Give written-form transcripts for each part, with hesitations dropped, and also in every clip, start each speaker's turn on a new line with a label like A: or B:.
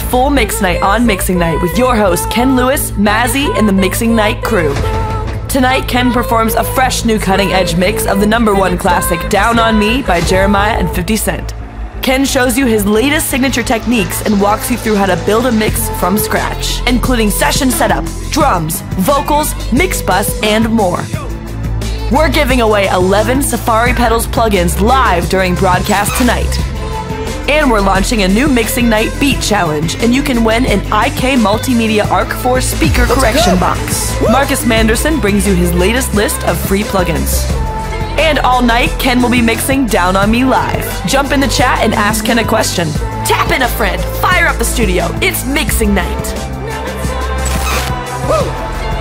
A: full mix night on Mixing Night with your hosts Ken Lewis, Mazzy, and the Mixing Night crew. Tonight, Ken performs a fresh new cutting-edge mix of the #1 classic Down on Me by Jeremih and 50 Cent. Ken shows you his latest signature techniques and walks you through how to build a mix from scratch, including session setup, drums, vocals, mix bus, and more. We're giving away 11 Safari Pedals plugins live during broadcast tonight. And we're launching a new Mixing Night Beat Challenge, and you can win an IK Multimedia ARC4 speaker correction box. Marcus Manderson brings you his latest list of free plugins. And all night, Ken will be mixing Down on Me live. Jump in the chat and ask Ken a question. Tap in a friend. Fire up the studio. It's Mixing Night. Woo!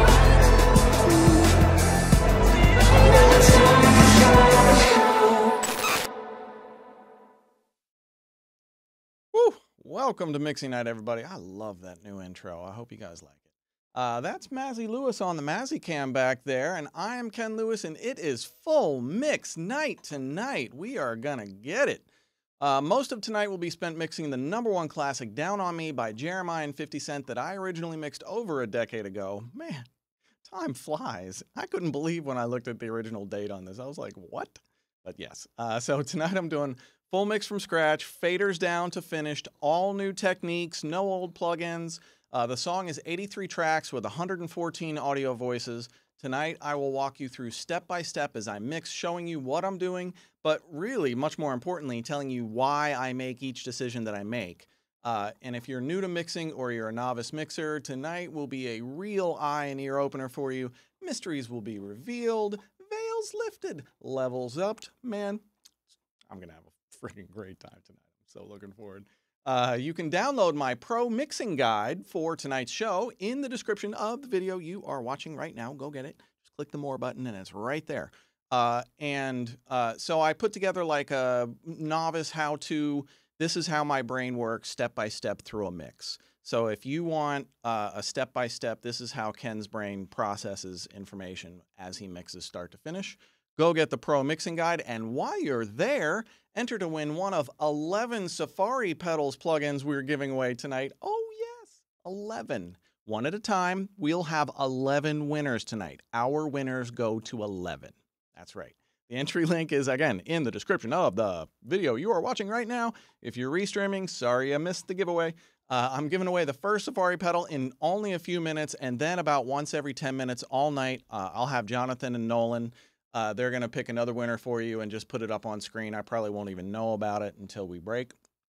B: Welcome to Mixing Night, everybody. I love that new intro. I hope you guys like it. That's Mazzy Lewis on the Mazzy Cam back there, and I am Ken Lewis, and it is full mix night tonight. We are gonna get it. Most of tonight will be spent mixing the #1 classic Down on Me by Jeremih and 50 Cent that I originally mixed over a decade ago. Man, time flies. I couldn't believe when I looked at the original date on this. I was like, what? But yes, so tonight I'm doing full mix from scratch, faders down to finished, all new techniques, no old plugins. The song is 83 tracks with 114 audio voices. Tonight, I will walk you through step by step as I mix, showing you what I'm doing, but really, much more importantly, telling you why I make each decision that I make. And if you're new to mixing or you're a novice mixer, tonight will be a real eye and ear opener for you. Mysteries will be revealed, veils lifted, levels upped. Man, I'm going to have a freaking great time tonight. I'm so looking forward. You can download my pro mixing guide for tonight's show in the description of the video you are watching right now. Go get it. Just click the more button and it's right there. So I put together like a novice how-to. This is how my brain works step by step through a mix. So if you want a step by step, this is how Ken's brain processes information as he mixes start to finish. Go get the Pro Mixing Guide, and while you're there, enter to win one of 11 Safari Pedals plugins we're giving away tonight. Oh, yes, 11. One at a time. We'll have 11 winners tonight. Our winners go to 11. That's right. The entry link is, again, in the description of the video you are watching right now. If you're restreaming, sorry I missed the giveaway. I'm giving away the first Safari pedal in only a few minutes, and then about once every 10 minutes all night, I'll have Jonathan and Nolan. They're going to pick another winner for you and just put it up on screen. I probably won't even know about it until we break.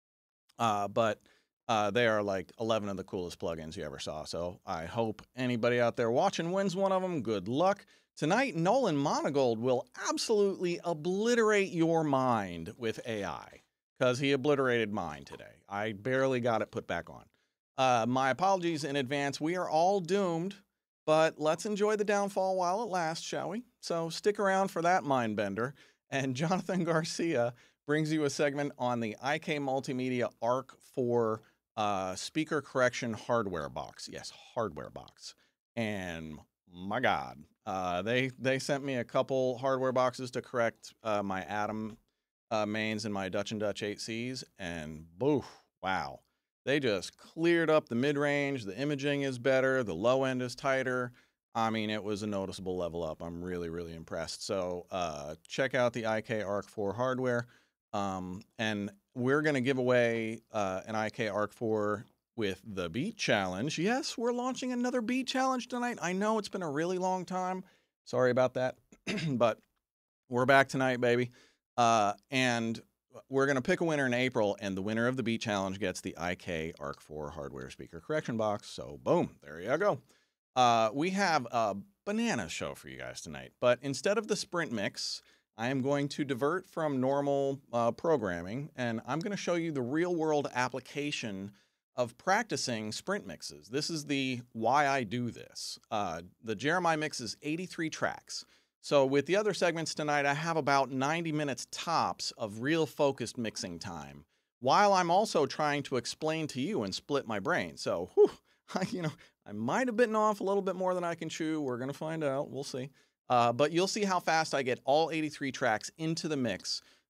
B: But they are like 11 of the coolest plugins you ever saw. So I hope anybody out there watching wins one of them. Good luck. Tonight, Nolan Monogold will absolutely obliterate your mind with AI because he obliterated mine today. I barely got it put back on. My apologies in advance. We are all doomed. But let's enjoy the downfall while it lasts, shall we? So stick around for that mind bender. And Jonathan Garcia brings you a segment on the IK Multimedia ARC4 speaker correction hardware box. Yes, hardware box. And my God, they sent me a couple hardware boxes to correct my Atom mains and my Dutch and Dutch 8Cs. And boof, wow. They just cleared up the mid-range. The imaging is better. The low end is tighter. I mean, it was a noticeable level up. I'm really, really impressed. So check out the IK ARC4 hardware. And we're going to give away an IK ARC4 with the Beat Challenge. Yes, we're launching another Beat Challenge tonight. I know it's been a really long time. Sorry about that. But we're back tonight, baby. And we're going to pick a winner in April, and the winner of the Beat Challenge gets the IK ARC4 hardware speaker correction box. So, boom, there you go. We have a banana show for you guys tonight. But instead of the sprint mix, I am going to divert from normal programming, and I'm going to show you the real-world application of practicing sprint mixes. This is the why I do this. The Jeremih mix is 83 tracks. So with the other segments tonight, I have about 90 minutes tops of real focused mixing time, while I'm also trying to explain to you and split my brain. So, whew, I might have bitten off a little bit more than I can chew. We're going to find out. We'll see. But you'll see how fast I get all 83 tracks into the mix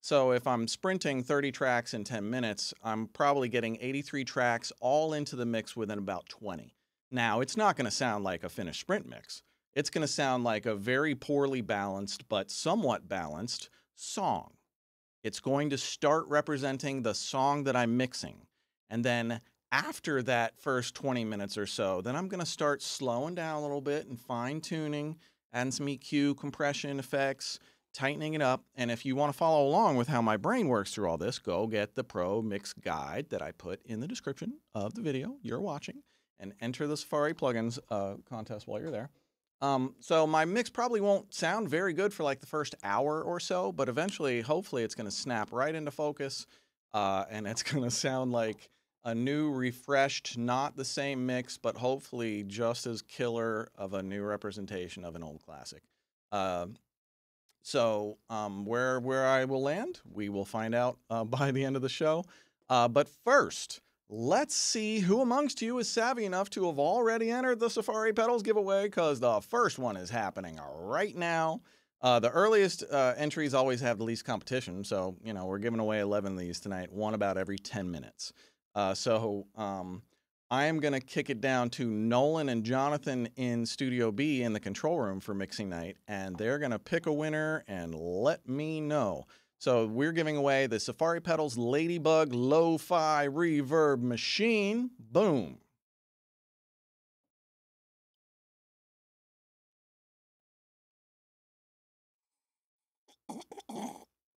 B: So if I'm sprinting 30 tracks in 10 minutes, I'm probably getting 83 tracks all into the mix within about 20. Now, it's not going to sound like a finished sprint mix. It's going to sound like a very poorly balanced but somewhat balanced song. It's going to start representing the song that I'm mixing. And then after that first 20 minutes or so, then I'm going to start slowing down a little bit and fine-tuning, adding some EQ, compression effects, tightening it up. And if you want to follow along with how my brain works through all this, go get the Pro Mix Guide that I put in the description of the video you're watching and enter the Safari plugins contest while you're there. So my mix probably won't sound very good for like the first hour or so, but eventually, hopefully, it's going to snap right into focus, and it's going to sound like a new, refreshed, not the same mix, but hopefully just as killer of a new representation of an old classic. So where I will land, we will find out by the end of the show. But first, let's see who amongst you is savvy enough to have already entered the Safari Pedals giveaway, because the first one is happening right now. The earliest entries always have the least competition, so we're giving away 11 of these tonight, one about every 10 minutes. So I am going to kick it down to Nolan and Jonathan in Studio B in the control room for mixing night, and they're going to pick a winner and let me know. So we're giving away the Safari Pedals Ladybug Lo-Fi Reverb Machine. Boom. And the winner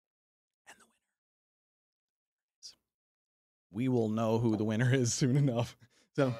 B: is... We will know who the winner is soon enough. So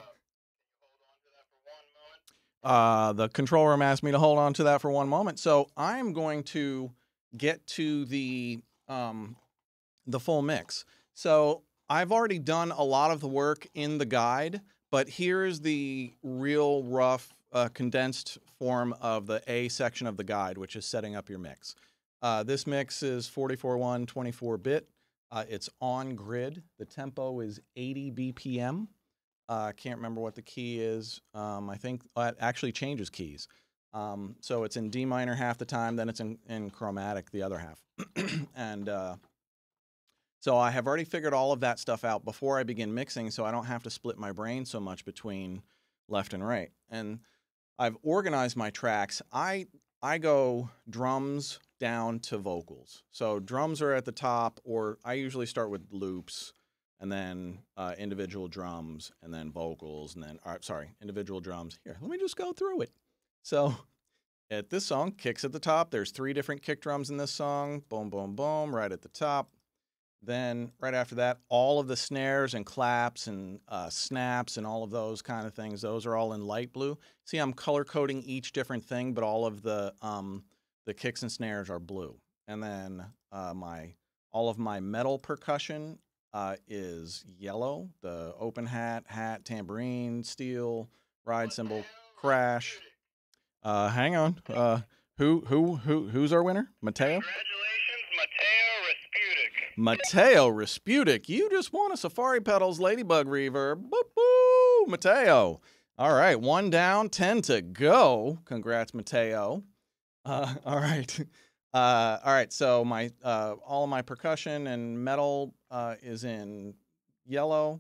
B: the control room asked me to hold on to that for one moment. So I'm going to get to the full mix. So I've already done a lot of the work in the guide, but here's the real rough condensed form of the A section of the guide, which is setting up your mix. This mix is 44.1 24-bit. It's on grid. The tempo is 80 BPM. I can't remember what the key is. I think it actually changes keys. So it's in D minor half the time, then it's in chromatic the other half. And so I have already figured all of that stuff out before I begin mixing, so I don't have to split my brain so much between left and right. And I've organized my tracks. I go drums down to vocals. So drums are at the top, or I usually start with loops, and then individual drums, and then vocals, and then, individual drums. Here, let me just go through it. So at this song, kicks at the top. There's 3 different kick drums in this song. Boom, boom, boom, right at the top. Then right after that, all of the snares and claps and snaps and all of those kind of things, those are all in light blue. See, I'm color coding each different thing, but all of the kicks and snares are blue. And then all of my metal percussion is yellow. The open hat, tambourine, steel, ride cymbal, crash. Hang on. Who's our winner? Mateo?
C: Congratulations, Mateo Resputic.
B: Mateo Resputic. You just won a Safari Pedals Ladybug Reverb. Boop, boo, Mateo. All right, 1 down, 10 to go. Congrats, Mateo. All right. All right, so my all of my percussion and metal is in yellow.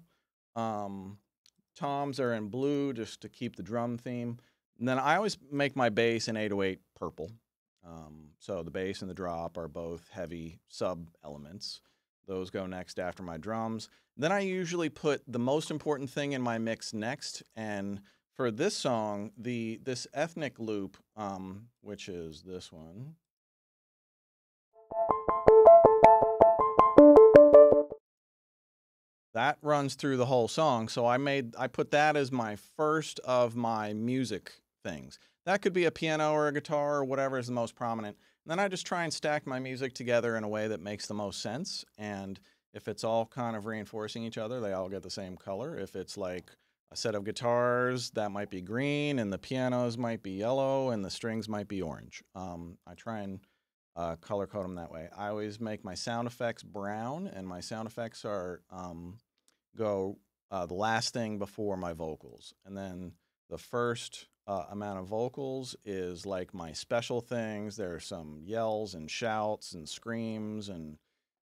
B: Toms are in blue just to keep the drum theme. And then I always make my bass and 808 purple. So the bass and the drop are both heavy sub-elements. Those go next after my drums. Then I usually put the most important thing in my mix next. And for this song, this ethnic loop, which is this one. That runs through the whole song. So I put that as my first of my music things. That could be a piano or a guitar or whatever is the most prominent. And then I just try and stack my music together in a way that makes the most sense. And if it's all kind of reinforcing each other, they all get the same color. If it's like a set of guitars, that might be green, and the pianos might be yellow, and the strings might be orange. I try and color code them that way. I always make my sound effects brown, and my sound effects are the last thing before my vocals. And then the first amount of vocals is like my special things. There are some yells and shouts and screams and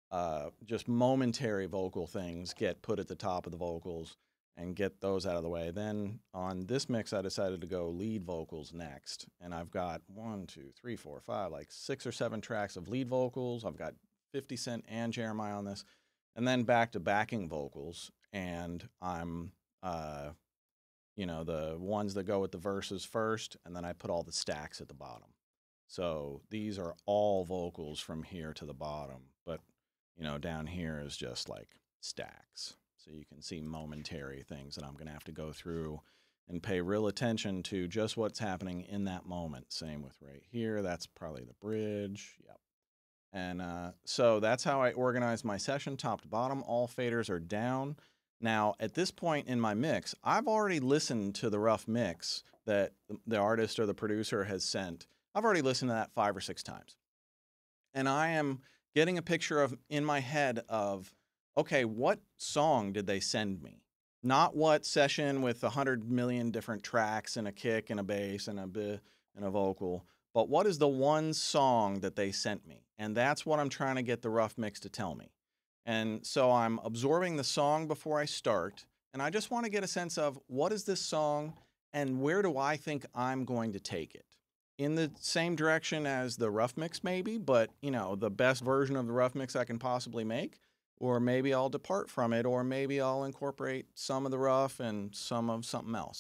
B: just momentary vocal things get put at the top of the vocals and get those out of the way. Then on this mix, I decided to go lead vocals next. And I've got 1, 2, 3, 4, 5, like 6 or 7 tracks of lead vocals. I've got 50 Cent and Jeremih on this. And then back to backing vocals. And I'm, you know, the ones that go with the verses first. And then I put all the stacks at the bottom. So these are all vocals from here to the bottom. But, you know, down here is just like stacks. So you can see momentary things that I'm going to have to go through and pay real attention to just what's happening in that moment. Same with right here. That's probably the bridge. Yep. And so that's how I organize my session, top to bottom. All faders are down. Now, at this point in my mix, I've already listened to the rough mix that the artist or the producer has sent. I've already listened to that 5 or 6 times. And I am getting a picture of in my head of, okay, what song did they send me? Not what session with 100 million different tracks and a kick and a bass and a vocal, but what is the one song that they sent me? And that's what I'm trying to get the rough mix to tell me. And so I'm absorbing the song before I start, and I just want to get a sense of what is this song and where do I think I'm going to take it? In the same direction as the rough mix maybe, but you know, the best version of the rough mix I can possibly make. Or maybe I'll depart from it, or maybe I'll incorporate some of the rough and some of something else.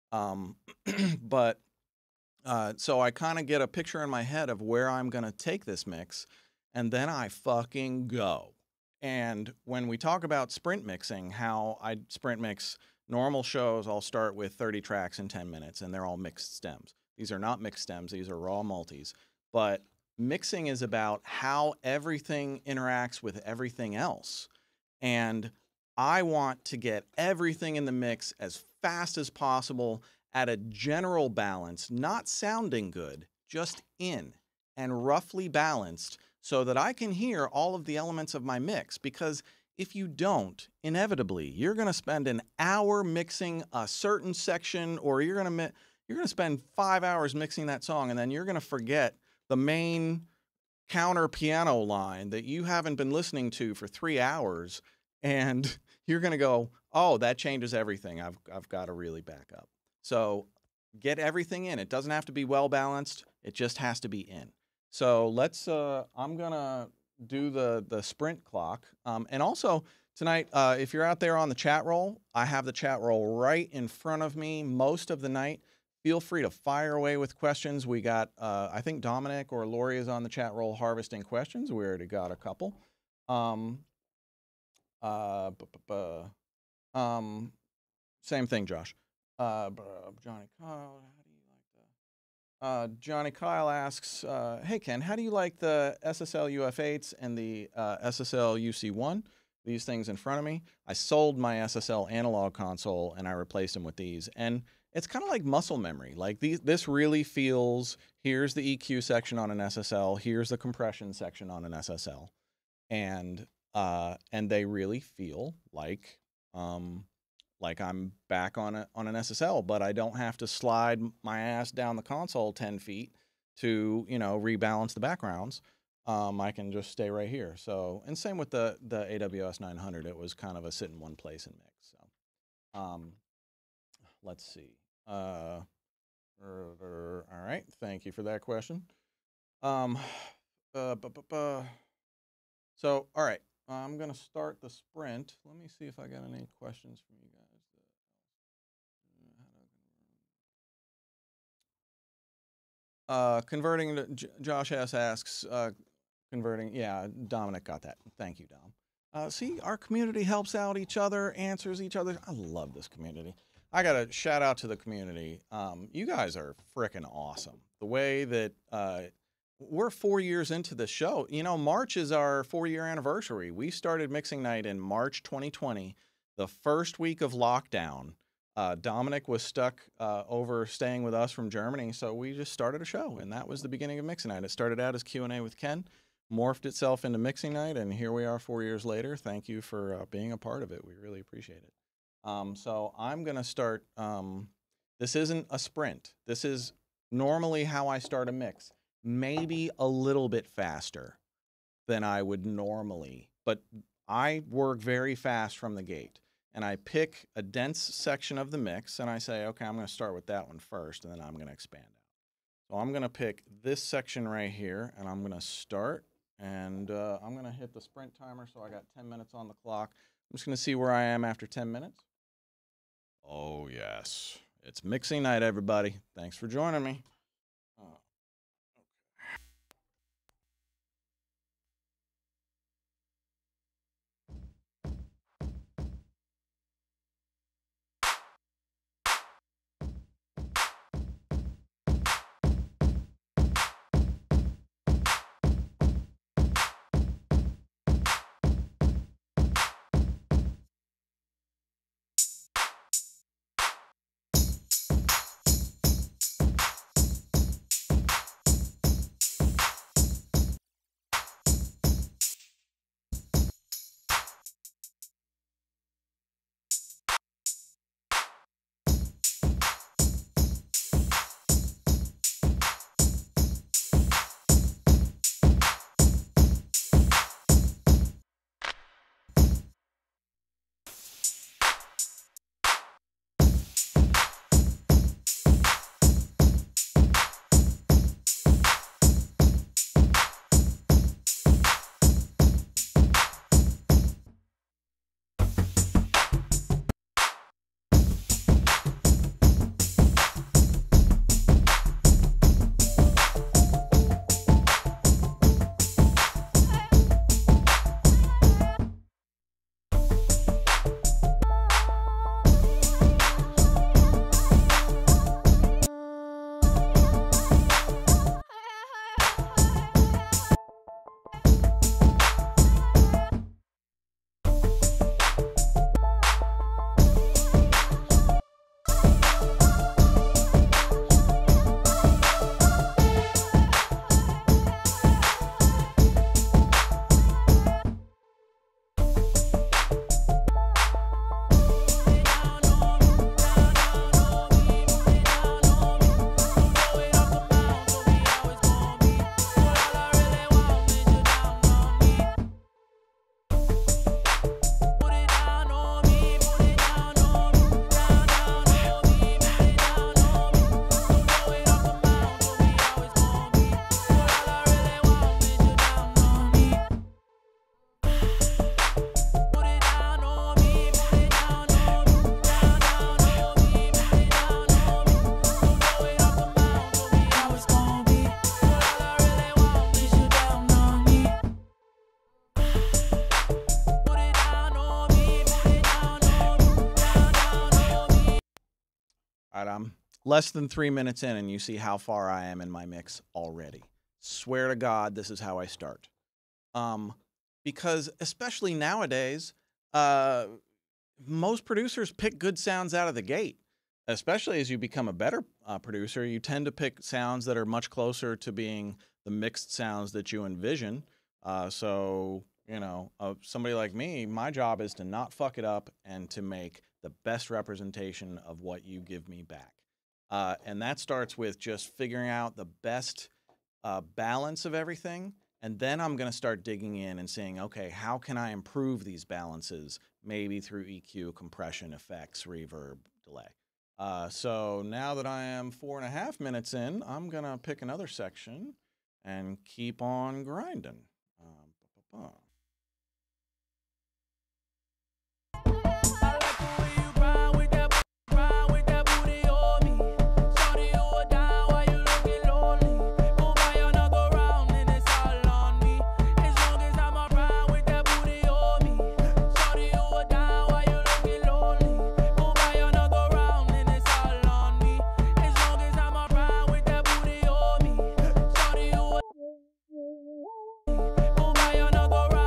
B: So I kind of get a picture in my head of where I'm going to take this mix, and then I fucking go. And when we talk about sprint mixing, how I sprint mix normal shows, I'll start with 30 tracks in 10 minutes, and they're all mixed stems. These are not mixed stems. These are raw multis. But mixing is about how everything interacts with everything else. And I want to get everything in the mix as fast as possible at a general balance, not sounding good, just in and roughly balanced so that I can hear all of the elements of my mix. Because if you don't, inevitably, you're going to spend an hour mixing a certain section, or you're going to spend 5 hours mixing that song, and then you're going to forget the main counter piano line that you haven't been listening to for 3 hours, and you're going to go, oh, that changes everything. I've got to really back up. So get everything in. It doesn't have to be well balanced. It just has to be in. So let's, I'm going to do the sprint clock. And also tonight, if you're out there on the chat roll, I have the chat roll right in front of me most of the night. Feel free to fire away with questions. We got, I think Dominic or Lori is on the chat roll harvesting questions. We already got a couple. Same thing, Josh. Johnny Kyle, how do you like that? Johnny Kyle asks, hey Ken, how do you like the SSL UF8s and the SSL UC1? These things in front of me. I sold my SSL analog console and I replaced them with these. And it's kind of like muscle memory. Like this really feels, here's the EQ section on an SSL, here's the compression section on an SSL. And they really feel like I'm back on an SSL, but I don't have to slide my ass down the console 10 feet to, you know, rebalance the backgrounds. I can just stay right here. So, and same with the AWS 900, it was kind of a sit in one place and mix. So, let's see. All right, thank you for that question. So, all right, I'm gonna start the sprint. Let me see if I got any questions from you guys. Converting to Josh S asks, converting. Yeah, Dominic got that. Thank you, Dom. See, our community helps out each other, answers each other. I love this community. I got to shout out to the community. You guys are frickin' awesome. The way that we're 4 years into the show. You know, March is our 4-year anniversary. We started Mixing Night in March 2020, the first week of lockdown. Dominic was stuck over staying with us from Germany, so we just started a show, and that was the beginning of Mixing Night. It started out as Q&A with Ken, morphed itself into Mixing Night, and here we are 4 years later. Thank you for being a part of it. We really appreciate it. So I'm going to start, this isn't a sprint. This is normally how I start a mix, maybe a little bit faster than I would normally but I work very fast from the gate. And I pick a dense section of the mix, and I say, okay, I'm going to start with that one first, and then I'm going to expand out. So I'm going to pick this section right here, and I'm going to start, and I'm going to hit the sprint timer, so I got 10 minutes on the clock. I'm just going to see where I am after 10 minutes. Oh, yes. It's mixing night, everybody. Thanks for joining me. I'm less than 3 minutes in, and you see how far I am in my mix already. Swear to God, this is how I start. Because especially nowadays, most producers pick good sounds out of the gate. Especially as you become a better producer, you tend to pick sounds that are much closer to being the mixed sounds that you envision. So, you know, somebody like me, my job is to not fuck it up and to make the best representation of what you give me back. And that starts with just figuring out the best balance of everything. And then I'm going to start digging in and saying, okay, how can I improve these balances? Maybe through EQ, compression, effects, reverb, delay. So now that I am 4.5 minutes in, I'm going to pick another section and keep on grinding.
D: Another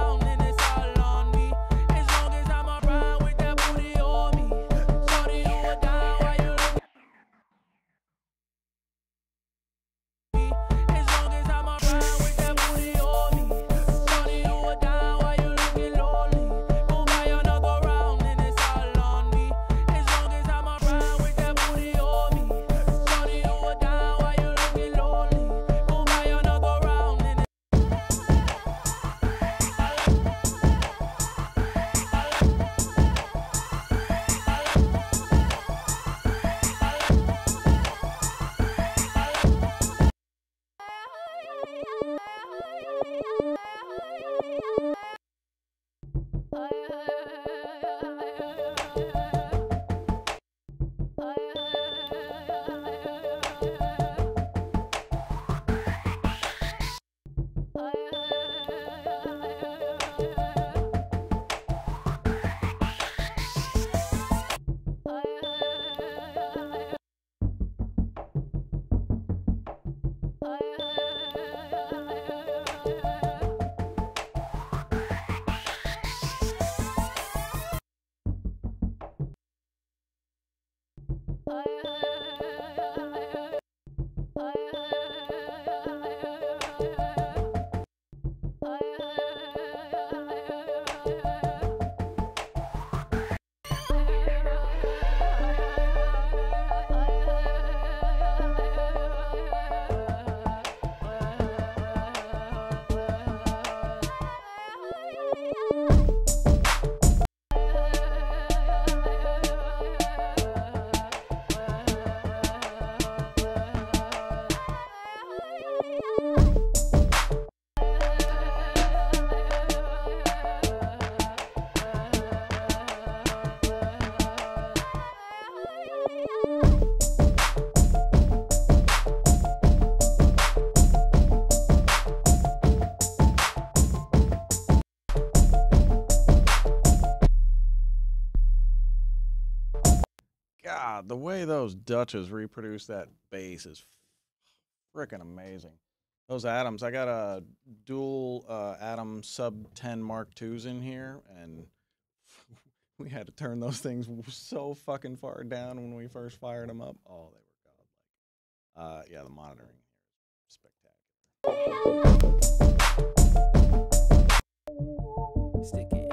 B: God, the way those Dutches reproduce that bass is freaking amazing. Those Adams, I got a dual Adam sub 10 Mark IIs in here, and we had to turn those things so fucking far down when we first fired them up. Oh, they were godlike. Yeah, the monitoring here is spectacular.
D: Stick it.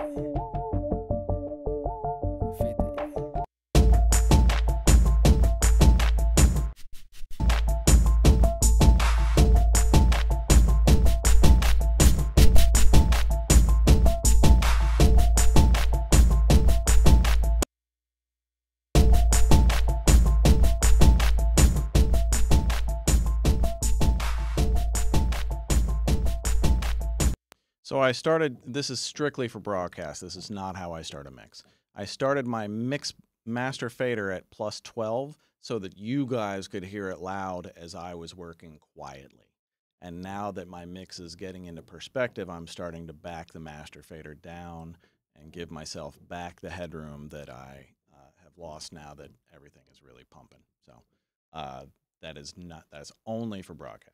B: So I started, this is strictly for broadcast. This is not how I start a mix. I started my mix master fader at +12 so that you guys could hear it loud as I was working quietly. And now that my mix is getting into perspective, I'm starting to back the master fader down and give myself back the headroom that I have lost now that everything is really pumping. So that's only for broadcast.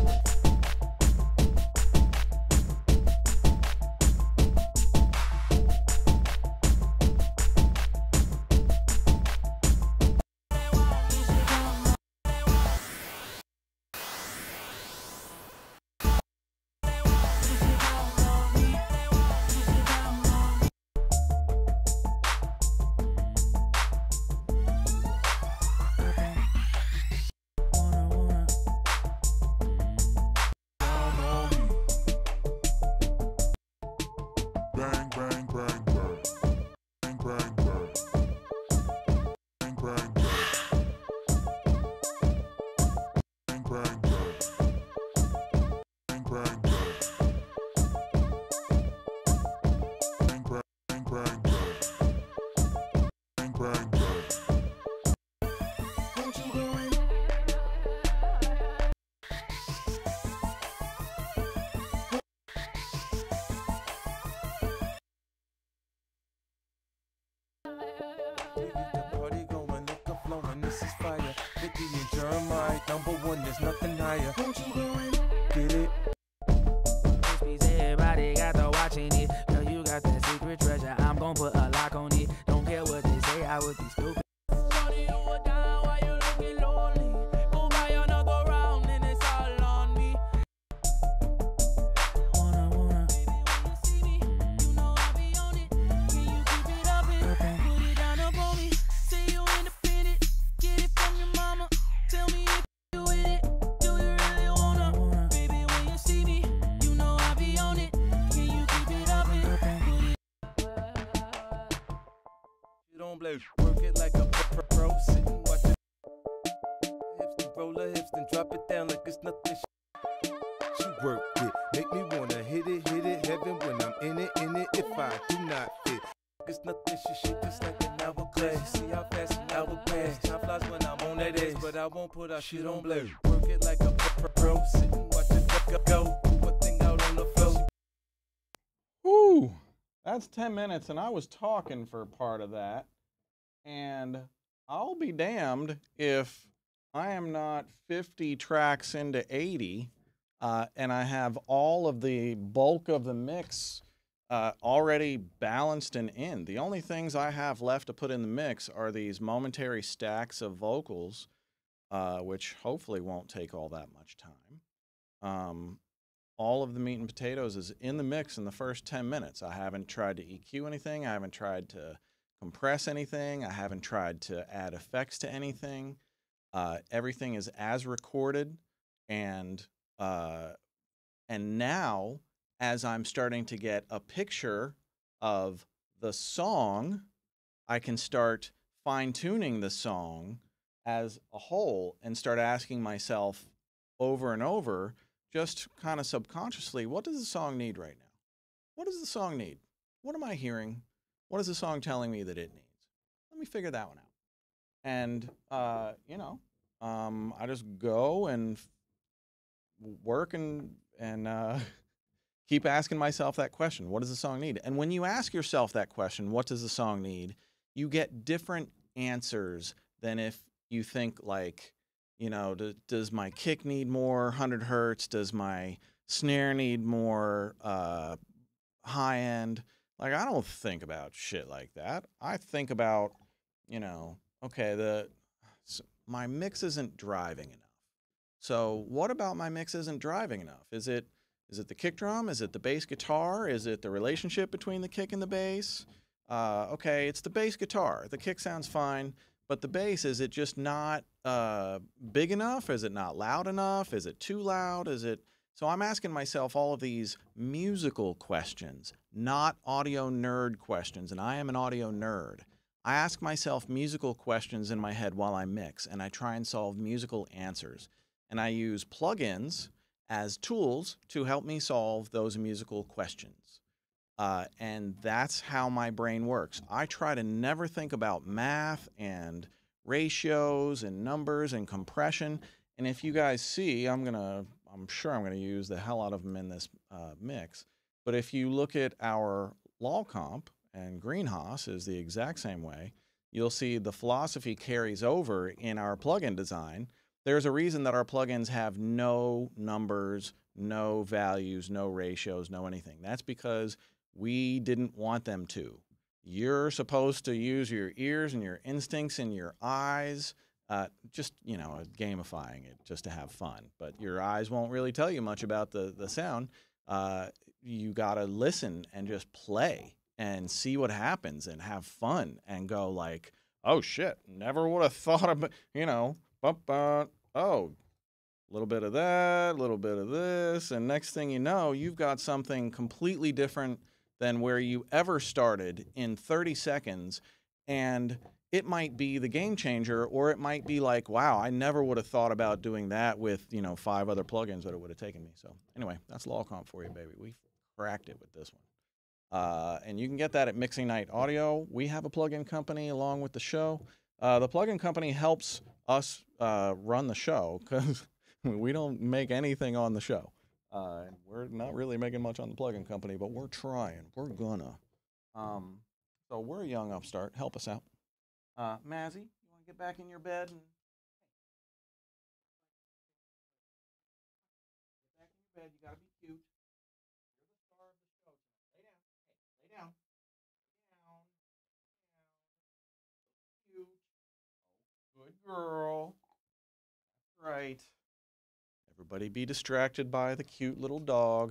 D: This is fire. 50 and Jeremih, #1, there's nothing higher. Won't you go and get it? Everybody got to watching it. Girl, you got that secret treasure. I'm gonna put a lock on it. Don't care what they say, I would be stupid. Shorty, you were down while you looking lonely. Go buy another round and it's all on me. Wanna. Baby, when you see me, you know I'll be on it. Can you keep it up and put it down up on me? Say you independent, get it from your mama. Tell me if you with it. Do you really wanna? Baby, when you see me, you know I'll be on it. Can you keep it up and put it? You don't blame. Work it like a pro. Sit and watch it. Hips and roll her hips, then drop it down like it's nothing. She work it, make me wanna hit it, heaven when I'm in it, if I do not fit. It's nothing, she just like an hourglass. See how fast an hour pass. Time flies when I'm on that edge, but I won't put our shit on blast. Work it like a pro, sit and watch it go. Do one thing out on the floor.
B: Whew, that's 10 minutes, and I was talking for part of that. And I'll be damned if I am not 50 tracks into 80, and I have all of the bulk of the mix already balanced and in. The only things I have left to put in the mix are these momentary stacks of vocals, which hopefully won't take all that much time. All of the meat and potatoes is in the mix in the first 10 minutes. I haven't tried to EQ anything. I haven't tried to compress anything. I haven't tried to add effects to anything. Everything is as recorded, and now, as I'm starting to get a picture of the song, I can start fine-tuning the song as a whole and start asking myself over and over, just kind of subconsciously, what does the song need right now? What does the song need? What am I hearing? What is the song telling me that it needs? Let me figure that one out. And, I just go and work and keep asking myself that question. What does the song need? And when you ask yourself that question, what does the song need, you get different answers than if you think like, does my kick need more 100 hertz? Does my snare need more high end? Like, I don't think about shit like that. I think about, okay, my mix isn't driving enough. So what about my mix isn't driving enough? Is it the kick drum? Is it the bass guitar? Is it the relationship between the kick and the bass? Okay, it's the bass guitar. The kick sounds fine, but the bass, is it just not big enough? Is it not loud enough? Is it too loud? So I'm asking myself all of these musical questions, not audio nerd questions, and I am an audio nerd. I ask myself musical questions in my head while I mix, and I try and solve musical answers. And I use plugins as tools to help me solve those musical questions. And that's how my brain works. I try to never think about math and ratios and numbers and compression. And if you guys see, I'm sure I'm gonna use the hell out of them in this mix. But if you look at our law comp, and Greenhouse is the exact same way, you'll see the philosophy carries over in our plugin design. There's a reason that our plugins have no numbers, no values, no ratios, no anything. That's because we didn't want them to. You're supposed to use your ears and your instincts and your eyes, just, gamifying it just to have fun. But your eyes won't really tell you much about the sound. You got to listen and just play and see what happens and have fun and go like, oh, shit, never would have thought of, oh, a little bit of that, a little bit of this, and next thing you know, you've got something completely different than where you ever started in 30 seconds, and it might be the game changer, or it might be like, wow, I never would have thought about doing that with, 5 other plugins that it would have taken me. So anyway, that's Law Comp for you, baby. We cracked it with this one. And you can get that at Mixing Night Audio. We have a plugin company along with the show. The plugin company helps us run the show because we don't make anything on the show. We're not really making much on the plugin company, but we're trying. We're gonna. So we're a young upstart. Help us out. Mazzy, you want to get back in your bed? And... Get back in your bed. You got to be cute. You're the star of the show tonight. Lay down. Hey, lay down. Lay down. Lay down. Cute. Oh, good girl. That's right. Everybody be distracted by the cute little dog.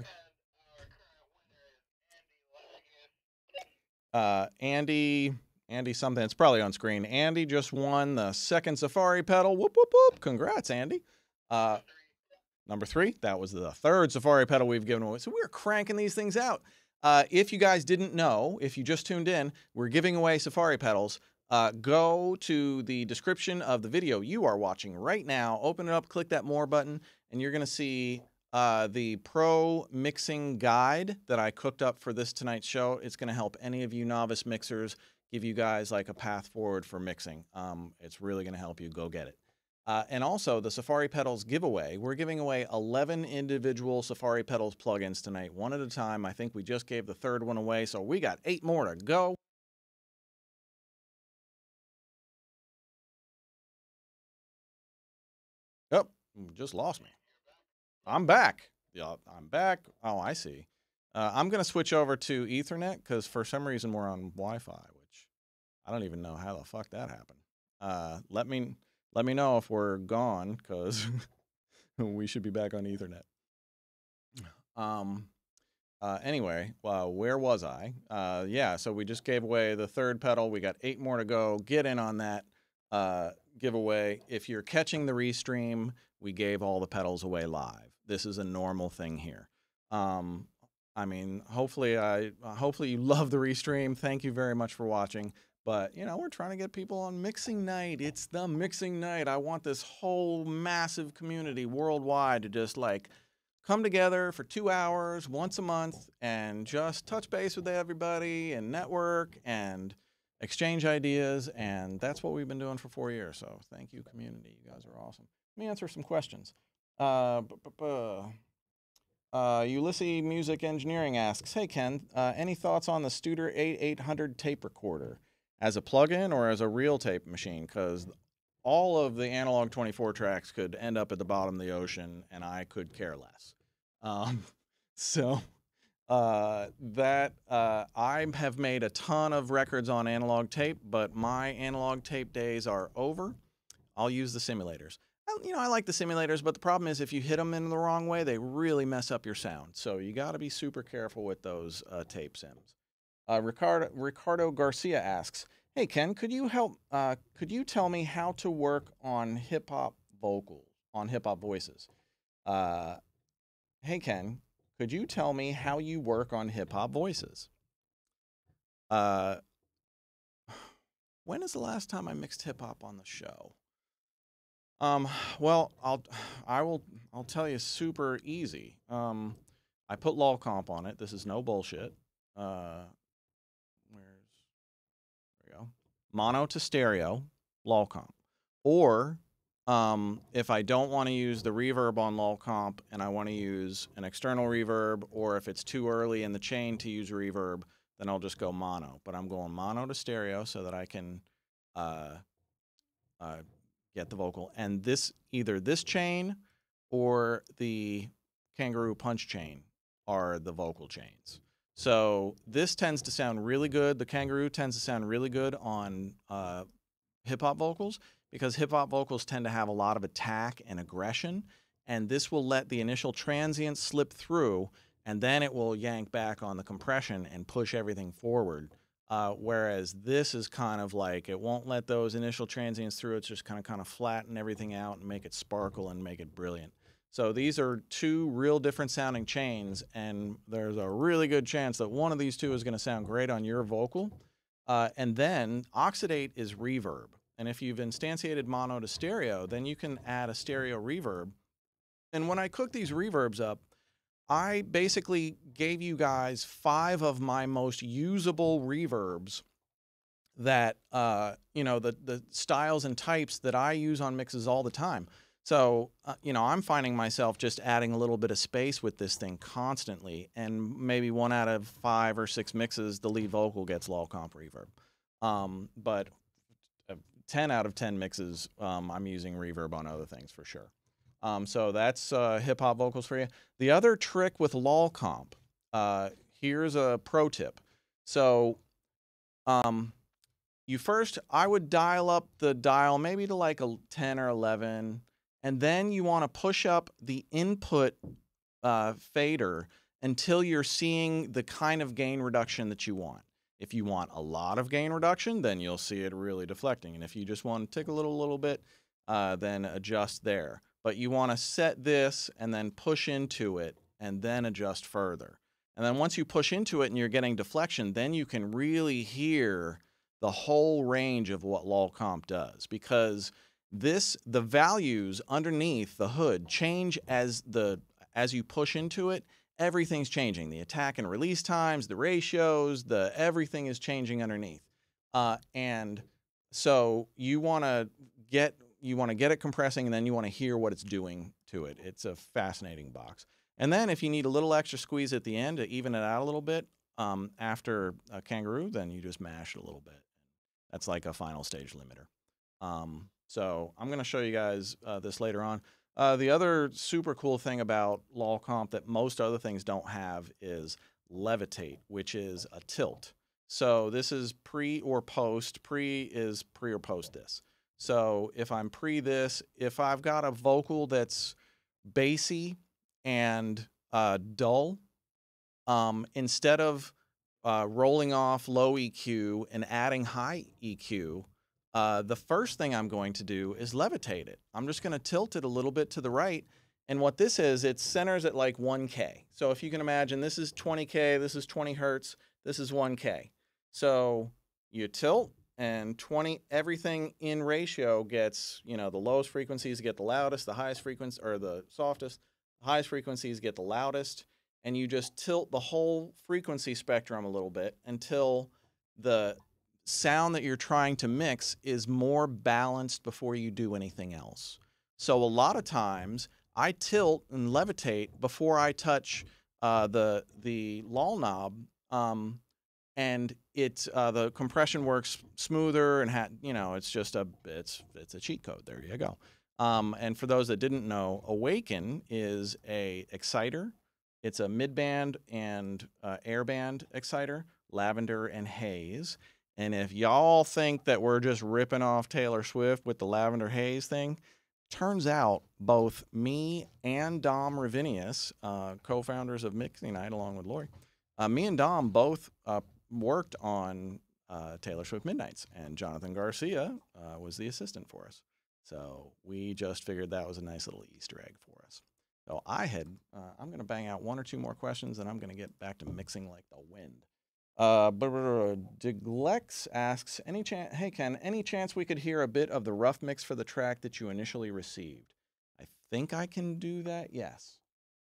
B: Andy something. It's probably on screen. Andy just won the second Safari pedal. Whoop, whoop, whoop. Congrats, Andy. Number 3. That was the third Safari pedal we've given away. So we're cranking these things out. If you guys didn't know, if you just tuned in, we're giving away Safari pedals. Go to the description of the video you are watching right now. Open it up, click that More button, and you're going to see the pro mixing guide that I cooked up for this tonight's show. It's going to help any of you novice mixers, give you guys like a path forward for mixing. It's really going to help you. Go get it. And also the Safari Pedals giveaway. We're giving away 11 individual Safari Pedals plugins tonight, one at a time. I think we just gave the third one away, so we got 8 more to go. Oh, just lost me. I'm back. Yeah, I'm back. Oh, I see. I'm going to switch over to Ethernet because for some reason we're on Wi-Fi, which I don't even know how the fuck that happened. Let me know if we're gone because we should be back on Ethernet. Anyway, where was I? Yeah, so we just gave away the third pedal. We got 8 more to go. Get in on that giveaway. If you're catching the restream, we gave all the pedals away live. This is a normal thing here. I mean, hopefully you love the restream. Thank you very much for watching. But, you know, we're trying to get people on mixing night. It's the mixing night. I want this whole massive community worldwide to just, like, come together for 2 hours once a month and just touch base with everybody and network and exchange ideas. And that's what we've been doing for 4 years. So thank you, community. You guys are awesome. Let me answer some questions. Ulysses Music Engineering asks, hey, Ken, any thoughts on the Studer 8800 tape recorder as a plug-in or as a real tape machine? Because all of the analog 24 tracks could end up at the bottom of the ocean, and I could care less. I have made a ton of records on analog tape, but my analog tape days are over. I'll use the simulators. I like the simulators, but the problem is if you hit them in the wrong way, they really mess up your sound. So you got to be super careful with those tape sims. Ricardo Garcia asks, hey, Ken, could you tell me how to work on hip-hop voices? Hey, Ken, could you tell me how you work on hip-hop voices? When is the last time I mixed hip-hop on the show? Well, I'll tell you super easy. I put lol comp on it. This is no bullshit. There we go. Mono to stereo, lol comp. Or, if I don't want to use the reverb on lol comp and I want to use an external reverb, or if it's too early in the chain to use reverb, then I'll just go mono. But I'm going mono to stereo so that I can, get the vocal, and either this chain or the kangaroo punch chain are the vocal chains. So this tends to sound really good. The kangaroo tends to sound really good on hip-hop vocals because hip-hop vocals tend to have a lot of attack and aggression, and this will let the initial transient slip through, and then it will yank back on the compression and push everything forward. Whereas this is kind of like, it won't let those initial transients through. It's just kind of flatten everything out and make it sparkle and make it brilliant. So these are 2 real different sounding chains, and there's a really good chance that one of these 2 is going to sound great on your vocal. And then oxidate is reverb. And if you've instantiated mono to stereo, then you can add a stereo reverb. And when I cook these reverbs up, I basically gave you guys 5 of my most usable reverbs that, the styles and types that I use on mixes all the time. So, I'm finding myself just adding a little bit of space with this thing constantly, and maybe 1 out of 5 or 6 mixes, the lead vocal gets lol comp reverb. But 10 out of 10 mixes, I'm using reverb on other things for sure. So that's hip-hop vocals for you. The other trick with lol comp, here's a pro tip. So I would dial up the dial maybe to like a 10 or 11, and then you want to push up the input fader until you're seeing the kind of gain reduction that you want. If you want a lot of gain reduction, then you'll see it really deflecting. And if you just want to tick a little bit, then adjust there. But you want to set this and then push into it and then adjust further. And then once you push into it and you're getting deflection, then you can really hear the whole range of what lol comp does, because the values underneath the hood change as you push into it. Everything's changing. The attack and release times, the ratios, everything is changing underneath. And so you want to get it compressing, and then you want to hear what it's doing to it. It's a fascinating box. And then if you need a little extra squeeze at the end to even it out a little bit after a kangaroo, then you just mash it a little bit. That's like a final stage limiter. So I'm going to show you guys this later on. The other super cool thing about lol comp that most other things don't have is levitate, which is a tilt. So this is pre or post. Pre is pre or post this. So if I'm pre this, if I've got a vocal that's bassy and dull, instead of rolling off low EQ and adding high EQ, the first thing I'm going to do is levitate it. I'm just going to tilt it a little bit to the right. And what this is, it centers at like 1K. So if you can imagine, this is 20K, this is 20 hertz, this is 1K. So you tilt, and everything in ratio gets, you know, the lowest frequencies get the loudest, the highest frequency, or the softest, the highest frequencies get the loudest, and you just tilt the whole frequency spectrum a little bit until the sound that you're trying to mix is more balanced before you do anything else. So a lot of times I tilt and levitate before I touch the lull knob, and the compression works smoother, and you know, it's just it's a cheat code. There you go. And for those that didn't know, Awaken is a exciter. It's a mid-band and airband exciter, lavender and haze. And if y'all think that we're just ripping off Taylor Swift with the lavender haze thing, turns out both me and Dom Ravinius, co-founders of Mixing Night along with Lori, me and Dom both worked on Taylor Swift Midnights, and Jonathan Garcia was the assistant for us. So we just figured that was a nice little Easter egg for us. So I'm going to bang out one or two more questions, and I'm going to get back to mixing like the wind. Diglex asks, hey Ken, any chance we could hear a bit of the rough mix for the track that you initially received? I think I can do that, yes.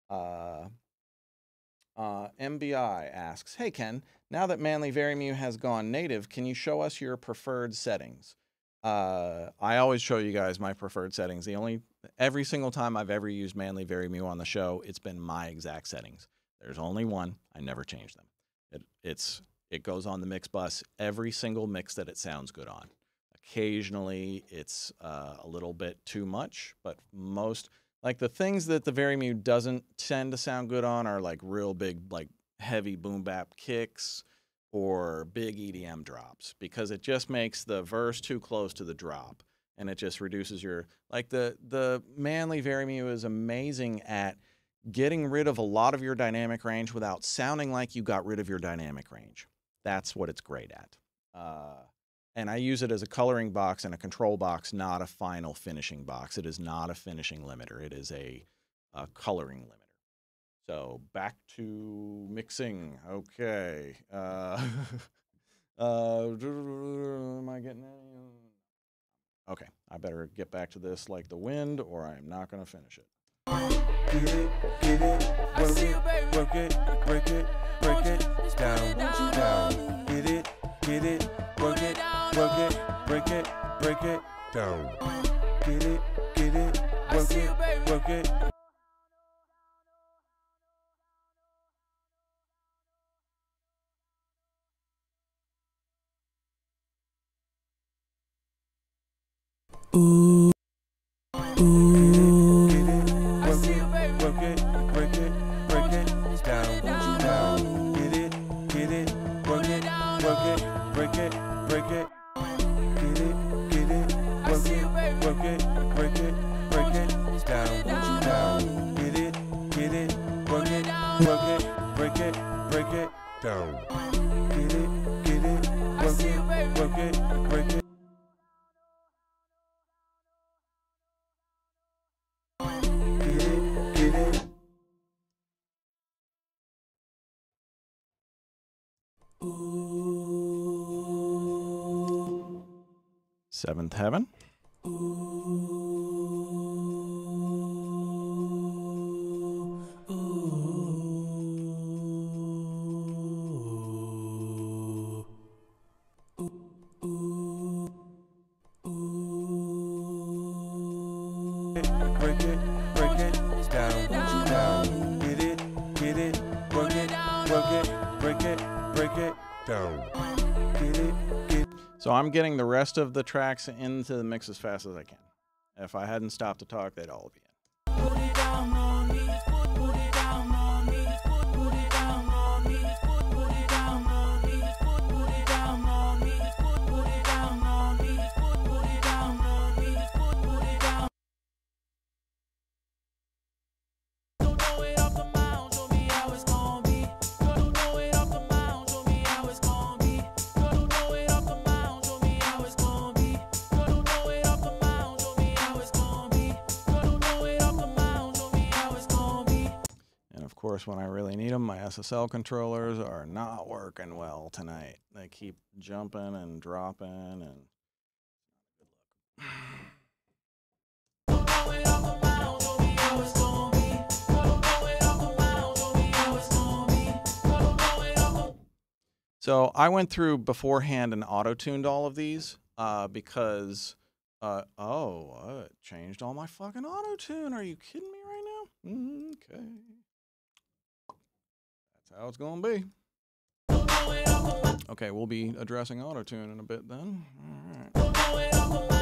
B: MBI asks, hey Ken, now that Manly Verymew has gone native, can you show us your preferred settings? I always show you guys my preferred settings. Every single time I've ever used Manly Verymew on the show, it's been my exact settings. There's only one. I never change them. It goes on the mix bus every single mix that it sounds good on. Occasionally it's a little bit too much, but most, like, the things that the Verymew doesn't tend to sound good on are like real big, like heavy boom bap kicks or big EDM drops, because it just makes the verse too close to the drop, and it just reduces your, like, the Manly Verymew is amazing at getting rid of a lot of your dynamic range without sounding like you got rid of your dynamic range. That's what it's great at. And I use it as a coloring box and a control box, not a final finishing box. It is not a finishing limiter. It is a coloring limiter. So back to mixing. Okay. Am I getting any? Okay, I better get back to this like the wind, or I'm not going to finish it.
D: Get it, work it, break it, down, down. Get it, work it, break it, down. Get it, work it.
A: Ooh.
B: Seventh Heaven. So I'm getting the rest of the tracks into the mix as fast as I can. If I hadn't stopped to talk, they'd all be in. Put it down on me, put it down on me, put it down on me, course, when I really need them, my SSL controllers are not working well tonight. They keep jumping and dropping and... So I went through beforehand and auto-tuned all of these because, it changed all my fucking auto-tune. Are you kidding me right now? Okay. That's how it's going to be. Okay, we'll be addressing auto-tune in a bit then. All right.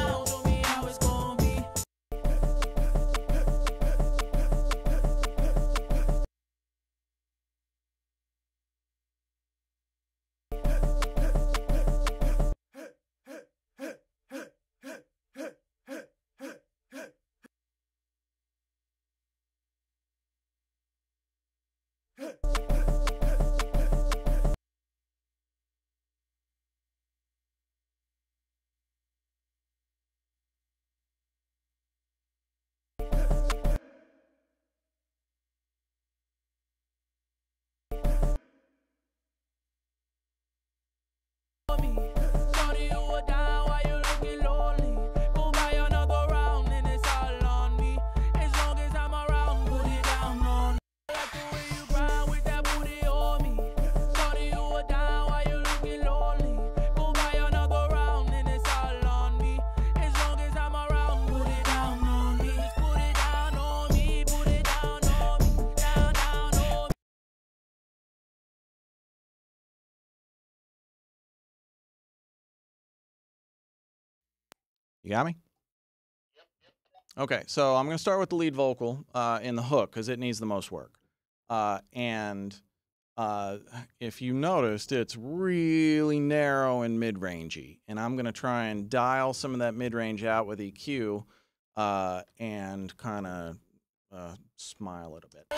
B: You got me? Okay, so I'm going to start with the lead vocal in the hook because it needs the most work. If you noticed, it's really narrow and mid-rangey. And I'm going to try and dial some of that mid-range out with EQ and kind of smile it a bit.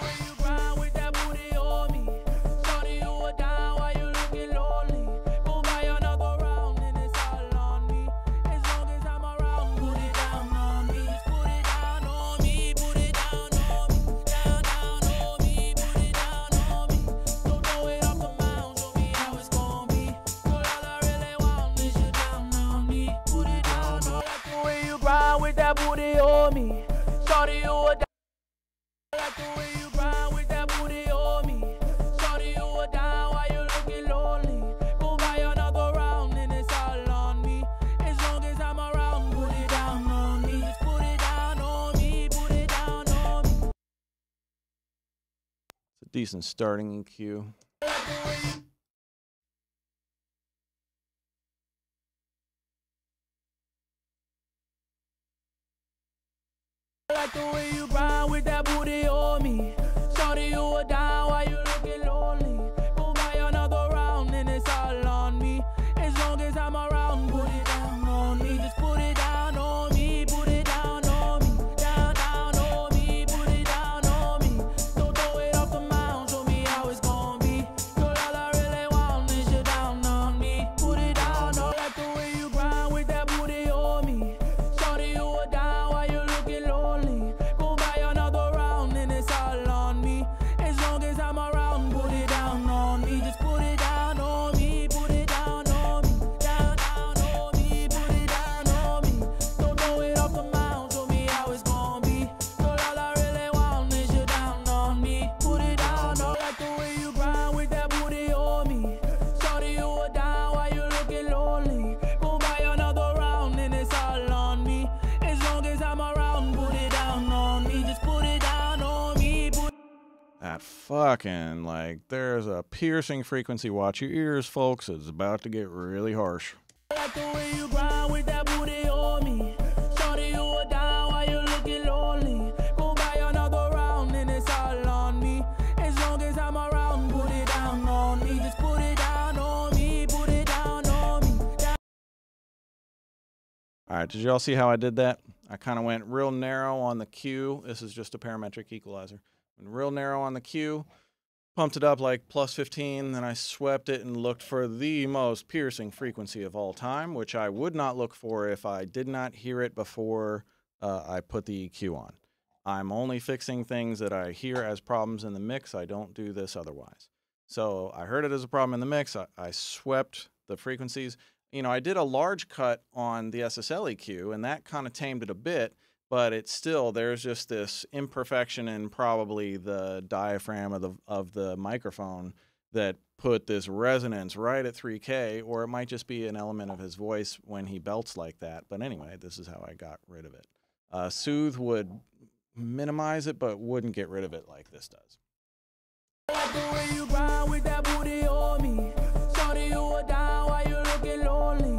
B: It's a decent starting EQ.
E: Like the way you grind with that booty on me. Shorty, you were down while you looking lonely. Go buy another round and it's all on me. As long as I'm around, put it down on me. Just put it down on me. Put it down on me. Down, down on me. Put it down on me. Don't throw it off the mound. Show me how it's gonna be. Girl, all I really want is you down on me. Put it down on me. Like the way you grind with that booty on me. Shorty, you were down while you looking lonely. Go buy another round and it's all on me. As long as I'm around, put it down on me. Just put it down on me. Put it down on me. Down, down on me. Put it down on me. Don't throw it off the mound. Show me how it's gonna be. Girl, all I really want is you down on me. Put it down on me. Like the way you grind with that booty on me. Shorty, you were down while you looking lonely. Go buy another round and it's all on me. As long as I'm around, put it down on me. Just put it down on me.
B: That fucking, like, there's a piercing frequency. Watch your ears, folks. It's about to get really harsh.
E: Like the way you grind with that booty on me. Shorty, you were down while you looking lonely. Go buy another round and it's all on me. As long as I'm around, put it down on me. Just put it down on me. Put it down on me.
B: All right, did y'all see how I did that? I kind of went real narrow on the Q. This is just a parametric equalizer. Went real narrow on the Q, pumped it up like plus 15, then I swept it and looked for the most piercing frequency of all time, which I would not look for if I did not hear it before I put the EQ I'm only fixing things that I hear as problems in the mix. I don't do this otherwise. So I heard it as a problem in the mix. I swept the frequencies. You know, I did a large cut on the SSL EQ, and that kind of tamed it a bit, but it's still, there's just this imperfection in probably the diaphragm of the microphone that put this resonance right at 3K, or it might just be an element of his voice when he belts like that. But anyway, this is how I got rid of it. Soothe would minimize it, but wouldn't get rid of it like this does.
E: Like the way you grind with that booty on me. Shorty, you were down while you looking lonely.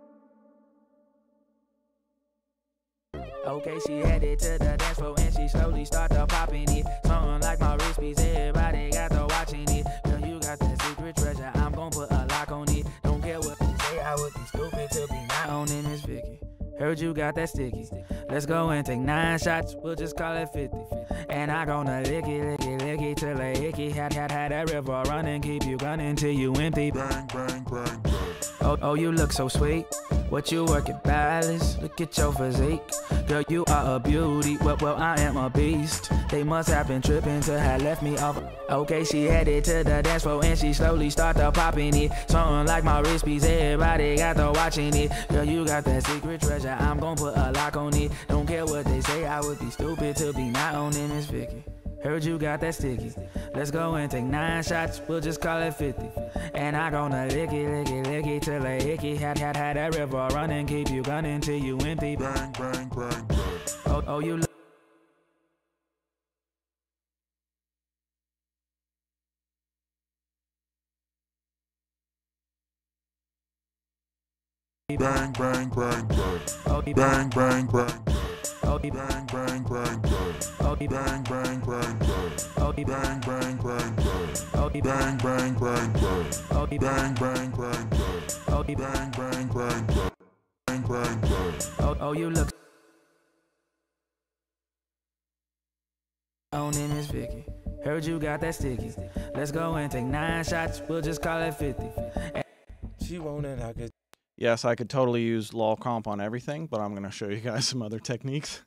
E: Okay, she headed to the dance floor and she slowly started popping it. Something like my wrist piece, everybody got to watching it. Girl, you got that secret treasure, I'm gonna put a lock on it. Don't care what they say, I would be stupid to be not owning Miss Vicky. Heard you got that sticky. Let's go and take 9 shots, we'll just call it 50. And I gonna lick it till a hickey. Had that river running, keep you gunning till you empty. Bang, bang, bang, bang. Oh, you look so sweet. What you working balance? Look at your physique. Girl, you are a beauty. Well, I am a beast. They must have been tripping to have left me off. Okay, she headed to the dance floor and she slowly started popping it. Something like my wrist piece, everybody got to watching it. Girl, you got that secret treasure, I'm gonna put a lock on it. Don't care what they say, I would be stupid to be not owning Miss Vicky. Heard you got that sticky. Let's go and take 9 shots, we'll just call it 50. And I gonna lick it till a hickey. Had that river running, keep you gunning till you empty. Bang, bang, bang, bang. Oh, you look. Bang, bang, bang, bang. Oh, bang, bang, bang. Oh, bang, bang, bang, bang. Oh, bang, bang, bang, bang. Oh, bang, bang, bang, bang. Oh, bang, bang, bang, bang. Oh, bang, bang, bang, bang. Oh, bang, bang, bang, bang. Bang, bang, bang. Oh, you look. On in Miss Vicky. Heard you got that sticky. Let's go and take 9 shots, we'll just call it 50. She want it, I could.
B: Yes, I could totally use lull comp on everything, but I'm going to show you guys some other techniques.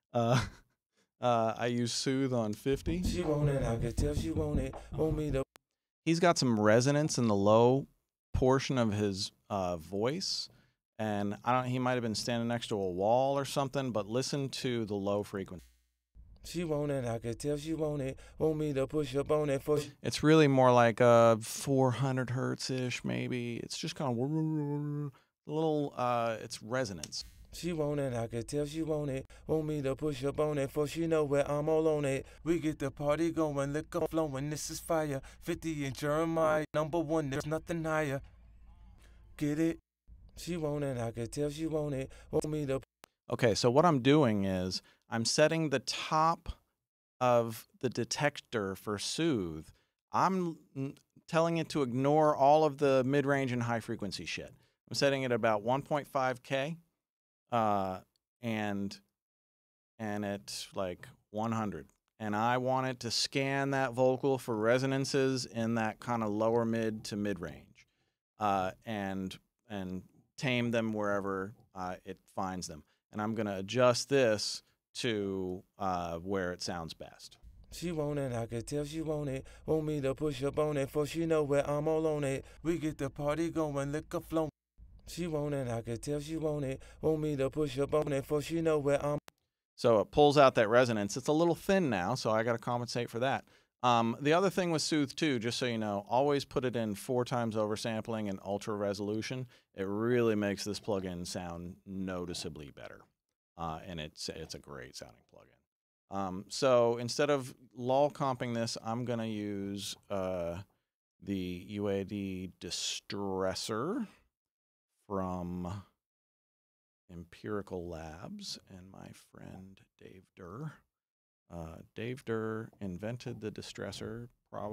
B: I use soothe on 50.
E: She want it, I could tell she want it. Want me to.
B: He's got some resonance in the low portion of his voice, and he might have been standing next to a wall or something, but listen to the low frequency.
E: She want it, I could tell she want it. Want me to push up on it for.
B: It's really more like 400 hertz-ish, maybe. It's just kind of a little, it's resonance.
E: She want it, I could tell she want it. Want me to push up on it, for she know where I'm all on it. We get the party going, liquor flowing, this is fire. 50 and Jeremih, #1, there's nothing higher. Get it? She want it, I could tell she want it. Want me to.
B: Okay, so what I'm doing is I'm setting the top of the detector for soothe. I'm telling it to ignore all of the mid-range and high-frequency shit. I'm setting it about 1.5K, and it's like 100. And I want it to scan that vocal for resonances in that kind of lower mid to mid-range, and tame them wherever it finds them. And I'm going to adjust this to where it sounds best.
E: She want it, I could tell she want it. Want me to push up on it, for she know where I'm all on it. We get the party going, liquor flowing. She want it, I could tell she want it. Want me to push up on it, for she know where I'm.
B: So it pulls out that resonance. It's a little thin now, so I got to compensate for that. The other thing with Soothe too, just so you know, always put it in 4 times oversampling and ultra resolution. It really makes this plugin sound noticeably better, and it's a great sounding plugin. So instead of lull comping this, I'm gonna use the UAD distressor from Empirical Labs and my friend Dave Durr. Dave Durr invented the distressor,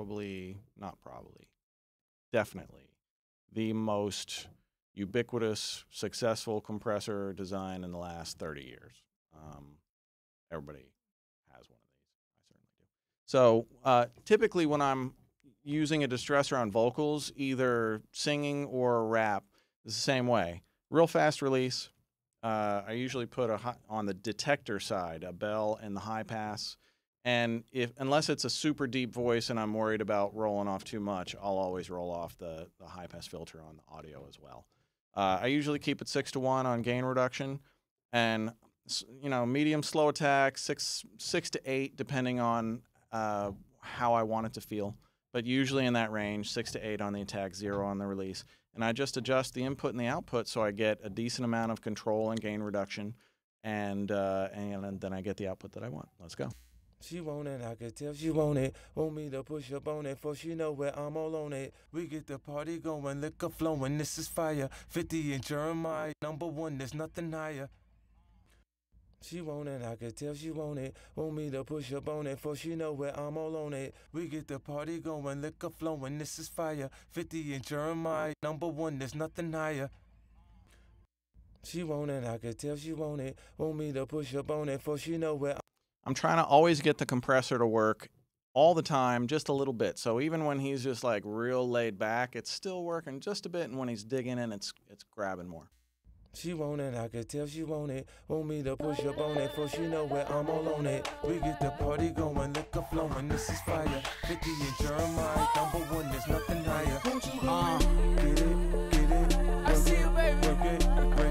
B: definitely the most ubiquitous, successful compressor design in the last 30 years. Everybody has one of these. I certainly do. So typically when I'm using a distressor on vocals, either singing or rap, it's the same way. Real fast release, I usually put on the detector side a bell and the high pass. And unless it's a super deep voice and I'm worried about rolling off too much, I'll always roll off the high pass filter on the audio as well. I usually keep it 6-to-1 on gain reduction, and medium slow attack 6 to 8 depending on how I want it to feel. But usually in that range, 6 to 8 on the attack, 0 on the release. And I just adjust the input and the output so I get a decent amount of control and gain reduction, and then I get the output that I want. Let's go.
D: She want it, I could tell she want it. Want me to push up on it, for she know where I'm all on it. We get the party going, liquor flowing, this is fire. 50 and Jeremih, #1, there's nothing higher. She want it, I could tell she want it. Want me to push up on it, for she know where I'm all on it. We get the party going, liquor flowing, this is fire. 50 and Jeremih, #1, there's nothing higher. She want it, I could tell she want it. Want me to push up on it, for she know where
B: I'm trying to always get the compressor to work all the time, just a little bit. So even when he's just like real laid back, it's still working just a bit, and when he's digging in, it's grabbing more.
D: She want it, I could tell she want it. Want me to push up on it, for she know where I'm all on it. We get the party going, liquor flowing, this is fire. 50 and Jeremih, #1, there's nothing higher. Get it,
E: I see you, baby.
D: break it.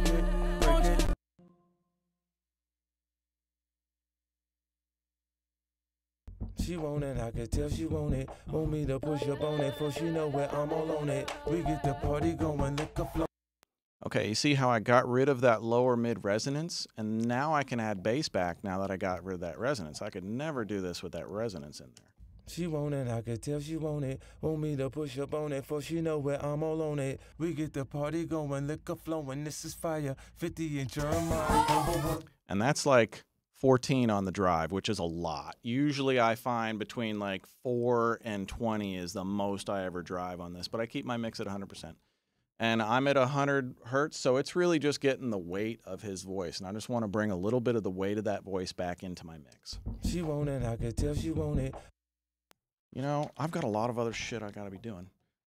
D: She want it, I could tell she want it. Want me to push up on it, for she know where I'm all on it. We get the party going, liquor flow.
B: Okay, you see how I got rid of that lower mid resonance, and now I can add bass back now that I got rid of that resonance. I could never do this with that resonance in there.
D: She want it, I could tell she want it. Want me to push up on it, for she know where I'm all on it. We get the party going, liquor flowing, this is fire. 50 and Jeremih, #1.
B: And that's like 14 on the drive, which is a lot. Usually I find between like 4 and 20 is the most I ever drive on this, but I keep my mix at 100%. And I'm at 100 hertz, so it's really just getting the weight of his voice. And I just want to bring a little bit of the weight of that voice back into my mix.
D: She want it, I could tell she want it.
B: You know, I've got a lot of other shit I got to be doing.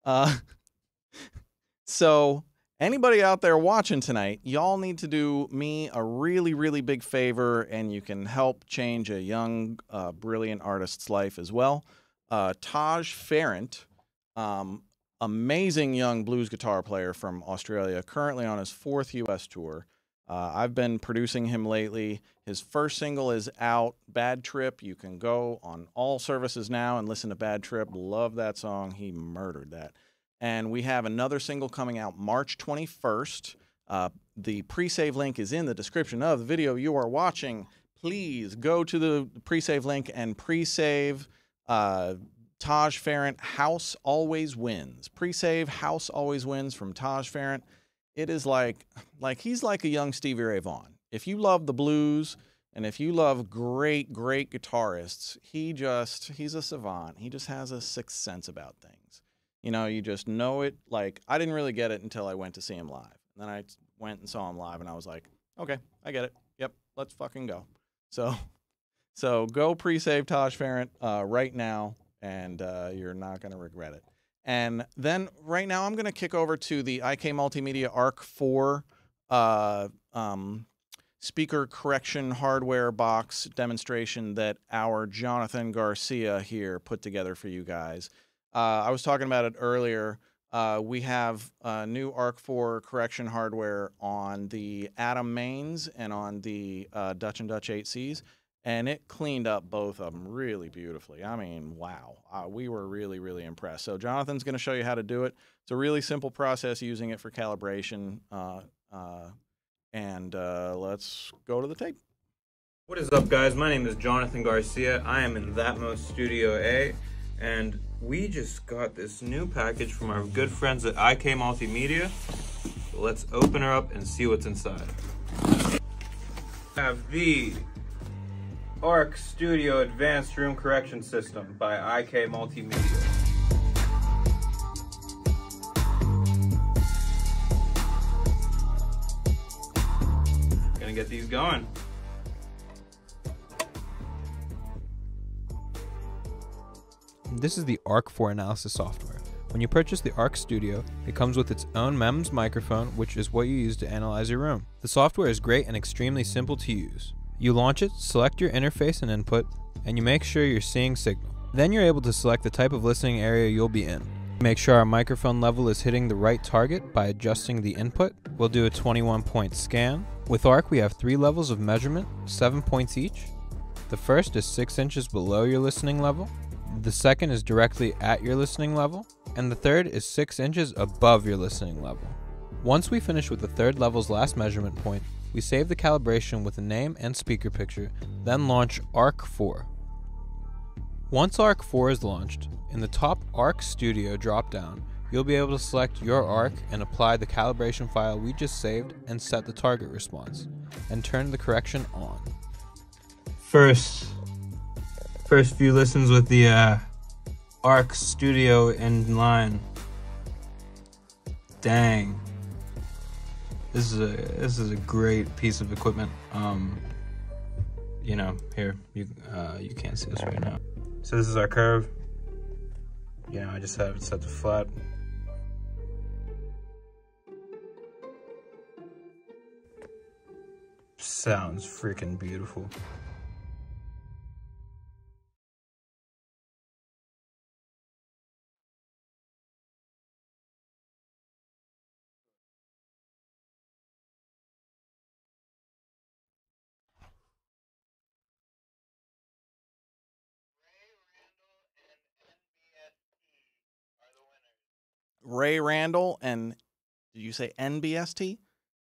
B: So anybody out there watching tonight, y'all need to do me a really, really big favor, and you can help change a young, brilliant artist's life as well. Taj Farrant, amazing young blues guitar player from Australia, currently on his 4th U.S. tour. I've been producing him lately. His first single is out, Bad Trip. You can go on all services now and listen to Bad Trip. Love that song. He murdered that. And we have another single coming out March 21st. The pre-save link is in the description of the video you are watching. Please go to the pre-save link and pre-save Taj Farrant, House Always Wins. Pre-save House Always Wins from Taj Farrant. It is like he's like a young Stevie Ray Vaughan. If you love the blues and if you love great guitarists, he's a savant. He just has a sixth sense about things. You know, you just know it. Like, I didn't really get it until I went to see him live. And then I went and saw him live, and I was like, okay, I get it. Yep, let's fucking go. So go pre-save Taj Farrant right now, and you're not going to regret it. And then right now I'm going to kick over to the IK Multimedia ARC 4 speaker correction hardware box demonstration that our Jonathan Garcia here put together for you guys. I was talking about it earlier. We have new ARC 4 correction hardware on the Atom mains and on the Dutch and Dutch 8Cs. And it cleaned up both of them really beautifully. I mean, wow. We were really, really impressed. So Jonathan's going to show you how to do it. It's a really simple process using it for calibration. Let's go to the tape.
F: What is up, guys? My name is Jonathan Garcia. I am in That Most Studio A. And we just got this new package from our good friends at IK Multimedia. So let's open her up and see what's inside. We have the ARC Studio Advanced Room Correction System by IK Multimedia. Gonna get these going.
G: This is the ARC 4 analysis software. When you purchase the ARC Studio, it comes with its own MEMS microphone, which is what you use to analyze your room. The software is great and extremely simple to use. You launch it, select your interface and input, and you make sure you're seeing signal. Then you're able to select the type of listening area you'll be in. Make sure our microphone level is hitting the right target by adjusting the input. We'll do a 21-point scan. With ARC, we have 3 levels of measurement, 7 points each. The first is 6 inches below your listening level. The second is directly at your listening level. And the third is 6 inches above your listening level. Once we finish with the third level's last measurement point, we save the calibration with a name and speaker picture, then launch ARC 4. Once ARC 4 is launched, in the top ARC Studio drop-down, you'll be able to select your ARC and apply the calibration file we just saved and set the target response, and turn the correction on.
F: First few listens with the ARC Studio in line. Dang. This is a great piece of equipment. You know, here you can't see this right now. So this is our curve. You know, I just have it set to flat. Sounds freaking beautiful.
B: Ray Randall and, did you say NBST?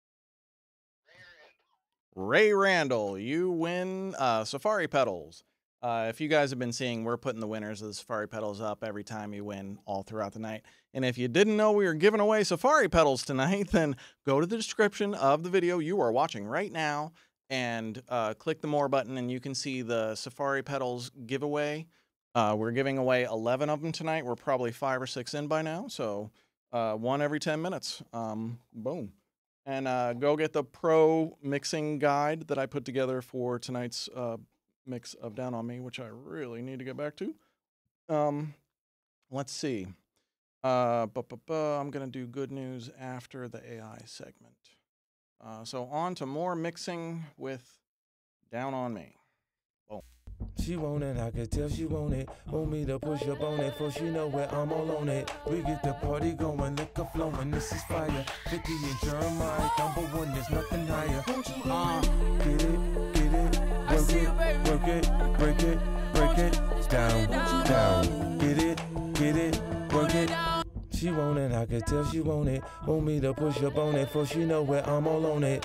B: Ray Randall, you win Safari pedals. If you guys have been seeing, we're putting the winners of the Safari pedals up every time you win all throughout the night. And if you didn't know we were giving away Safari pedals tonight, then go to the description of the video you are watching right now and click the more button and you can see the Safari pedals giveaway. We're giving away 11 of them tonight. We're probably 5 or 6 in by now, so one every 10 minutes. Boom. And go get the pro mixing guide that I put together for tonight's mix of Down On Me, which I really need to get back to. Let's see. I'm going to do good news after the AI segment. So on to more mixing with Down On Me.
D: She want it, I can tell she want it. Want me to push up on it, for she know where I'm all on it. We get the party going, liquor flowing, this is fire. 50 and Jeremih, #1, there's nothing higher. Get it, work it, break it, down, get it, work it. She want it, I can tell she want it. Want me to push up on it, for she know where I'm all on it.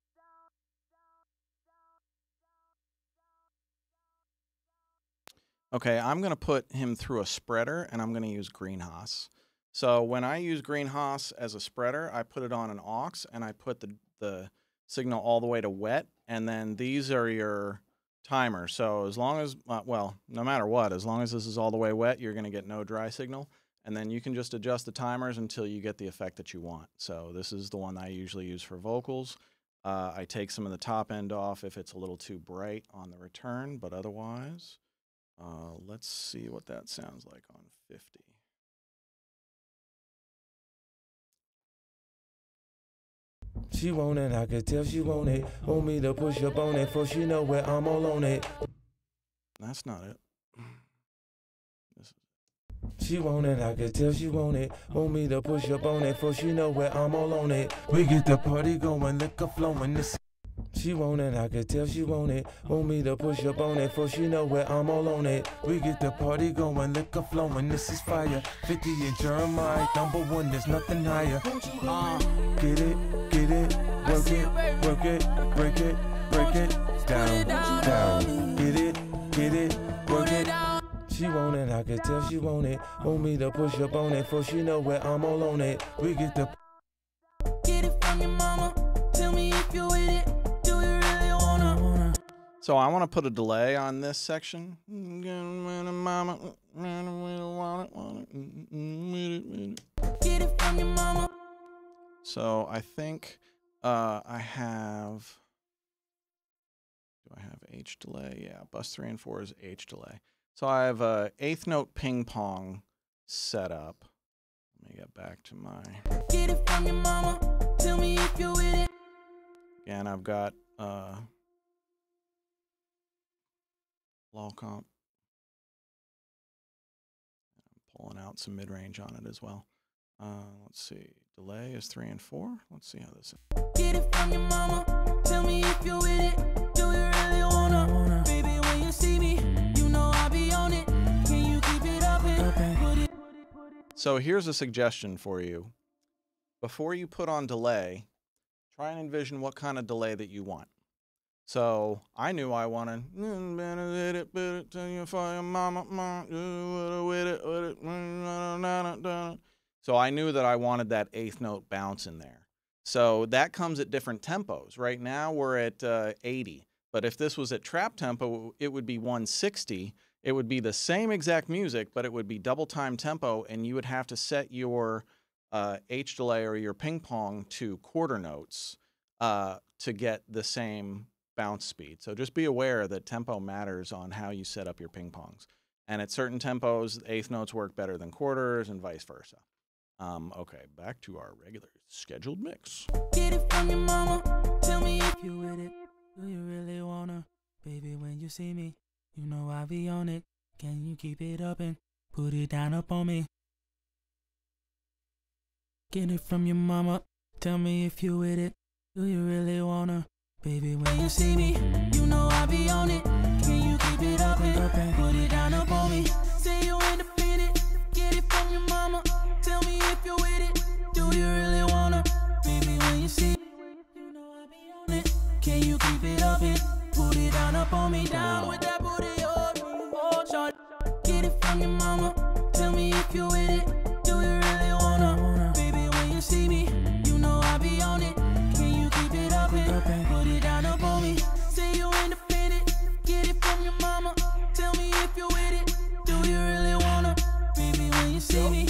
B: Okay, I'm going to put him through a spreader, and I'm going to use Greenhouse. So when I use Greenhouse as a spreader, I put it on an aux, and I put the signal all the way to wet, and then these are your timers. So as long as, well, no matter what, as long as this is all the way wet, you're going to get no dry signal, and then you can just adjust the timers until you get the effect that you want. So this is the one I usually use for vocals. I take some of the top end off if it's a little too bright on the return, but otherwise... let's see what that sounds like on 50.
D: She want it, I can tell she want it. Want me to push up on it, for she know where I'm all on it.
B: That's not it.
D: She want it, I can tell she want it. Want me to push up on it, for she know where I'm all on it. We get the party going, liquor flowing, this. She want it, I can tell she want it. Want me to push up on it, for she know where I'm all on it. We get the party going, liquor flowing, this is fire. 50 and Jeremih, #1, there's nothing higher. Get it, work it, break it, down, get it, work it. She want it, I can tell she want it. Want me to push up on it, for she know where I'm all on it. We get the
E: Get it from your mama. Tell me if you're with it.
B: So I want to put a delay on this section.
E: Get it from your mama.
B: So I think I have... Do I have H delay? Yeah, bus 3 and 4 is H delay. So I have a 8th note ping pong set up. Let me get back to my.
E: Get it from your mama. Tell me if you're with it.
B: Again, I've got low comp. I'm pulling out some mid-range on it as well. Let's see. Delay is 3 and 4. Let's see how this is.
E: Get it from your mama. Tell me if you're with it. Do you really wanna? Baby, when you see me, you know I'll be on it. Can you keep it up and put it?
B: So here's a suggestion for you. Before you put on delay, try and envision what kind of delay that you want. So I knew I wanted. So I knew that I wanted that 8th note bounce in there. So that comes at different tempos. Right now we're at 80. But if this was at trap tempo, it would be 160. It would be the same exact music, but it would be double time tempo, and you would have to set your H delay or your ping pong to quarter notes to get the same bounce speed. So just be aware that tempo matters on how you set up your ping pongs. And at certain tempos, 8th notes work better than quarters and vice versa. Okay, back to our regular scheduled mix.
E: Get it from your mama. Tell me if you with it. Do you really wanna? Baby, when you see me, you know I'll be on it. Can you keep it up and put it down up on me? Get it from your mama. Tell me if you with it. Do you really wanna? Baby, when you see me, you know I'll be on it. Can you keep it up and put it down up on me? Say you independent. Get it from your mama. Tell me if you're with it. Do you really wanna? Baby, when you see me, you know I'll be on it. Can you keep it up and put it down up on me? Down with that booty, oh, short. Get it from your mama. Tell me if you're with it. Do you really wanna? Baby, when you see me, you know I'll be on it. Can you keep it up and put it down up on me? Say you independent. Get it from your mama. Tell me if you're with it. Do you really wanna? Baby, when you see me.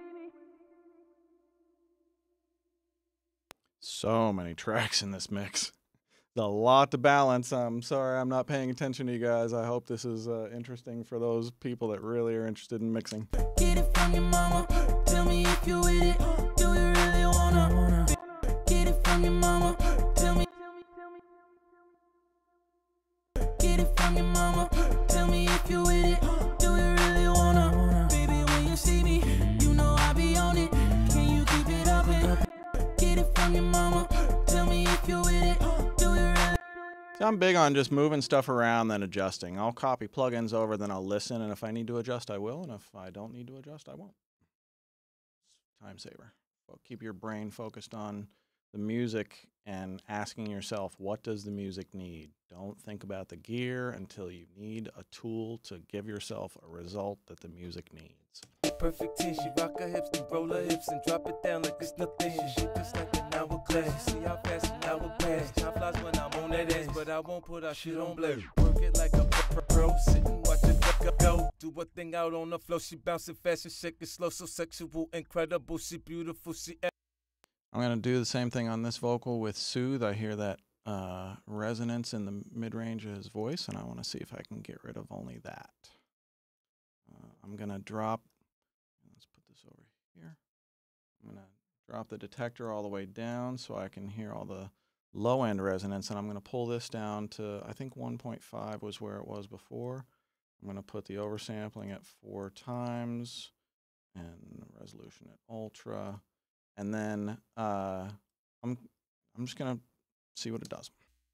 B: So many tracks in this mix. There's a lot to balance. I'm sorry I'm not paying attention to you guys. I hope this is interesting for those people that really are interested in mixing.
E: Get it from your mama. Tell me if you're with it. Do you really wanna? Get it from your mama. Tell me. Get it from your mama. Tell me if you're with it. Do you really wanna? Baby, when you see me, you know I'll be on it. Can you keep it up and get it from your mama? Tell me if you're with it. Do you really?
B: So I'm big on just moving stuff around, then adjusting. I'll copy plugins over, then I'll listen, and if I need to adjust, I will, and if I don't need to adjust, I won't. Time saver. Well, keep your brain focused on the music and asking yourself, what does the music need? Don't think about the gear until you need a tool to give yourself a result that the music needs.
D: Perfect 10, she rock her hips and roll her hips and drop it down like it's nothing. She shake just like an hourglass. See how fast an hour pass. Time flies when I'm on that ass, but I won't put our shit on blast. Work it like a pro, sit and watch it go. Do a thing out on the floor. She bouncing fast and shaking slow, so sexual, incredible. She beautiful, she.
B: I'm going to do the same thing on this vocal with Soothe. I hear that resonance in the mid-range of his voice, and I want to see if I can get rid of only that. I'm going to drop, let's put this over here. I'm going to drop the detector all the way down so I can hear all the low-end resonance, and I'm going to pull this down to, I think 1.5 was where it was before. I'm going to put the oversampling at 4 times and resolution at ultra. And then I'm just going to see what it does.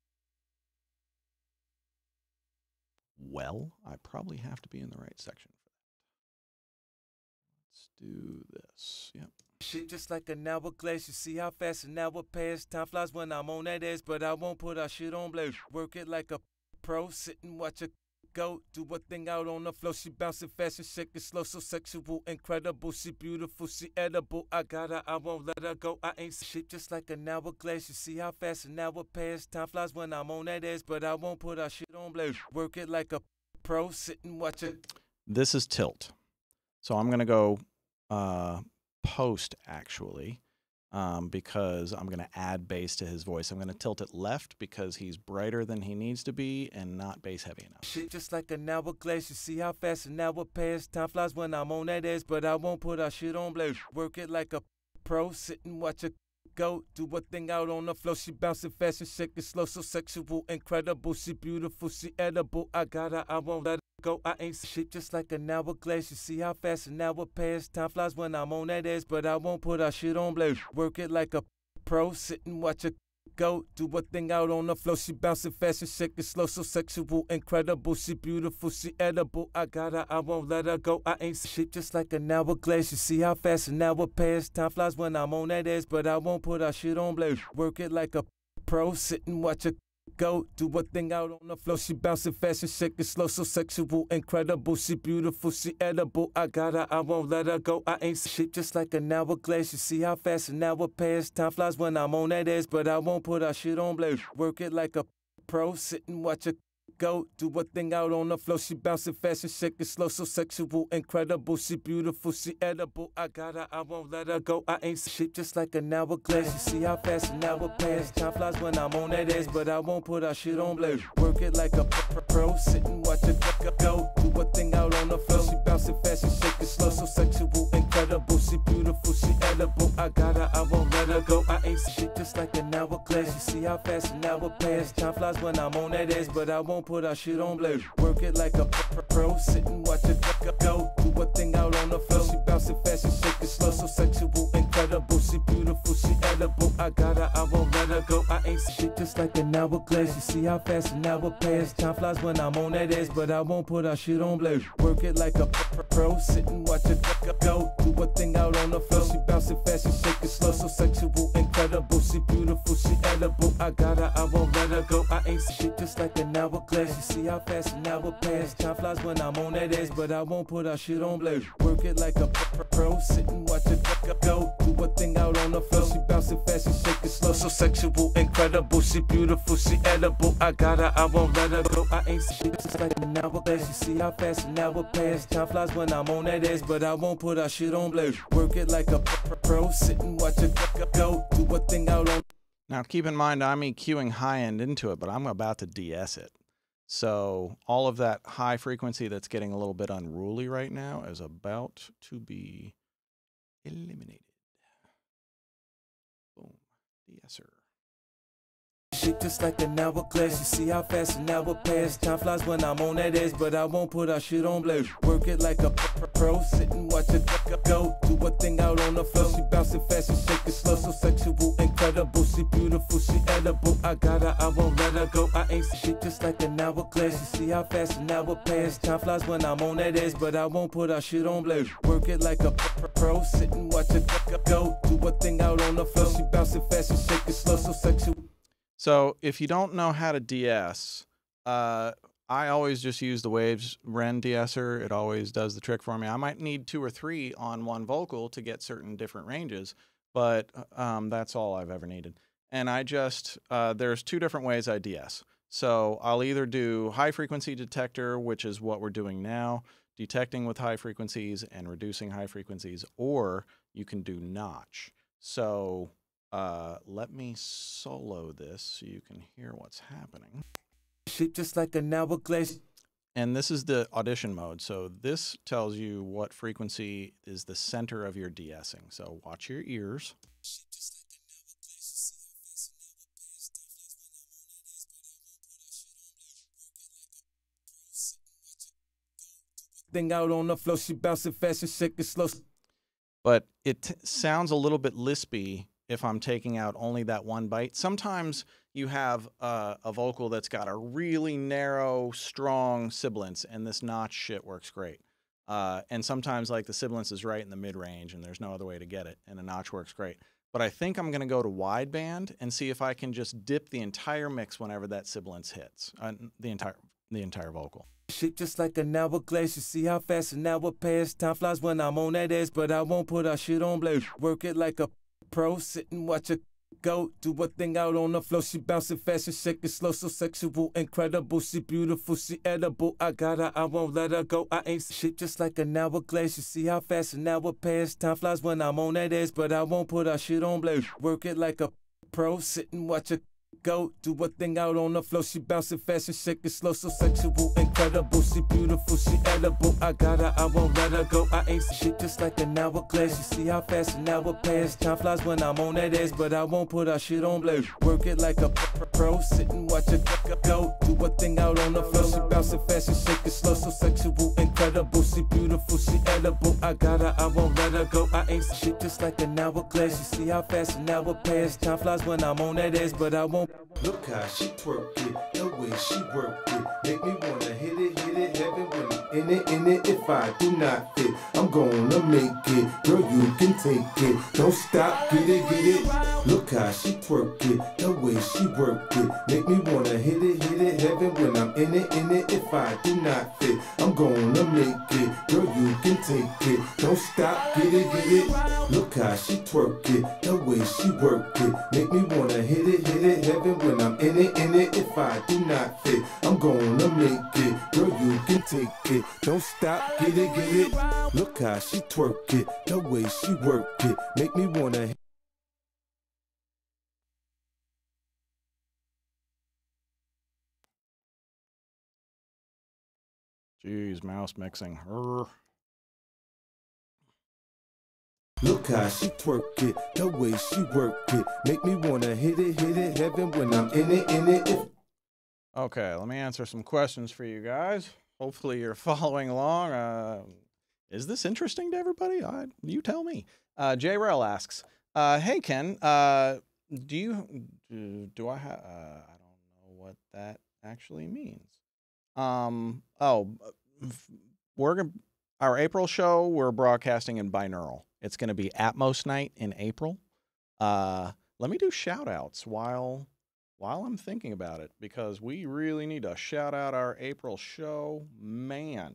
B: Well, I probably have to be in the right section for that. Let's do this. Yep.
D: Shit just like an hourglass. You see how fast an hour pass. Time flies when I'm on that ass, but I won't put our shit on blast. Work it like a pro, sit and watch it go. Do a thing out on the floor. She bouncing fast and shaking slow, so sexual, incredible. She beautiful, she edible. I got her, I won't let her go. I ain't shit just like an hourglass. You see how fast an hour pass. Time flies when I'm on that ass, but I won't put our shit on blast. Work it like a pro, sit and watch it.
B: This is tilt. So I'm going to go post, actually. because I'm going to add bass to his voice. I'm going to tilt it left because he's brighter than he needs to be and not bass heavy enough.
D: Shit just like an hourglass, you see how fast an hour pass. Time flies when I'm on that ass, but I won't put our shit on blast. Work it like a pro, sit and watch it go. Do a thing out on the floor, she bouncing fast and shaking slow. So sexual, incredible, she beautiful, she edible. I got her, I won't let her go. I ain't shit just like an hourglass, you see how fast an hour pass. Time flies when I'm on that ass, but I won't put our shit on blast. Work it like a pro, sit and watch it go. Do a thing out on the floor, she bouncing fast and shaking slow. So sexual, incredible, she beautiful, she edible. I got her, I won't let her go. I ain't shit just like an hourglass, you see how fast an hour pass. Time flies when I'm on that ass, but I won't put our shit on blast. Work it like a pro, sit and watch it go. Do a thing out on the floor, she bouncing fast and shaking slow. So sexual, incredible, she beautiful, she edible. I got her, I won't let her go. I ain't shit just like an hourglass, you see how fast an hour pass. Time flies when I'm on that ass, but I won't put our shit on blast. Work it like a pro, sit and watch it go. Do a thing out on the floor, she bouncing fast and shaking slow. So sexual, incredible, she beautiful, she edible. I got her, I won't let her go. I ain't shit just like an hourglass, you see how fast an hour pass. Time flies when I'm on that ass, but I won't put our shit on blast. Work it like a pro, sit and watch it go. Do a thing out on the floor, she bouncing fast and shaking slow. So sexual, incredible, she beautiful, she edible. I got her, I won't let her go. I ain't shit just like an hourglass, you see how fast an hour pass. Time flies when I'm on that ass, but I won't put our shit on blast. Work it like a pro, sit and watch it go. Do a thing out on the floor, she bouncing fast and shaking slow. So sexual, incredible, she beautiful, she edible. I got her, I won't let her go. I ain't shit just like an hourglass, you see how fast an hour pass. Time flies when I'm on that ass, but I won't put our shit on blast. Work it like a pro, sit and watch it go. Do a thing out on the floor, she bouncing fast and shaking slow. So sexual, incredible, she beautiful, she edible. I got her, I won't let her go. I ain't shit just like an hourglass, you see how fast an hour pass. Time flies when I'm on that ass, but I won't put our shit on blast. Work it like a pro, sit and watch it go. Do a thing out on the floor, she bouncing fast and shaking slow. So sexual, incredible, she beautiful, she edible. I got her, I won't let her go. I ain't shit just like an hourglass, you see how fast an hour pass. Time flies when I'm on that ass, but I won't put our shit on blast. Work it like a pro, sit and watch it go. Do a thing out on.
B: Now keep in mind I'm EQing high end into it, but I'm about to DS it. So all of that high frequency that's getting a little bit unruly right now is about to be eliminated. Boom. DSer.
D: Shit just like an hourglass, you see how fast an hour pass. Time flies when I'm on that ass, but I won't put our shit on blast. Work it like a pro, sit and watch it go. Do a thing out on the floor, she bouncing fast and shaking slow. So sexual, incredible, she beautiful, she edible. I got her, I won't let her go. I ain't shit just like an hourglass, you see how fast an hour pass. Time flies when I'm on that ass, but I won't put our shit on blast. Work it like a pro, sit and watch it go. Do a thing out on the floor, she bouncing fast and shaking slow. So sexual.
B: So if you don't know how to DS, I always just use the Waves Ren DSer. It always does the trick for me. I might need 2 or 3 on one vocal to get certain different ranges, but that's all I've ever needed. And I just, there's 2 different ways I DS. So I'll either do high frequency detector, which is what we're doing now, detecting with high frequencies and reducing high frequencies, or you can do notch. So let me solo this so you can hear what's happening.
D: Shit just like an hourglass.
B: And this is the audition mode. So this tells you what frequency is the center of your de-essing. So watch your ears.
D: Thing out on the floor, she bouncing fast and shaking slow.
B: But it sounds a little bit lispy if I'm taking out only that one bite. Sometimes you have a vocal that's got a really narrow, strong sibilance, and this notch shit works great. And sometimes like the sibilance is right in the mid-range and there's no other way to get it, and a notch works great. But I think I'm gonna go to wideband and see if I can just dip the entire mix whenever that sibilance hits, the entire vocal.
D: Shit just like an hourglass, you see how fast an hour pass. Time flies when I'm on that ass, but I won't put our shit on blast. Work it like a pro, sit and watch it go. Do a thing out on the floor. She bouncing fast and shaking slow, so sexual, incredible. She beautiful, she edible. I got her, I won't let her go. I ain't shit just like an hourglass. You see how fast an hour pass. Time flies when I'm on that ass, but I won't put our shit on blast. Work it like a pro, sit and watch her go. Do a thing out on the floor. She bouncing fast and shaking slow, so sexual, incredible. She beautiful, she edible. I got her, I won't let her go. I ain't shit just like an hourglass. You see how fast an hour pass. Time flies when I'm on that ass, but I won't put our shit on blast. Work it like a pro, sit and watch her go. Do a thing out on the floor. She bouncing fast and shaking slow, so sexual, incredible. She beautiful, she edible. I got her, I won't let her go. I ain't shit just like an hourglass. You see how fast an hour pass. Time flies when I'm on that ass, but I won't. Look how she twerk it, the way she work it. Make me wanna hit it, heaven when I'm in it. If I do not fit, I'm gonna make it. Girl, you can take it. Don't stop, get it. Look how she twerk it, the way she work it. Make me wanna hit it, heaven when I'm in it. If I do not fit, I'm gonna make it. Girl, you can take it. Don't stop, get it. Look how she twerk it, the way she work it. Make me wanna hit it, heaven when I'm in it. If I do not fit, I'm gonna make it. Girl, you can take it. Don't stop, get it. Look how she twerk it, the way she work it. Make me wanna.
B: Jeez, mouse mixing.
D: Look how she twerk it, the way she work it. Make me wanna hit it, heaven when I'm in it.
B: Okay, let me answer some questions for you guys. Hopefully you're following along. Is this interesting to everybody? You tell me. J. Rel asks, hey Ken, do I have, I don't know what that actually means. Our April show, we're broadcasting in binaural. It's going to be Atmos night in April. Let me do shout outs while I'm thinking about it, because we really need to shout out our April show, man.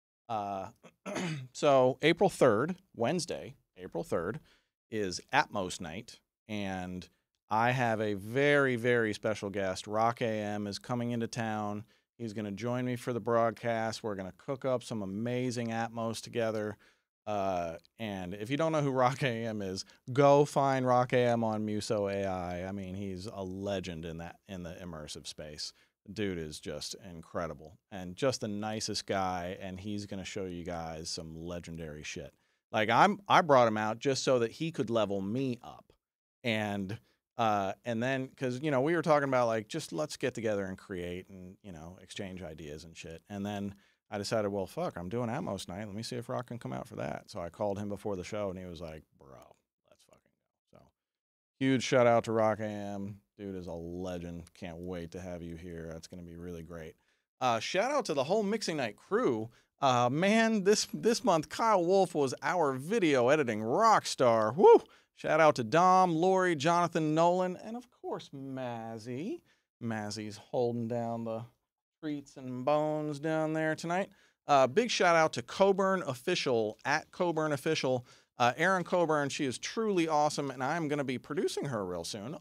B: So April 3rd, Wednesday, April 3rd is Atmos night, and I have a very, very special guest. Rock AM is coming into town. He's going to join me for the broadcast. We're going to cook up some amazing Atmos together. And if you don't know who Rock AM is, go find Rock AM on Muso AI. I mean, he's a legend in the immersive space. The dude is just incredible and just the nicest guy. And he's going to show you guys some legendary shit. Like I brought him out just so that he could level me up. And then, cause you know, we were talking about like, just let's get together and create and, you know, exchange ideas and shit. And then I decided, well, fuck, I'm doing Atmos night. Let me see if Rock can come out for that. So I called him before the show, and he was like, bro, let's fucking go. So huge shout out to Rock AM. Dude is a legend. Can't wait to have you here. That's going to be really great. Shout out to the whole Mixing Night crew. Man, this month, Kyle Wolf was our video editing rock star. Woo! Shout out to Dom, Lori, Jonathan, Nolan, and of course, Mazzy. Mazzy's holding down the treats and bones down there tonight. Big shout out to Coburn Official, at Coburn Official. Erin Coburn, she is truly awesome, and I'm going to be producing her real soon.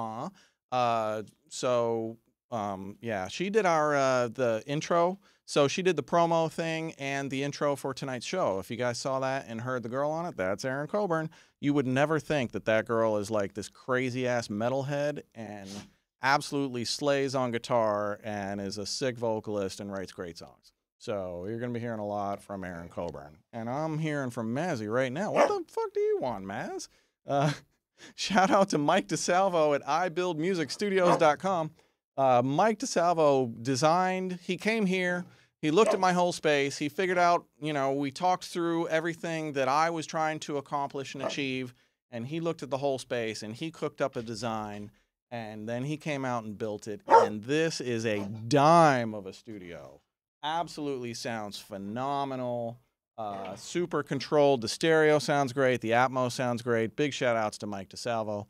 B: Yeah, she did the intro. So she did the promo thing and the intro for tonight's show. If you guys saw that and heard the girl on it, that's Erin Coburn. You would never think that girl is like this crazy-ass metalhead and absolutely slays on guitar and is a sick vocalist and writes great songs. So you're going to be hearing a lot from Erin Coburn. And I'm hearing from Mazzy right now. What the fuck do you want, Maz? Shout out to Mike DeSalvo at ibuildmusicstudios.com. Mike DeSalvo designed, he came here, he looked at my whole space, he figured out, you know, we talked through everything that I was trying to accomplish and achieve, and he looked at the whole space and he cooked up a design. And then he came out and built it. And this is a dime of a studio. Absolutely sounds phenomenal. Super controlled. The stereo sounds great. The Atmos sounds great. Big shout outs to Mike DeSalvo.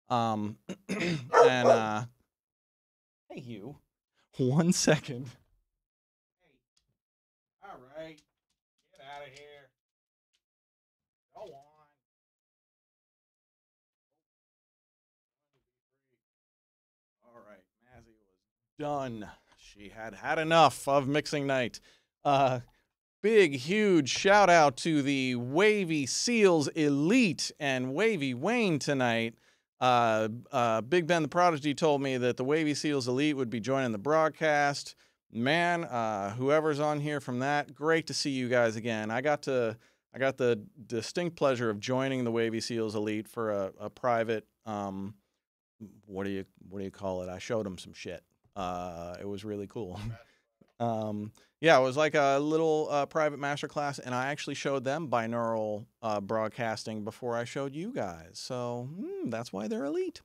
B: Hey, you. 1 second. Hey. All right. Get out of here. Go on. done. She had had enough of mixing night. Big, huge shout out to the Wavy Seals Elite and Wavy Wayne tonight. Big Ben the Prodigy told me that the Wavy Seals Elite would be joining the broadcast. Man, whoever's on here from that, great to see you guys again. I got the distinct pleasure of joining the Wavy Seals Elite for a private, what do you call it? I showed them some shit. It was really cool. Yeah, it was like a little private masterclass, and I actually showed them binaural broadcasting before I showed you guys. So that's why they're elite.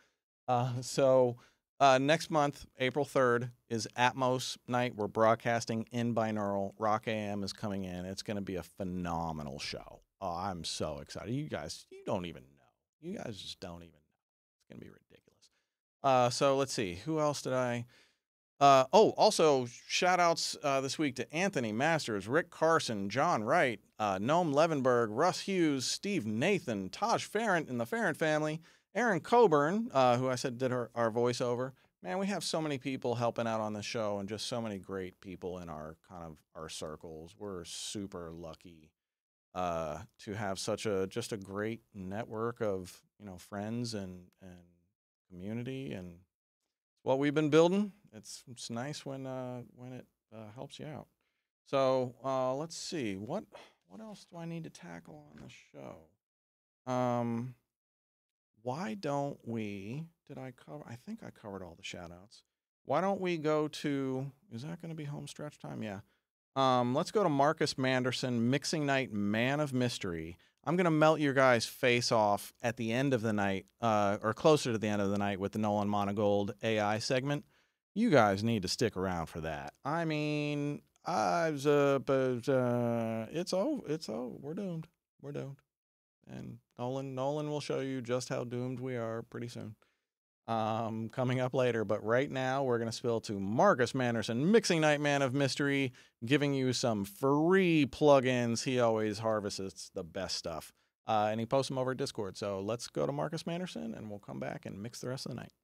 B: Next month, April 3rd, is Atmos night. We're broadcasting in binaural. Rock AM is coming in. It's going to be a phenomenal show. Oh, I'm so excited. You guys, you don't even know. You guys just don't even know. It's going to be ridiculous. So let's see. Who else did I... also, shout-outs this week to Anthony Masters, Rick Carson, John Wright, Noam Levenberg, Russ Hughes, Steve Nathan, Taj Farrant and the Farrant family, Aaron Coburn, who I said did our voiceover. Man, we have so many people helping out on the show and just so many great people in our circles. We're super lucky to have such a great network of, friends and community, and what we've been building. It's nice when it helps you out. So let's see, what else do I need to tackle on the show? Why don't we? Did I cover? I think I covered all the shout outs. Why don't we go to? Is that going to be home stretch time? Yeah. Let's go to Marcus Manderson, Mixing Night Man of Mystery. I'm going to melt your guys' face off at the end of the night, or closer to the end of the night, with the Nolan Monogold AI segment. You guys need to stick around for that. I mean, it's over. We're doomed. We're doomed. And Nolan will show you just how doomed we are pretty soon. Coming up later, but right now we're going to spill to Marcus Manderson, Mixing Night Man of Mystery, giving you some free plugins. He always harvests the best stuff, and he posts them over at Discord. So let's go to Marcus Manderson, and we'll come back and mix the rest of the night.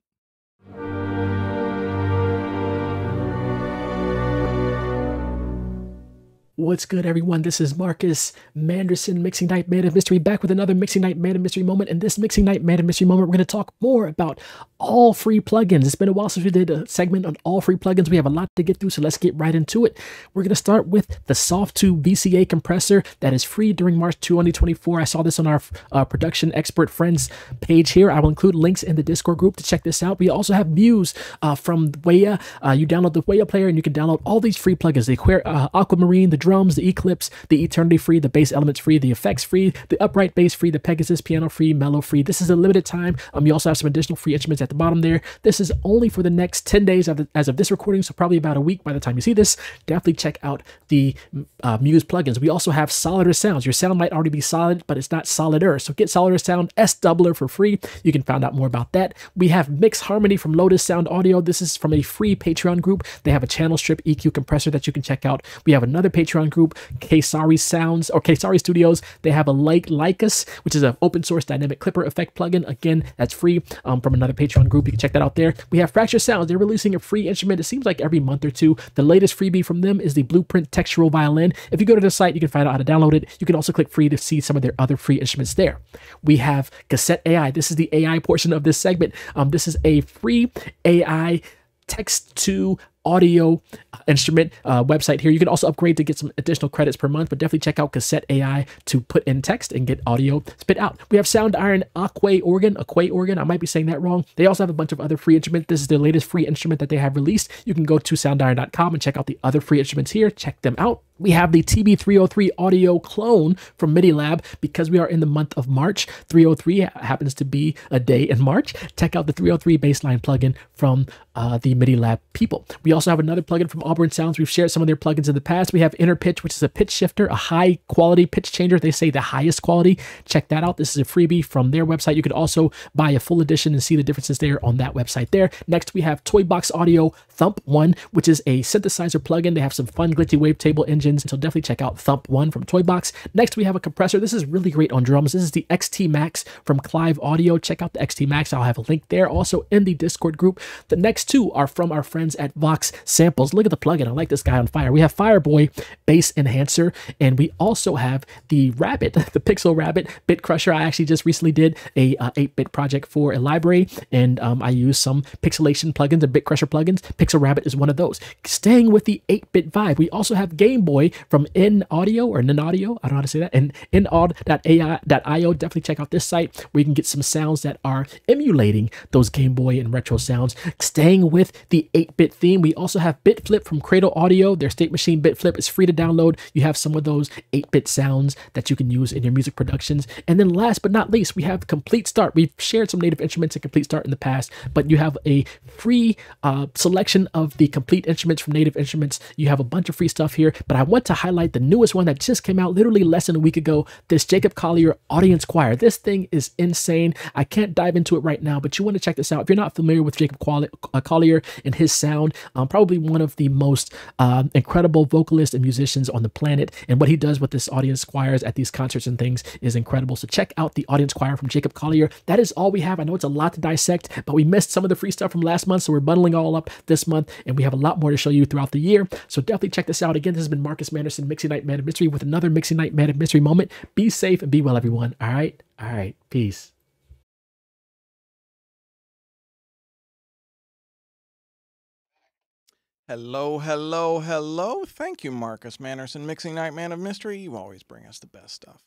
H: What's good, everyone? This is Marcus Manderson, Mixing Night Man of Mystery, back with another Mixing Night Man of Mystery moment. In this Mixing Night Man of Mystery moment, we're going to talk more about all free plugins. It's been a while since we did a segment on all free plugins. We have a lot to get through, so let's get right into it. We're going to start with the Soft2 VCA compressor that is free during March 2024. I saw this on our production expert friends page here. I will include links in the Discord group to check this out. We also have Muse from Waya. You download the Waya player, and you can download all these free plugins. The Aquamarine, the drums, the Eclipse, the Eternity free, the bass elements free, the effects free, the upright bass free, the Pegasus piano free, mellow free. This is a limited time. You also have some additional free instruments at the bottom there. This is only for the next 10 days as of this recording, so probably about a week by the time you see this. Definitely check out the Muse plugins. We also have Solider Sounds. Your sound might already be solid, but it's not solider. So get Solider Sound S Doubler for free. You can find out more about that. We have Mix Harmony from Lotus Sound Audio. This is from a free Patreon group. They have a channel strip EQ compressor that you can check out. We have another Patreon group, Kesari Sounds or Kesari Studios. They have a Like Us, which is an open source dynamic clipper effect plugin. Again, that's free from another Patreon group. You can check that out there. We have Fracture Sounds. They're releasing a free instrument. It seems like every month or two. The latest freebie from them is the Blueprint Textural Violin. If you go to the site, you can find out how to download it. You can also click free to see some of their other free instruments there. We have Cassette AI. This is the AI portion of this segment. This is a free AI text-to audio instrument website here. You can also upgrade to get some additional credits per month, but definitely check out Cassette AI to put in text and get audio spit out. We have Sound Iron Aquay organ. I might be saying that wrong. They also have a bunch of other free instruments. This is the latest free instrument that they have released. You can go to soundiron.com and check out the other free instruments here. Check them out. We have the TB303 audio clone from MIDI Lab. Because we are in the month of March, 303 happens to be a day in March. Check out the 303 baseline plugin from the MIDI Lab people. We also have another plugin from Auburn Sounds. We've shared some of their plugins in the past. We have Inner Pitch, which is a pitch shifter, a high quality pitch changer. They say the highest quality. Check that out. This is a freebie from their website. You could also buy a full edition and see the differences there on that website there. Next, we have Toy Box Audio Thump 1, which is a synthesizer plugin. They have some fun glitchy wavetable engine plugins. So definitely check out Thump 1 from Toybox. Next, we have a compressor. This is really great on drums. This is the XT Max from Clive Audio. Check out the XT Max. I'll have a link there. Also in the Discord group. The next two are from our friends at Vox Samples. Look at the plugin. I like this guy on fire. We have Fireboy Bass Enhancer, and we also have the Rabbit, the Pixel Rabbit Bit Crusher. I actually just recently did a 8-bit project for a library, and I used some pixelation plugins and Bit Crusher plugins. Pixel Rabbit is one of those. Staying with the 8-bit vibe, we also have Game Boy from In Audio, or Nin Audio, I don't know how to say that, and inaud.io. Definitely check out this site where you can get some sounds that are emulating those Game Boy and retro sounds. Staying with the 8-bit theme, we also have BitFlip from Cradle Audio. Their State Machine BitFlip is free to download. You have some of those 8-bit sounds that you can use in your music productions. And then last but not least, we have Complete Start. We've shared some native instruments in Complete Start in the past, but you have a free selection of the complete instruments from Native Instruments. You have a bunch of free stuff here, but I want to highlight the newest one that just came out literally less than a week ago, this Jacob Collier Audience Choir. This thing is insane. I can't dive into it right now, but you want to check this out. If you're not familiar with Jacob Collier and his sound, probably one of the most incredible vocalists and musicians on the planet, and what he does with this audience choirs at these concerts and things is incredible. So check out the Audience Choir from Jacob Collier. That is all we have. I know it's a lot to dissect, but we missed some of the free stuff from last month, so we're bundling all up this month, and we have a lot more to show you throughout the year. So definitely check this out. Again, this has been Marcus Manderson, Mixing Night Man of Mystery, with another Mixing Night Man of Mystery moment. Be safe and be well, everyone. All right. Peace.
B: Hello. Thank you, Marcus Manderson, Mixing Night Man of Mystery. You always bring us the best stuff.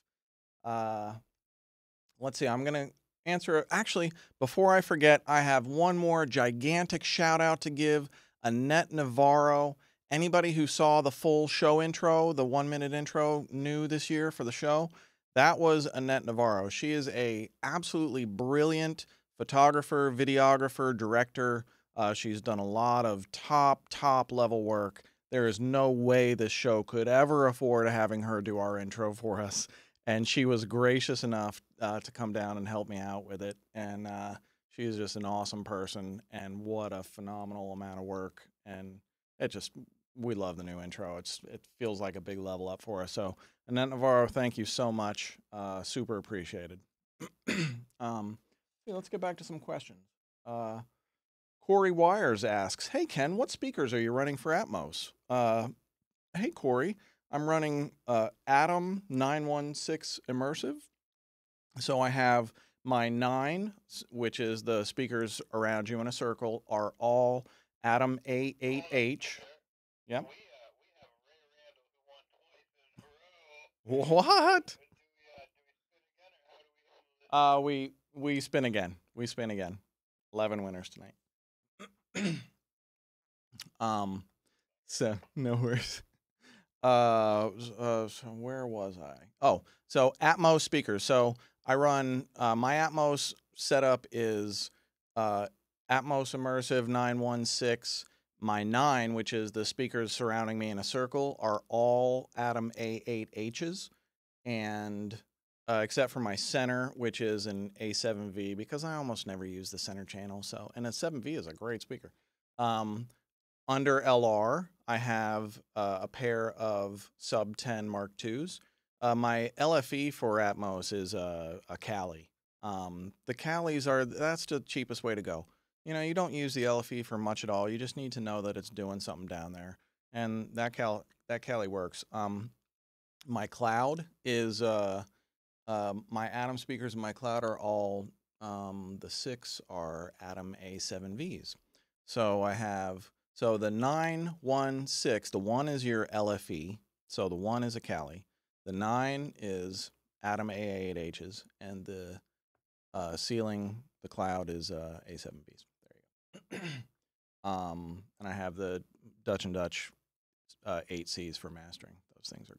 B: Let's see. I'm going to answer. Actually, before I forget, I have one more gigantic shout out to give. Annette Navarro. Anybody who saw the full show intro, the 1-minute intro new this year for the show, that was Annette Navarro. She is a absolutely brilliant photographer, videographer, director. She's done a lot of top level work. There is no way this show could ever afford having her do our intro for us. And she was gracious enough to come down and help me out with it. And she is just an awesome person. And what a phenomenal amount of work. And it just, we love the new intro. It feels like a big level up for us. So Annette Navarro, thank you so much. Super appreciated. Let's get back to some questions. Corey Wires asks, hey, Ken, what speakers are you running for Atmos? Hey, Corey, I'm running Atom 916 Immersive. So I have my 9, which is the speakers around you in a circle, are all Atom A8H. Yep. What? We spin again. We spin again. 11 winners tonight. So no worries. So where was I? Oh, so Atmos speakers. So I run my Atmos setup is Atmos Immersive 916. My 9, which is the speakers surrounding me in a circle, are all Atom A8Hs, and except for my center, which is an A7V, because I almost never use the center channel. So, and a 7V is a great speaker. Under LR, I have a pair of sub 10 Mark IIs. My LFE for Atmos is a Cali. The Calis that's the cheapest way to go. You know, you don't use the LFE for much at all. You just need to know that it's doing something down there, and that Cali works. My cloud is my Atom speakers in my cloud are all the 6 are Atom A7Vs. So I have the 916. The 1 is your LFE. So the 1 is a Cali. The 9 is Atom A8Hs, and the ceiling, the cloud is A7Vs. There you go. And I have the Dutch and Dutch 8Cs for mastering. Those things are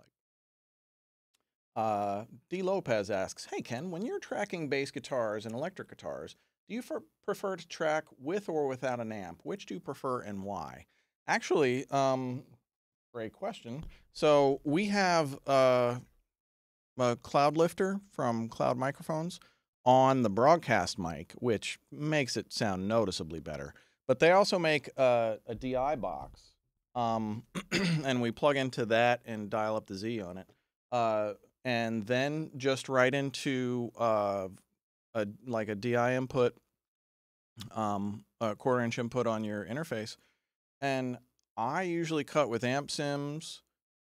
B: godlike. D. Lopez asks, hey, Ken, when you're tracking bass guitars and electric guitars, do you prefer to track with or without an amp? Which do you prefer and why? Actually, great question. So we have a Cloud Lifter from Cloud Microphones on the broadcast mic, which makes it sound noticeably better. But they also make a DI box and we plug into that and dial up the Z on it. And then just right into like a DI input, a 1/4-inch input on your interface. And I usually cut with amp sims.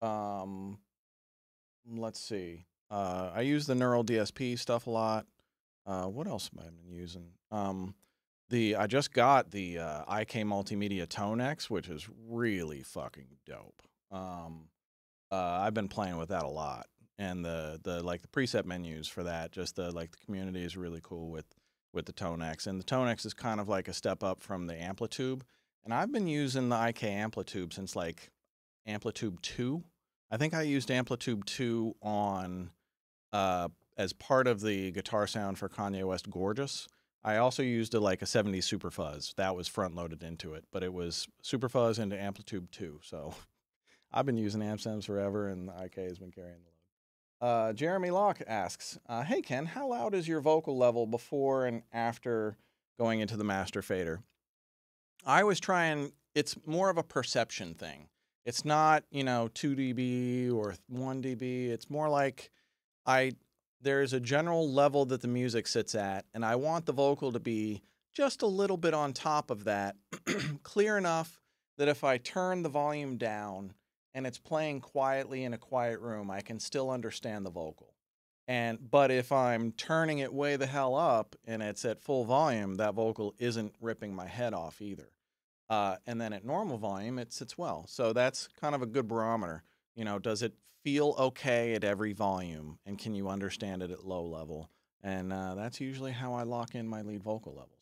B: Let's see. I use the Neural DSP stuff a lot. What else have I been using? I just got the IK Multimedia ToneX, which is really fucking dope. I've been playing with that a lot, and the preset menus for that, just the community is really cool with the ToneX, and the ToneX is kind of like a step up from the Amplitude, and I've been using the IK Amplitude since like Amplitude 2. I think I used Amplitude 2 on as part of the guitar sound for Kanye West Gorgeous. I also used a 70s Super Fuzz. That was front loaded into it, but it was Super Fuzz into Amplitude 2. So I've been using amp sims forever, and IK has been carrying the load. Jeremy Locke asks, hey Ken, how loud is your vocal level before and after going into the master fader? I was trying, it's more of a perception thing. It's not, 2 dB or 1 dB. It's more like there's a general level that the music sits at, and I want the vocal to be just a little bit on top of that, clear enough that if I turn the volume down and it's playing quietly in a quiet room, I can still understand the vocal. But if I'm turning it way the hell up and it's at full volume, that vocal isn't ripping my head off either. And then at normal volume, it sits well. So that's kind of a good barometer. Does it feel okay at every volume, and can you understand it at low level? And that's usually how I lock in my lead vocal levels.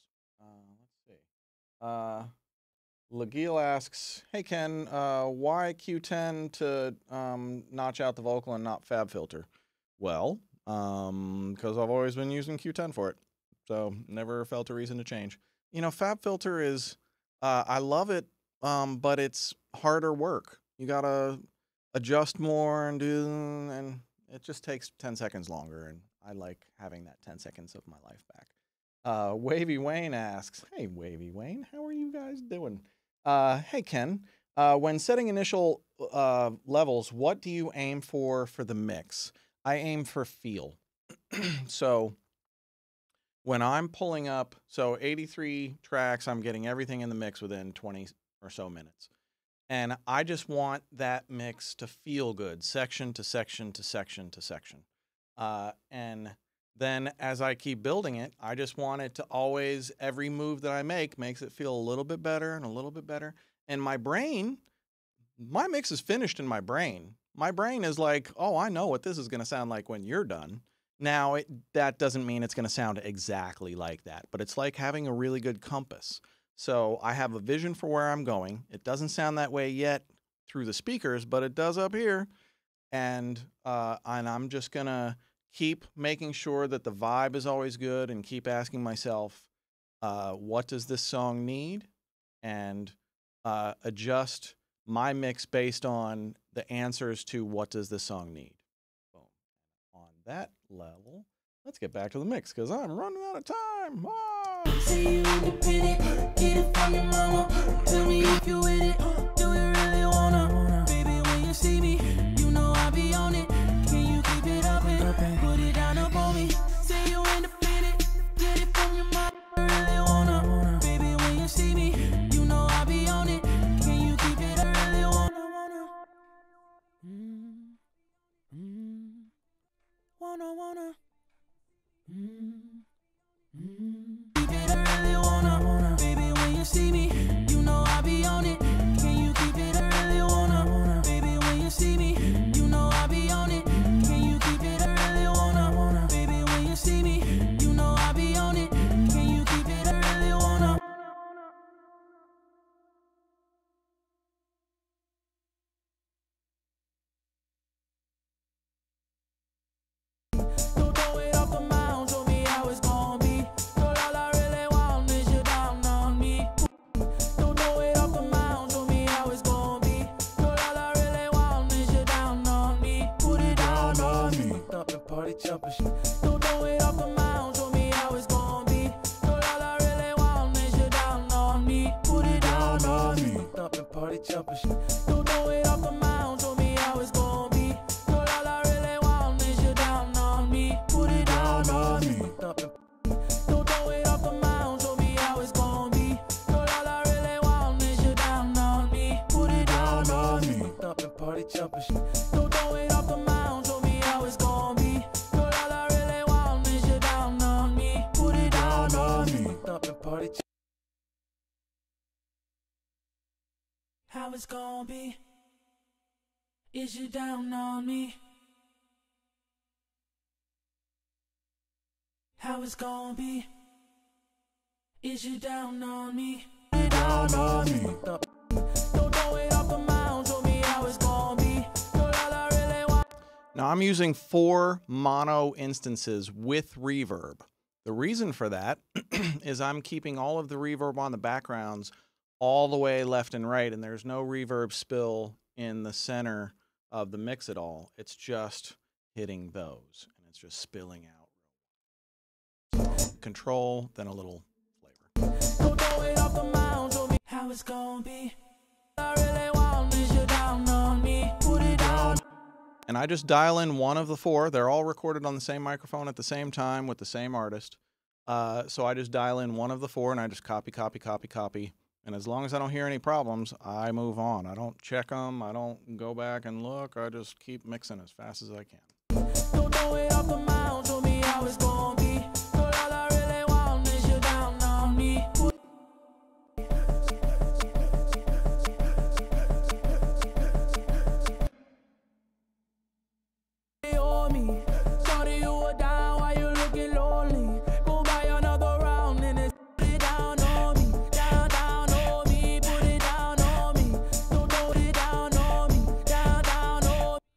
B: Let's see. Lagiel asks, hey Ken, why Q10 to notch out the vocal and not Fab Filter? Well, because I've always been using Q10 for it, so never felt a reason to change. Fab Filter is, I love it, but it's harder work. You gotta adjust more and it just takes 10 seconds longer, and I like having that 10 seconds of my life back. Wavy Wayne asks, hey Wavy Wayne, how are you guys doing? Hey Ken, when setting initial levels, what do you aim for the mix? I aim for feel. So when I'm pulling up, 83 tracks, I'm getting everything in the mix within 20 or so minutes. And I just want that mix to feel good, section to section to section to section. And then as I keep building it, I just want it to always, every move that I make makes it feel a little bit better and a little bit better. And my brain, my mix is finished in my brain. My brain is like, oh, I know what this is going to sound like when you're done. Now, that doesn't mean it's going to sound exactly like that, but it's like having a really good compass. So I have a vision for where I'm going. It doesn't sound that way yet through the speakers, but it does up here. And I'm just going to keep making sure that the vibe is always good and keep asking myself, what does this song need? And adjust my mix based on the answers to what does this song need. Boom. On that level, let's get back to the mix because I'm running out of time. Ah!
E: Say you independent, get it from your mama. Tell me if you with it, do you really wanna? Baby, when you see me, you know I be on it. Can you keep it up and put it down up on me? Say you independent, get it from your mama. Really wanna? Baby, when you see me, you know I be on it. Can you keep it? I really wanna. Wanna. Keep it, I really wanna. Baby, when you see me, you know I be on it. Can you keep it? I really wanna. Baby, when you see me, you know I be on it. Can you keep it? I really wanna. Baby, when you see me, you know I be on it. Can you keep it? I really wanna. Don't throw it off the mound, show me how it's gonna be. Girl, all I really want is you down on me. Don't throw it off the mound, show me how it's gonna be. Girl, all I really want is you down on me. Put it down on me.
D: Thumping, party jumping.
E: Don't throw it off the mound, show me how it's gonna be. Girl, all I really want is you down on me. Put it down on me.
D: Thumping, party jumping.
E: How it's gonna be? Is you down on me? How it's gonna be? Is you down on me? Down on me. Don't throw it off the mound, show me how it's gonna be.
B: Now I'm using 4 mono instances with reverb. The reason for that is I'm keeping all of the reverb on the backgrounds all the way left and right, and there's no reverb spill in the center of the mix at all. It's just hitting those, and it's just spilling out. So, control, then a little flavor.
E: Don't throw it off the mound, show me how it's gonna be. I really want is you down on me. Put it down.
B: And I just dial in one of the 4. They're all recorded on the same microphone at the same time with the same artist. So I just dial in one of the 4, and I just copy, copy, copy, copy. And as long as I don't hear any problems, I move on. I don't check them. I don't go back and look. I just keep mixing as fast as I can.
E: Don't throw it off the mound, show me how it's gonna be. All I really want is you down on me. Me. Sorry you were down, why you looking lonely? Go buy another round and it's put it down on me. Down, down on me, put it down on me. Don't throw it down on me. Down, down on me.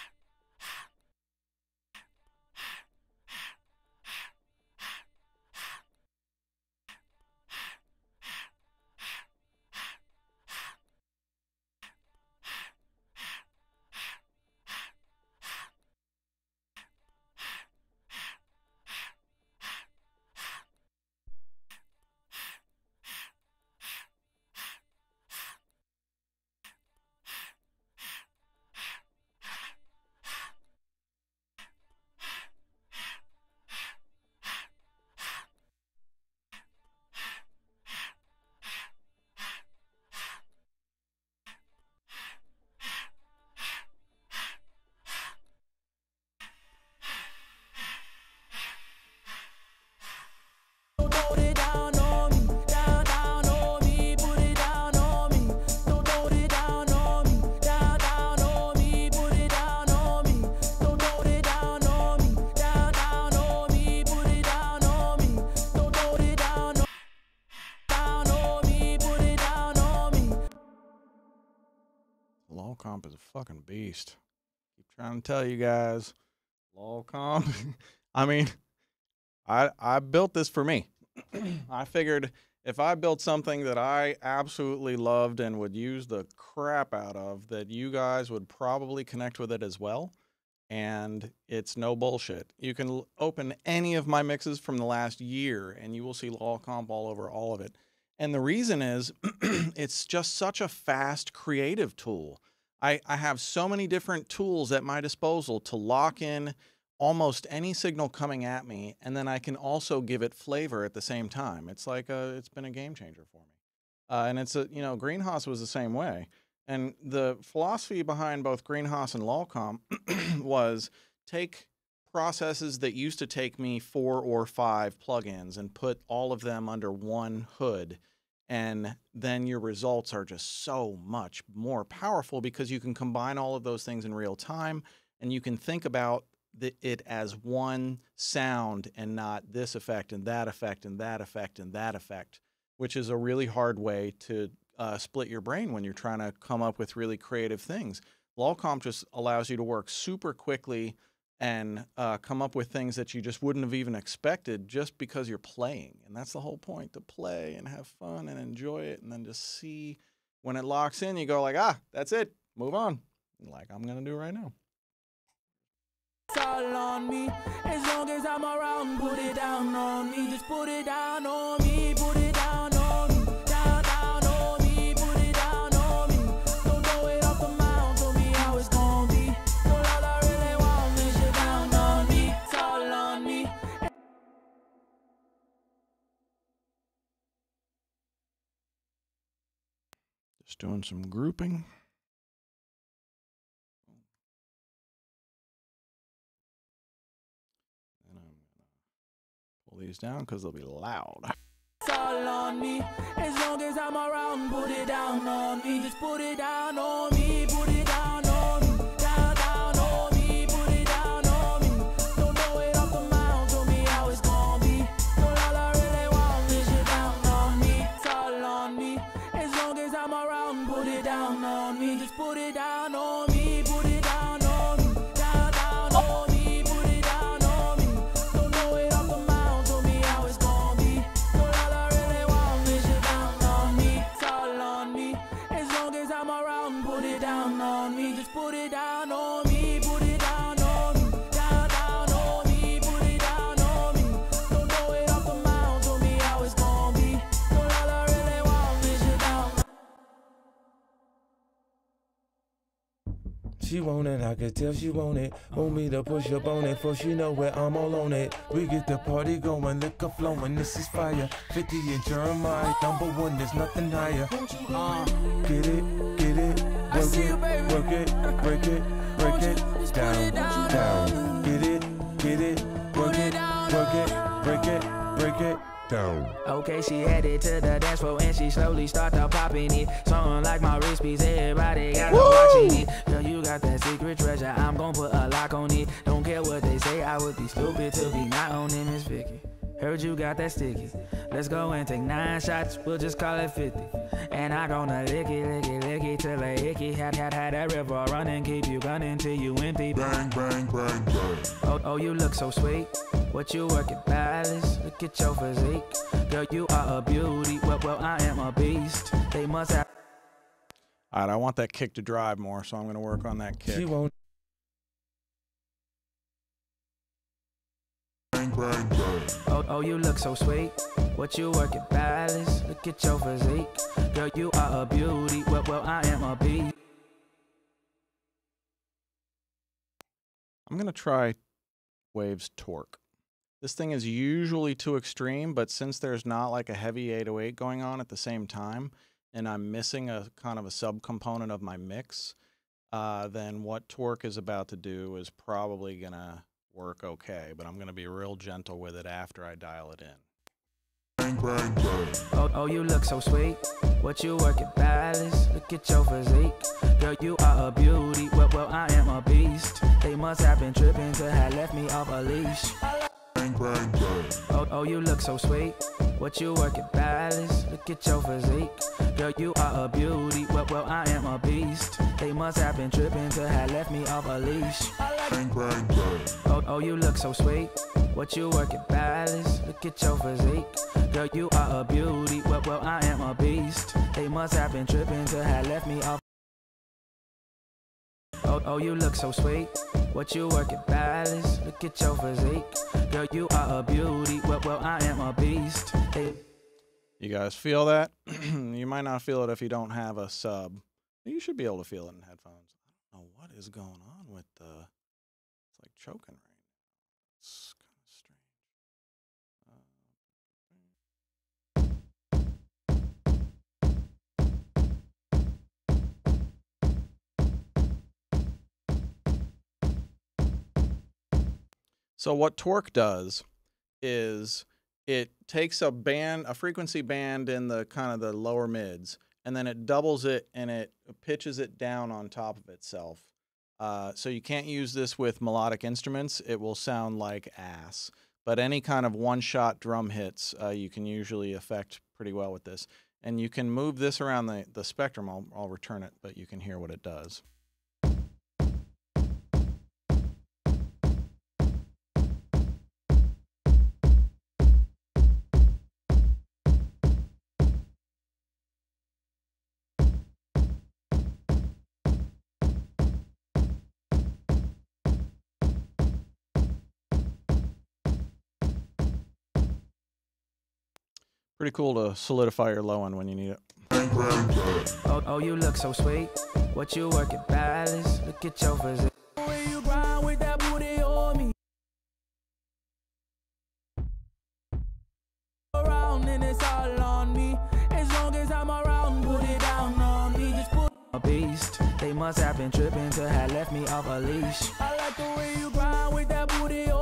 B: Lol Comp is a fucking beast. Keep trying to tell you guys. Lol Comp. I mean, I built this for me. I figured if I built something that I absolutely loved and would use the crap out of, that you guys would probably connect with it as well. And it's no bullshit. You can open any of my mixes from the last year and you will see Lol Comp all over all of it. And the reason is it's just such a fast creative tool. I have so many different tools at my disposal to lock in almost any signal coming at me, and then I can also give it flavor at the same time. It's like it's been a game changer for me. And it's a, you know, Greenhouse was the same way. And the philosophy behind both Greenhouse and Lol Comp was take processes that used to take me 4 or 5 plugins and put all of them under one hood. And then your results are just so much more powerful because you can combine all of those things in real time, and you can think about it as one sound and not this effect and that effect and that effect and that effect, which is a really hard way to split your brain when you're trying to come up with really creative things. Lol Comp just allows you to work super quickly and come up with things that you just wouldn't have even expected just because you're playing. And that's the whole point, to play and have fun and enjoy it, and then just see when it locks in, you go like, ah, that's it, move on, like I'm going to do right now.
E: It's all on me. As long as I'm around, put it down on me. Just put it down on me. Put it down on me. Down, down on me. Put it down on me. Don't throw it off the mound. Show me how it's gonna be. All I really want is you down on me. It's all on me.
B: Just doing some grouping. And I'm going to pull these down because they'll be loud.
E: It's all on me. As long as I'm around, put it down on me. Just put it down on me. Put it down on me. Down, down on me. Put it down on me. Don't know it off the mound. Show me how it's gonna be. So all I really want is you down on me. It's all on me. As long as I'm around, put it down on me. Just put it down on me. Put it down on me. Down, down on me. Put it down on me. Don't know it off the mound. Show me how it's gonna be. So all I really want is you down on me. It's all on me. As long as I'm around, put it down on me. Just put it down on me. Put it down on me. Down, down on me. Put it down on me. Don't know it off the mound. Show me how it's gonna be. So all I really want is you down.
D: She want it, I can tell she want it. Want me to push up on it, for she know where I'm all on it. We get the party going, liquor flowing, this is fire. 50 and Jeremih, number one, there's nothing higher. Get it, work it, work it, break it, break it, down, down. Get it, work it, break it, break it, down.
E: Okay, she headed to the dance floor and she slowly started popping it. Something like my wrist piece, everybody got to watching it. Girl, you got that secret treasure, I'm gon' put a lock on it. Don't care what they say, I would be stupid to be not on it, Miss Vicky. Heard you got that sticky. Let's go and take 9 shots, we'll just call it 50. And I gonna lick it till I hickey. Had that river running, keep you gunning till you empty.
D: Bang, bang, bang, bang.
E: Oh, you look so sweet. What you working, balance? Look at your physique. Girl, you are a beauty. Well, I am a beast. They must have.
B: All right, I want that kick to drive more, so I'm going to work on that kick.
D: She won't. Bang, bang, bang.
E: Oh, you look so sweet. What you working, balance? Look at your physique. Girl, you are a beauty. Well, I am a beast.
B: I'm going to try Waves Torque. This thing is usually too extreme, but since there's not like a heavy 808 going on at the same time, and I'm missing a kind of a subcomponent of my mix, then what Torque is about to do is probably going to work okay, but I'm going to be real gentle with it after I dial it in.
D: Bang, bang, bang.
E: Oh, you look so sweet. What you working, balance? Look at your physique. Girl, you are a beauty. Well, I am a beast. They must have been tripping to have left me off a leash.
D: Bang, bang, bang.
E: Oh, you look so sweet. What you working, balance? Look at your physique. Girl, you are a beauty. Well, I am a beast. They must have been tripping to have left me off a leash.
D: Bang, bang, bang.
E: Oh, you look so sweet. What you working, balance? Look at your physique. Girl, you are a beauty. Well, I am a beast. They must have been tripping to have left me off. Oh, you look so sweet. What you working, balance? Look at your physique. Girl, you are a beauty. Well, I am a beast.
B: You guys feel that? You might not feel it if you don't have a sub. You should be able to feel it in headphones. I don't know what is going on with the... It's like choking right now. It's kind of strange. So what Torque does is it takes a frequency band in the kind of the lower mids, and then it doubles it and it pitches it down on top of itself. So you can't use this with melodic instruments. It will sound like ass. But any kind of one-shot drum hits, you can usually affect pretty well with this. And you can move this around the spectrum. I'll return it, but you can hear what it does. Pretty cool to solidify your low end when you need it.
E: Oh, you look so sweet. What you working, balance? Look at your physique. When you grind with that booty on me. Around and it's all on me. As long as I'm around, put it down on me. Just put a beast. They must have been tripping to have left me off a leash. I like the way you grind with that booty on me.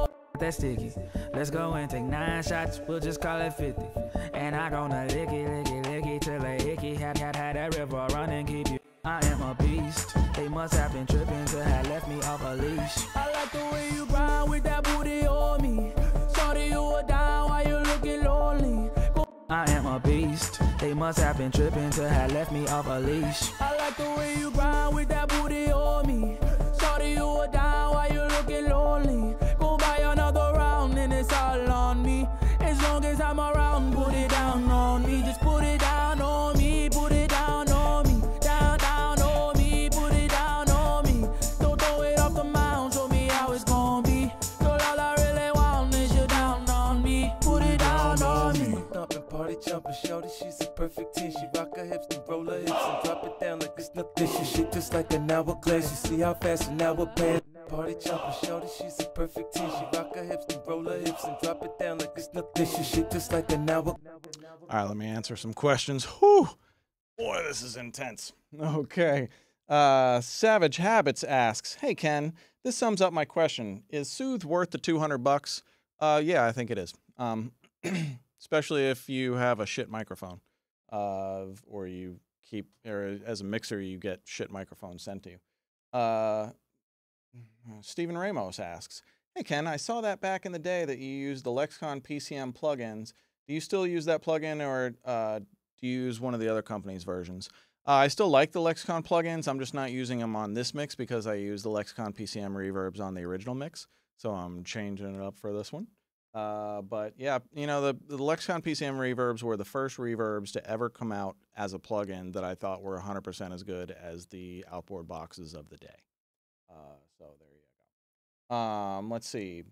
E: that sticky. Let's go and take 9 shots, we'll just call it 50. And I gonna lick it till they icky. Had that river running, keep you. I am a beast. They must have been tripping to have left me off a leash. I like the way you grind with that booty on me. Shorty, you were down while you looking lonely. I am a beast. They must have been tripping to have left me off a leash. I like the way you grind with that booty on me. Shorty, you were down while you looking lonely. Go buy another round and it's all on me. As long as I'm around, put it down on me. Just put it down on me. Put it down on me. Down on me. Put it down on me. Don't throw it off the mound. Show me how it's gonna be. Girl, all I really want is you down on me. Put it down on me.
D: Thumping, party jumping, shorty, she's a perfect 10. She rock her hips and roll her hips and drop it down like it's nothing. She shake just like an hourglass. You see how fast an hour pass. Party jumping, shorty, she's a perfect 10. She rock her hips and roll her hips and drop it down like it's nothing. She shake just like an hour.
B: All right, let me answer some questions. Whew. Boy, this is intense. Okay. Savage Habits asks, hey, Ken, this sums up my question. Is Soothe worth the $200? Yeah, I think it is. Especially if you have a shit microphone, or you keep, or as a mixer, you get shit microphones sent to you. Stephen Ramos asks, hey, Ken, I saw that back in the day that you used the Lexicon PCM plugins. Do you still use that plugin, or do you use one of the other company's versions? I still like the Lexicon plugins. I'm just not using them on this mix because I use the Lexicon PCM reverbs on the original mix. So I'm changing it up for this one. But yeah, you know, the Lexicon PCM reverbs were the first reverbs to ever come out as a plugin that I thought were 100% as good as the outboard boxes of the day. So there you go. Let's see.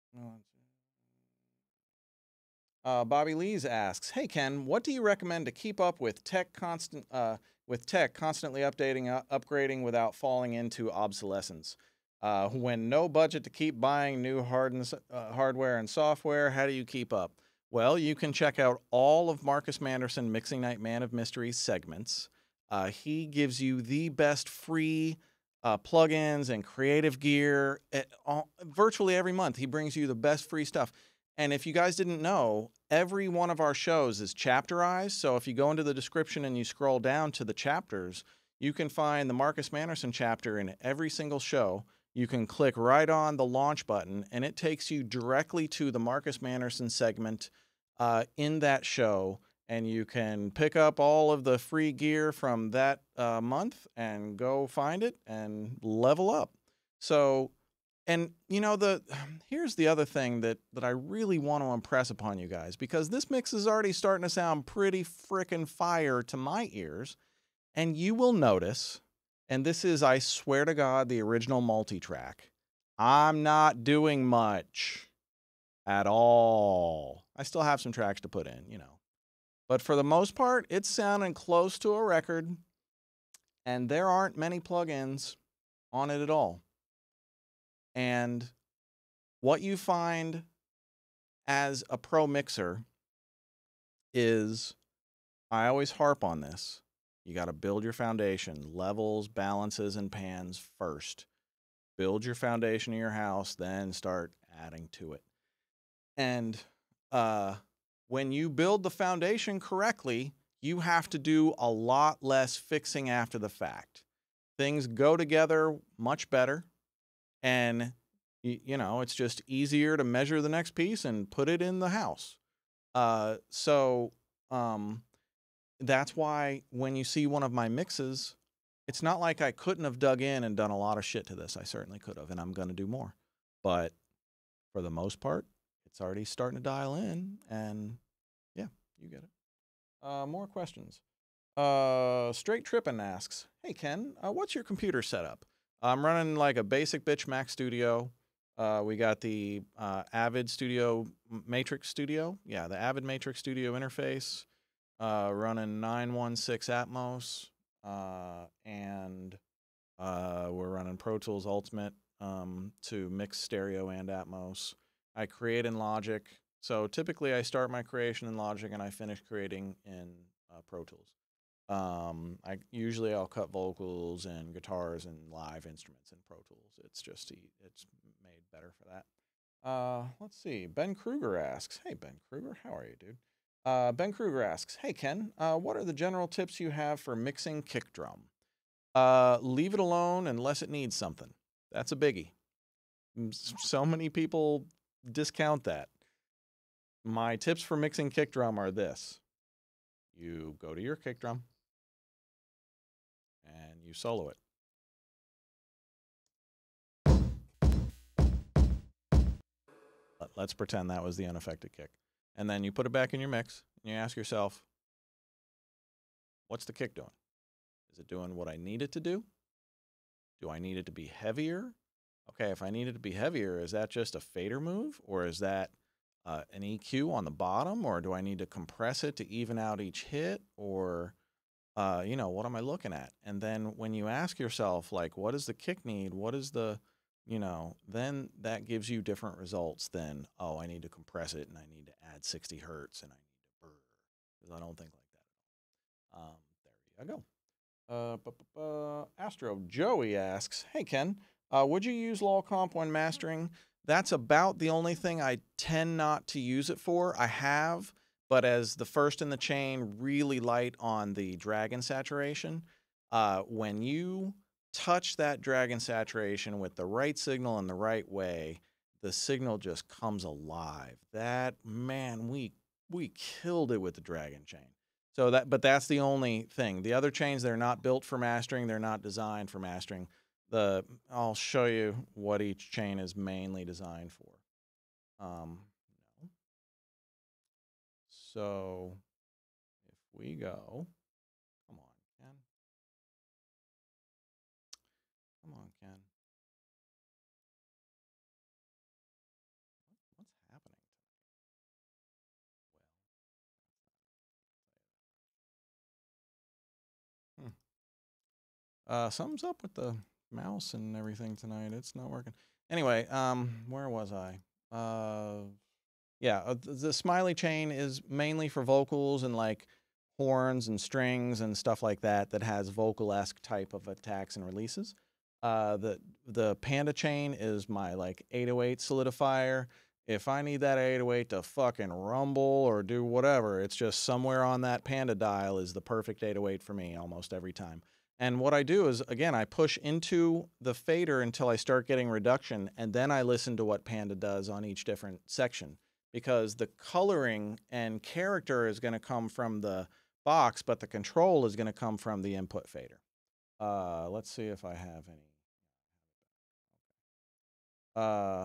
B: Bobby Lees asks, hey, Ken, what do you recommend to keep up with tech constantly updating, upgrading without falling into obsolescence? When no budget to keep buying new hardware and software, how do you keep up? Well, you can check out all of Marcus Manderson Mixing Night Man of Mysteries segments. He gives you the best free plugins and creative gear virtually every month. He brings you the best free stuff. And if you guys didn't know, every one of our shows is chapterized. So if you go into the description and you scroll down to the chapters, you can find the Marcus Manderson chapter in every single show. You can click right on the launch button, and it takes you directly to the Marcus Manderson segment in that show. And you can pick up all of the free gear from that month and go find it and level up. So, and you know, here's the other thing that I really want to impress upon you guys, because this mix is already starting to sound pretty frickin' fire to my ears. And you will notice, and this is, I swear to God, the original multi-track, I'm not doing much at all. I still have some tracks to put in, you know. But for the most part, it's sounding close to a record, and there aren't many plugins on it at all. And what you find as a pro mixer is, I always harp on this, you got to build your foundation, levels, balances, and pans first. Build your foundation of your house, then start adding to it. And when you build the foundation correctly, you have to do a lot less fixing after the fact. Things go together much better, and you know, it's just easier to measure the next piece and put it in the house. That's why when you see one of my mixes, it's not like I couldn't have dug in and done a lot of shit to this. I certainly could have, and I'm going to do more. But for the most part, it's already starting to dial in, and yeah, you get it. More questions. Straight Trippin' asks, hey, Ken, what's your computer setup? I'm running like a basic bitch Mac Studio. We got the Avid Studio Matrix Studio. Yeah, the Avid Matrix Studio interface. Running 916 Atmos, and we're running Pro Tools Ultimate to mix stereo and Atmos. I create in Logic. So typically I start my creation in Logic and I finish creating in Pro Tools. Usually I'll cut vocals and guitars and live instruments in Pro Tools. It's just, it's made better for that. Let's see. Ben Kruger asks, hey, Ben Kruger, how are you, dude? Ben Kruger asks, hey, Ken, what are the general tips you have for mixing kick drum? Leave it alone unless it needs something. That's a biggie. So many people discount that. My tips for mixing kick drum are this. You go to your kick drum and you solo it. Let's pretend that was the unaffected kick. And then you put it back in your mix and you ask yourself, what's the kick doing? Is it doing what I need it to do? Do I need it to be heavier? Okay, if I need it to be heavier, is that just a fader move? Or is that an EQ on the bottom? Or do I need to compress it to even out each hit? Or, you know, what am I looking at? And then when you ask yourself, like, what does the kick need? What is the, you know, then that gives you different results than, oh, I need to compress it and I need to add 60 hertz and I need to burr. Because I don't think like that. There you go. Astro Joey asks, hey, Ken, would you use LOL comp when mastering? That's about the only thing I tend not to use it for. I have, but as the first in the chain, really light on the dragon saturation. When you touch that dragon saturation with the right signal in the right way, the signal just comes alive. That, man, we killed it with the dragon chain. So but that's the only thing. The other chains, they're not built for mastering. They're not designed for mastering. I'll show you what each chain is mainly designed for. No. So if we go, come on, Ken. Come on, Ken. What's happening tonight? Something's up with the mouse and everything tonight. It's not working. Anyway, where was I? Yeah, the smiley chain is mainly for vocals and like horns and strings and stuff like that that has vocal-esque type of attacks and releases. The panda chain is my like 808 solidifier. If I need that 808 to fucking rumble or do whatever, it's just somewhere on that panda dial is the perfect 808 for me almost every time. And what I do is, again, I push into the fader until I start getting reduction, and then I listen to what panda does on each different section. Because the coloring and character is going to come from the box, but the control is going to come from the input fader. Let's see if I have any.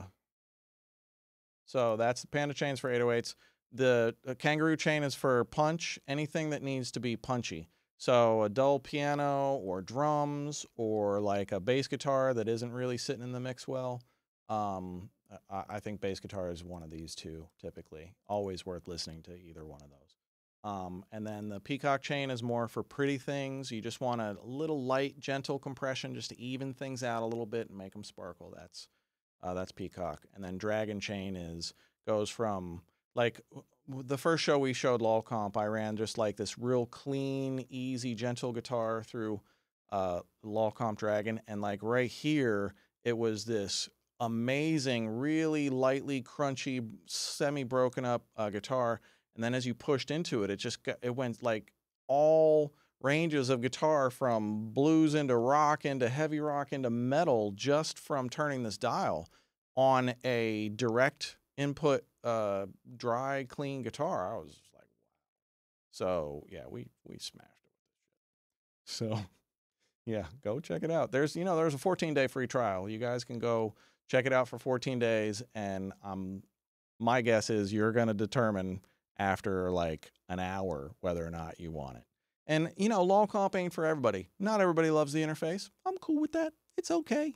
B: So that's the panda chains for 808s. The kangaroo chain is for punch, anything that needs to be punchy. So a dull piano or drums or like a bass guitar that isn't really sitting in the mix well. I think bass guitar is one of these two, typically. Always worth listening to either one of those. And then the peacock chain is more for pretty things. You just want a little light, gentle compression just to even things out a little bit and make them sparkle. That's peacock. And then dragon chain goes from, like, the first show we showed LOL comp, I ran just like this real clean, easy, gentle guitar through LOL comp dragon. And like right here, it was this amazing, really lightly crunchy, semi-broken up guitar. And then as you pushed into it, it went like all ranges of guitar from blues into rock, into heavy rock, into metal, just from turning this dial on a direct input, dry, clean guitar. I was just like, wow. So yeah, we smashed it with this shit. So yeah, go check it out. There's a 14-day free trial. You guys can go check it out for 14 days, and my guess is you're going to determine after like an hour whether or not you want it. And, LOL comp ain't for everybody. Not everybody loves the interface. I'm cool with that. It's okay.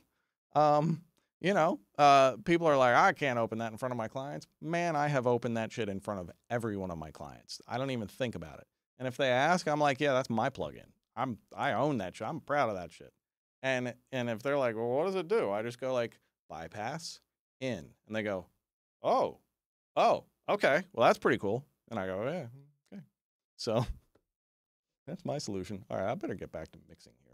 B: People are like, I can't open that in front of my clients. Man, I have opened that shit in front of every one of my clients. I don't even think about it. And if they ask, I'm like, yeah, that's my plugin. I own that shit. I'm proud of that shit. And if they're like, well, what does it do? I just go like, bypass, in. And they go, oh, okay. Well, that's pretty cool. And I go, yeah, okay. So that's my solution. All right, I better get back to mixing here.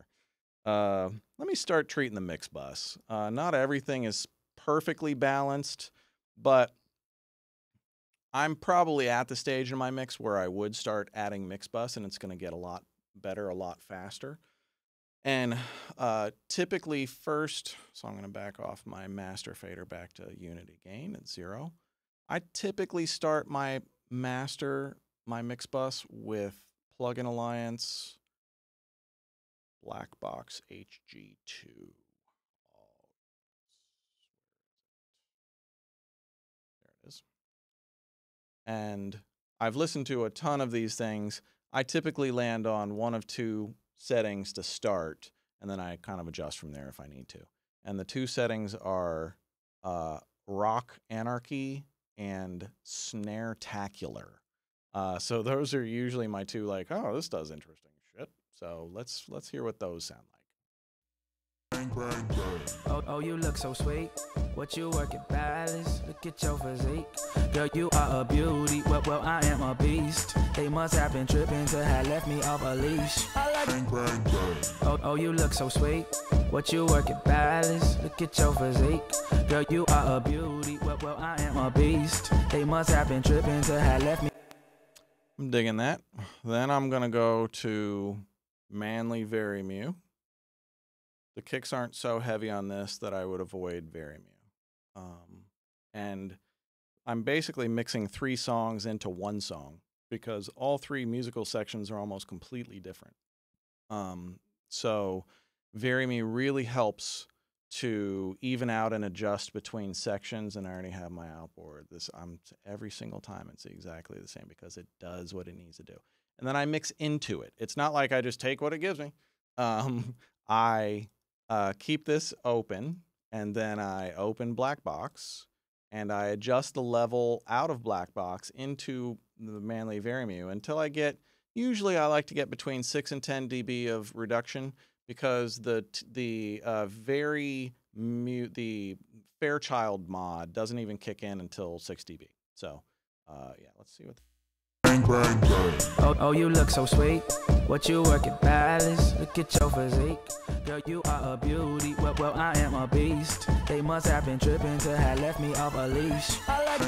B: Let me start treating the mix bus. Not everything is perfectly balanced. But I'm probably at the stage in my mix where I would start adding mix bus, and it's going to get a lot better, a lot faster. And typically first, so I'm going to back off my master fader back to unity gain at 0. I typically start my mix bus with Plugin Alliance Black Box HG2. There it is. And I've listened to a ton of these things. I typically land on one of two settings to start, and then I kind of adjust from there if I need to. And the two settings are Rock Anarchy and Snare-tacular. So those are usually my two, like, oh, this does interesting shit. So let's hear what those sound like.
E: Oh, you look so sweet. What you working balance? Look at your physique. Girl, you are a beauty. Well, I am a beast. They must have been tripping to have left me off a leash. Oh, you look so sweet. What you working balance? Look at your physique. Girl, you are a beauty. Well, I am a beast. They must have been tripping to have left me.
B: I'm digging that. Then I'm going to go to Manly Jeremih. The kicks aren't so heavy on this that I would avoid Jeremih. And I'm basically mixing 3 songs into one song because all 3 musical sections are almost completely different. So Jeremih really helps to even out and adjust between sections, and I already have my outboard. Every single time it's exactly the same because it does what it needs to do. And then I mix into it. It's not like I just take what it gives me. I keep this open, and then I open Black Box, and I adjust the level out of Black Box into the Manly Jeremih until I get, usually I like to get between 6 and 10 dB of reduction because the Fairchild mod doesn't even kick in until 6 dB. So yeah, let's see what.
E: Oh, you look so sweet. What you working balance? Look at your physique. Girl, you are a beauty. Well, I am a beast. They must have been tripping to have left me off a leash.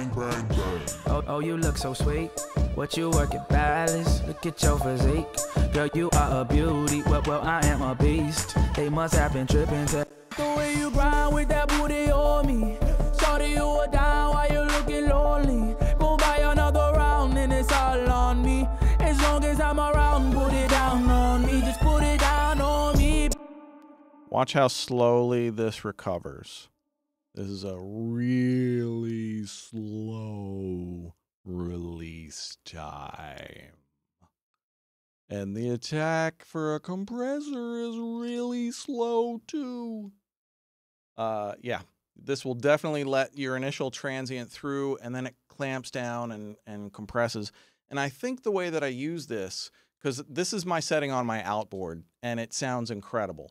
E: Oh, you look so sweet. What you working balance? Look at your physique. Girl, you are a beauty. Well, I am a beast. They must have been tripping to. The way you grind with that booty on me. Shorty, you are down while you looking lonely. Go buy another round and it's all on me. As long as I'm around, put it down on me. Just put it down on me.
B: Watch how slowly this recovers. This is a really slow release time. And the attack for a compressor is really slow too. Yeah, this will definitely let your initial transient through, and then it clamps down and compresses. And I think the way that I use this, because this is my setting on my outboard, and it sounds incredible.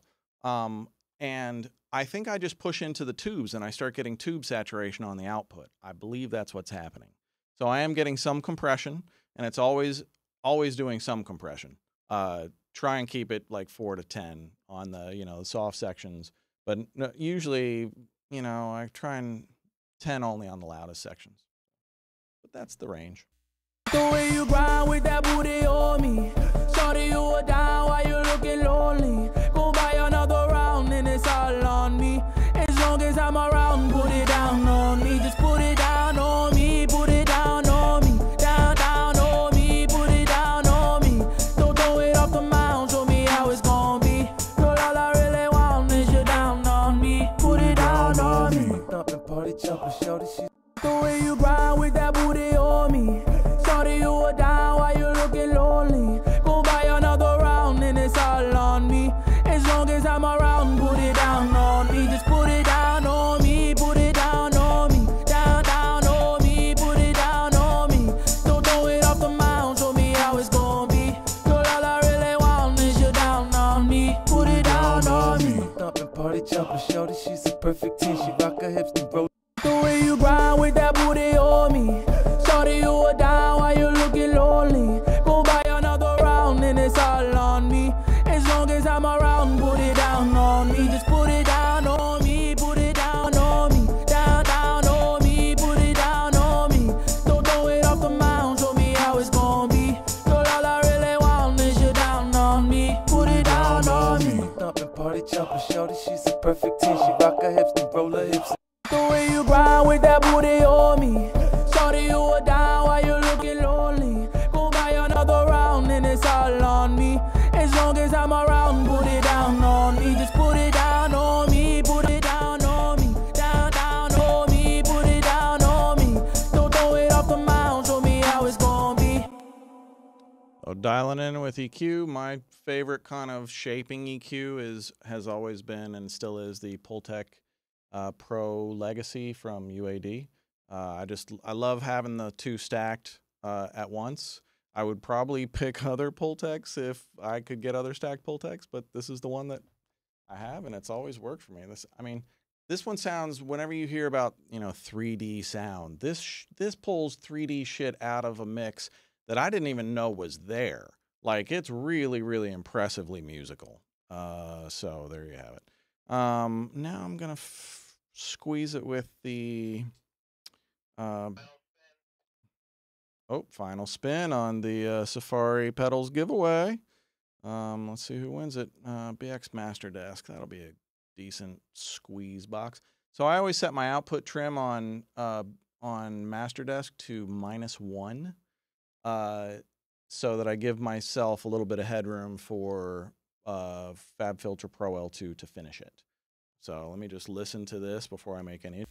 B: And I think I just push into the tubes, and I start getting tube saturation on the output. I believe that's what's happening. So I am getting some compression, and it's always doing some compression. Try and keep it like 4 to 10 on the, the soft sections. But usually, I try and 10 only on the loudest sections. But that's the range.
E: The way you grind with that booty on me. Shorty, you are down while you looking lonely. Go buy another round and it's all on me. As long as I'm around, put it down on me. Just put it down on me. Put it down on me. Down, down on me. Put it down on me. Don't throw it off the mound. Show me how it's gonna be. Girl, all I really want is you down on me. Put it down on me.
D: Thumping party jumping, shorty, she.
E: The way you grind with that booty on me. Shorty, you are down while you looking lonely. Go buy another round and it's all on me. As long as I'm around, put it down on me. Just put it down on me. Put it down on me. Down, down on me. Put it down on me. Don't throw it off the mound. Show me how it's gonna be. Girl, all I really want is you down on me. Put it down on me.
D: Thumping party jumping, shorty, she's a perfect 10. She rock her hips and roll.
E: The way you grind with that booty on me. Shorty, you are down while you looking lonely. Go buy another round and it's all on me. As long as I'm around, put it down on me. Just put it down on me. Put it down on me. Down, down on me. Put it and it's all on me. As long as I'm around, put it down on me. Just put it down on me, put it down on me. Down, down on me, put it down on me. Don't throw it off the mound, show me how it's gonna be.
B: So dialing in with EQ, my favorite kind of shaping EQ has always been and still is the Pultec Pro Legacy from UAD. I love having the two stacked at once. I would probably pick other Pultecs if I could get other stacked Pultecs, but this is the one that I have, and it's always worked for me. This one sounds, whenever you hear about 3D sound, this pulls 3D shit out of a mix that I didn't even know was there. Like, it's really, really impressively musical. So there you have it. Now I'm gonna squeeze it with the final spin on the Safari Pedals giveaway. Let's see who wins it. BX Master Desk. That'll be a decent squeeze box. So I always set my output trim on Master Desk to -1. So that I give myself a little bit of headroom for FabFilter Pro L2 to finish it. So let me just listen to this before I make any.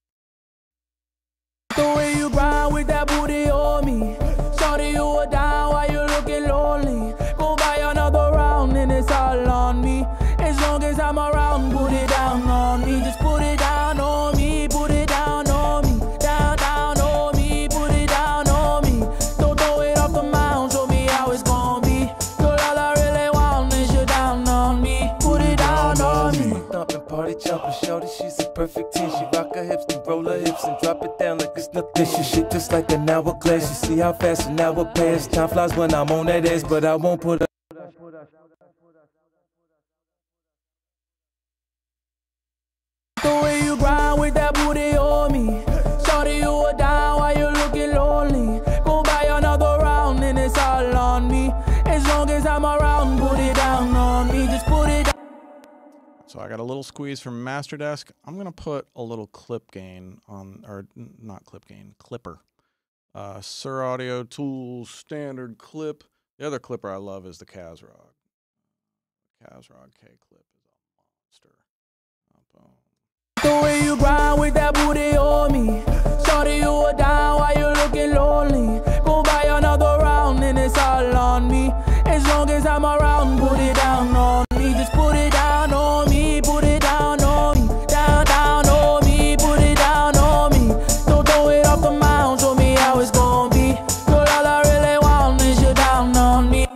E: The way you grind with that booty on me. Shorty, you were down while you looking lonely. Go buy another round and it's all on me. As long as I'm around, put it down on me. Just put it down on me, put it down on me. Down, down on me, put it down on me. Don't throw it off the mound, show me how it's gonna be. Girl, all I really want is you down on me. Put it down on me.
D: Thumping, party jumping, shorty, she's a perfect 10. She rock her hips and roll her hips and drop it down like it's nothing. She shit just like an hourglass. You see how fast an hour pass. Time flies when I'm on that ass, but I won't put up.
E: The way you grind with that booty on me. Shorty, you were down while you looking lonely. Go buy another round and it's all on me. As long as I'm around, put it down on me. Just put it down.
B: So I got a little squeeze from Master Desk. I'm gonna put a little clip gain on, or not clip gain, clipper. Sur Audio Tools standard clip. The other clipper I love is the Kazrog. Kazrog K clip is a monster. Boom.
E: The way you grind with that booty on me. Shorty, you were down while you looking lonely. Go buy another round and it's all on me. As long as I'm around, put it down on me. Just put it down on me, put it down on me. Down, down on me, put it down on me. Don't throw it off the mound, show me how it's gonna be. Girl, all I really want is you down on me.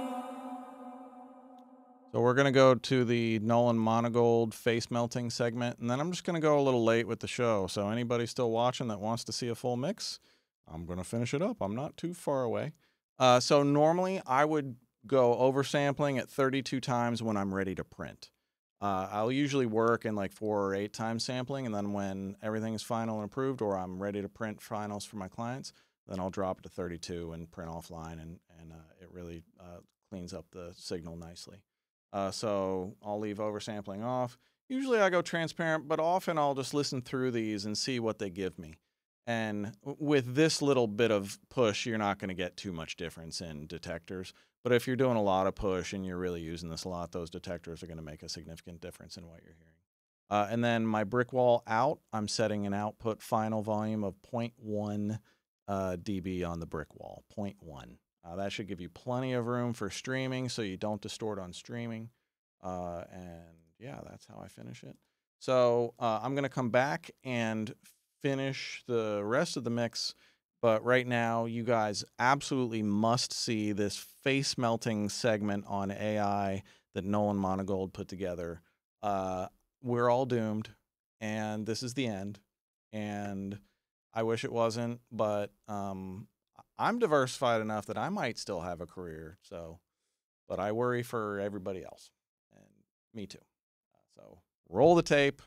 B: So we're going to go to the Nolan Monogold face melting segment, and then I'm just going to go a little late with the show. So anybody still watching that wants to see a full mix, I'm going to finish it up. I'm not too far away. So normally I would go oversampling at 32 times when I'm ready to print. I'll usually work in like 4 or 8 times sampling, and then when everything is final and approved or I'm ready to print finals for my clients, then I'll drop it to 32 and print offline, and it really cleans up the signal nicely. So I'll leave oversampling off. Usually I go transparent, but often I'll just listen through these and see what they give me. And with this little bit of push, you're not going to get too much difference in detectors. But if you're doing a lot of push and you're really using this a lot, those detectors are going to make a significant difference in what you're hearing. And then my brick wall out, I'm setting an output final volume of 0.1 dB on the brick wall, 0.1. That should give you plenty of room for streaming so you don't distort on streaming. And yeah, that's how I finish it. So I'm going to come back and finish the rest of the mix. But right now, you guys absolutely must see this face melting segment on AI that Nolan Monogold put together. We're all doomed, and this is the end. And I wish it wasn't, but I'm diversified enough that I might still have a career. So, but I worry for everybody else, and me too. So roll the tape.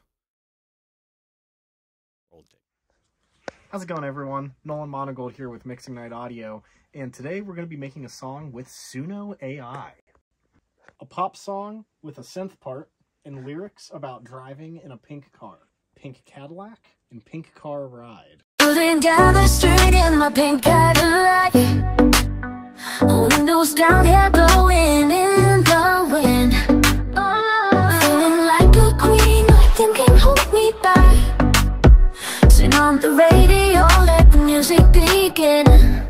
B: Roll the tape.
I: How's it going, everyone? Nolan Monogold here with Mixing Night Audio, and today we're going to be making a song with Suno AI. A pop song with a synth part and lyrics about driving in a pink car. Pink Cadillac and pink car ride.
J: Putting down the string in my pink Cadillac. Windows down, hair blowing in the wind. Feeling like a queen, nothing can hold me back. Turn on the radio, let the music begin.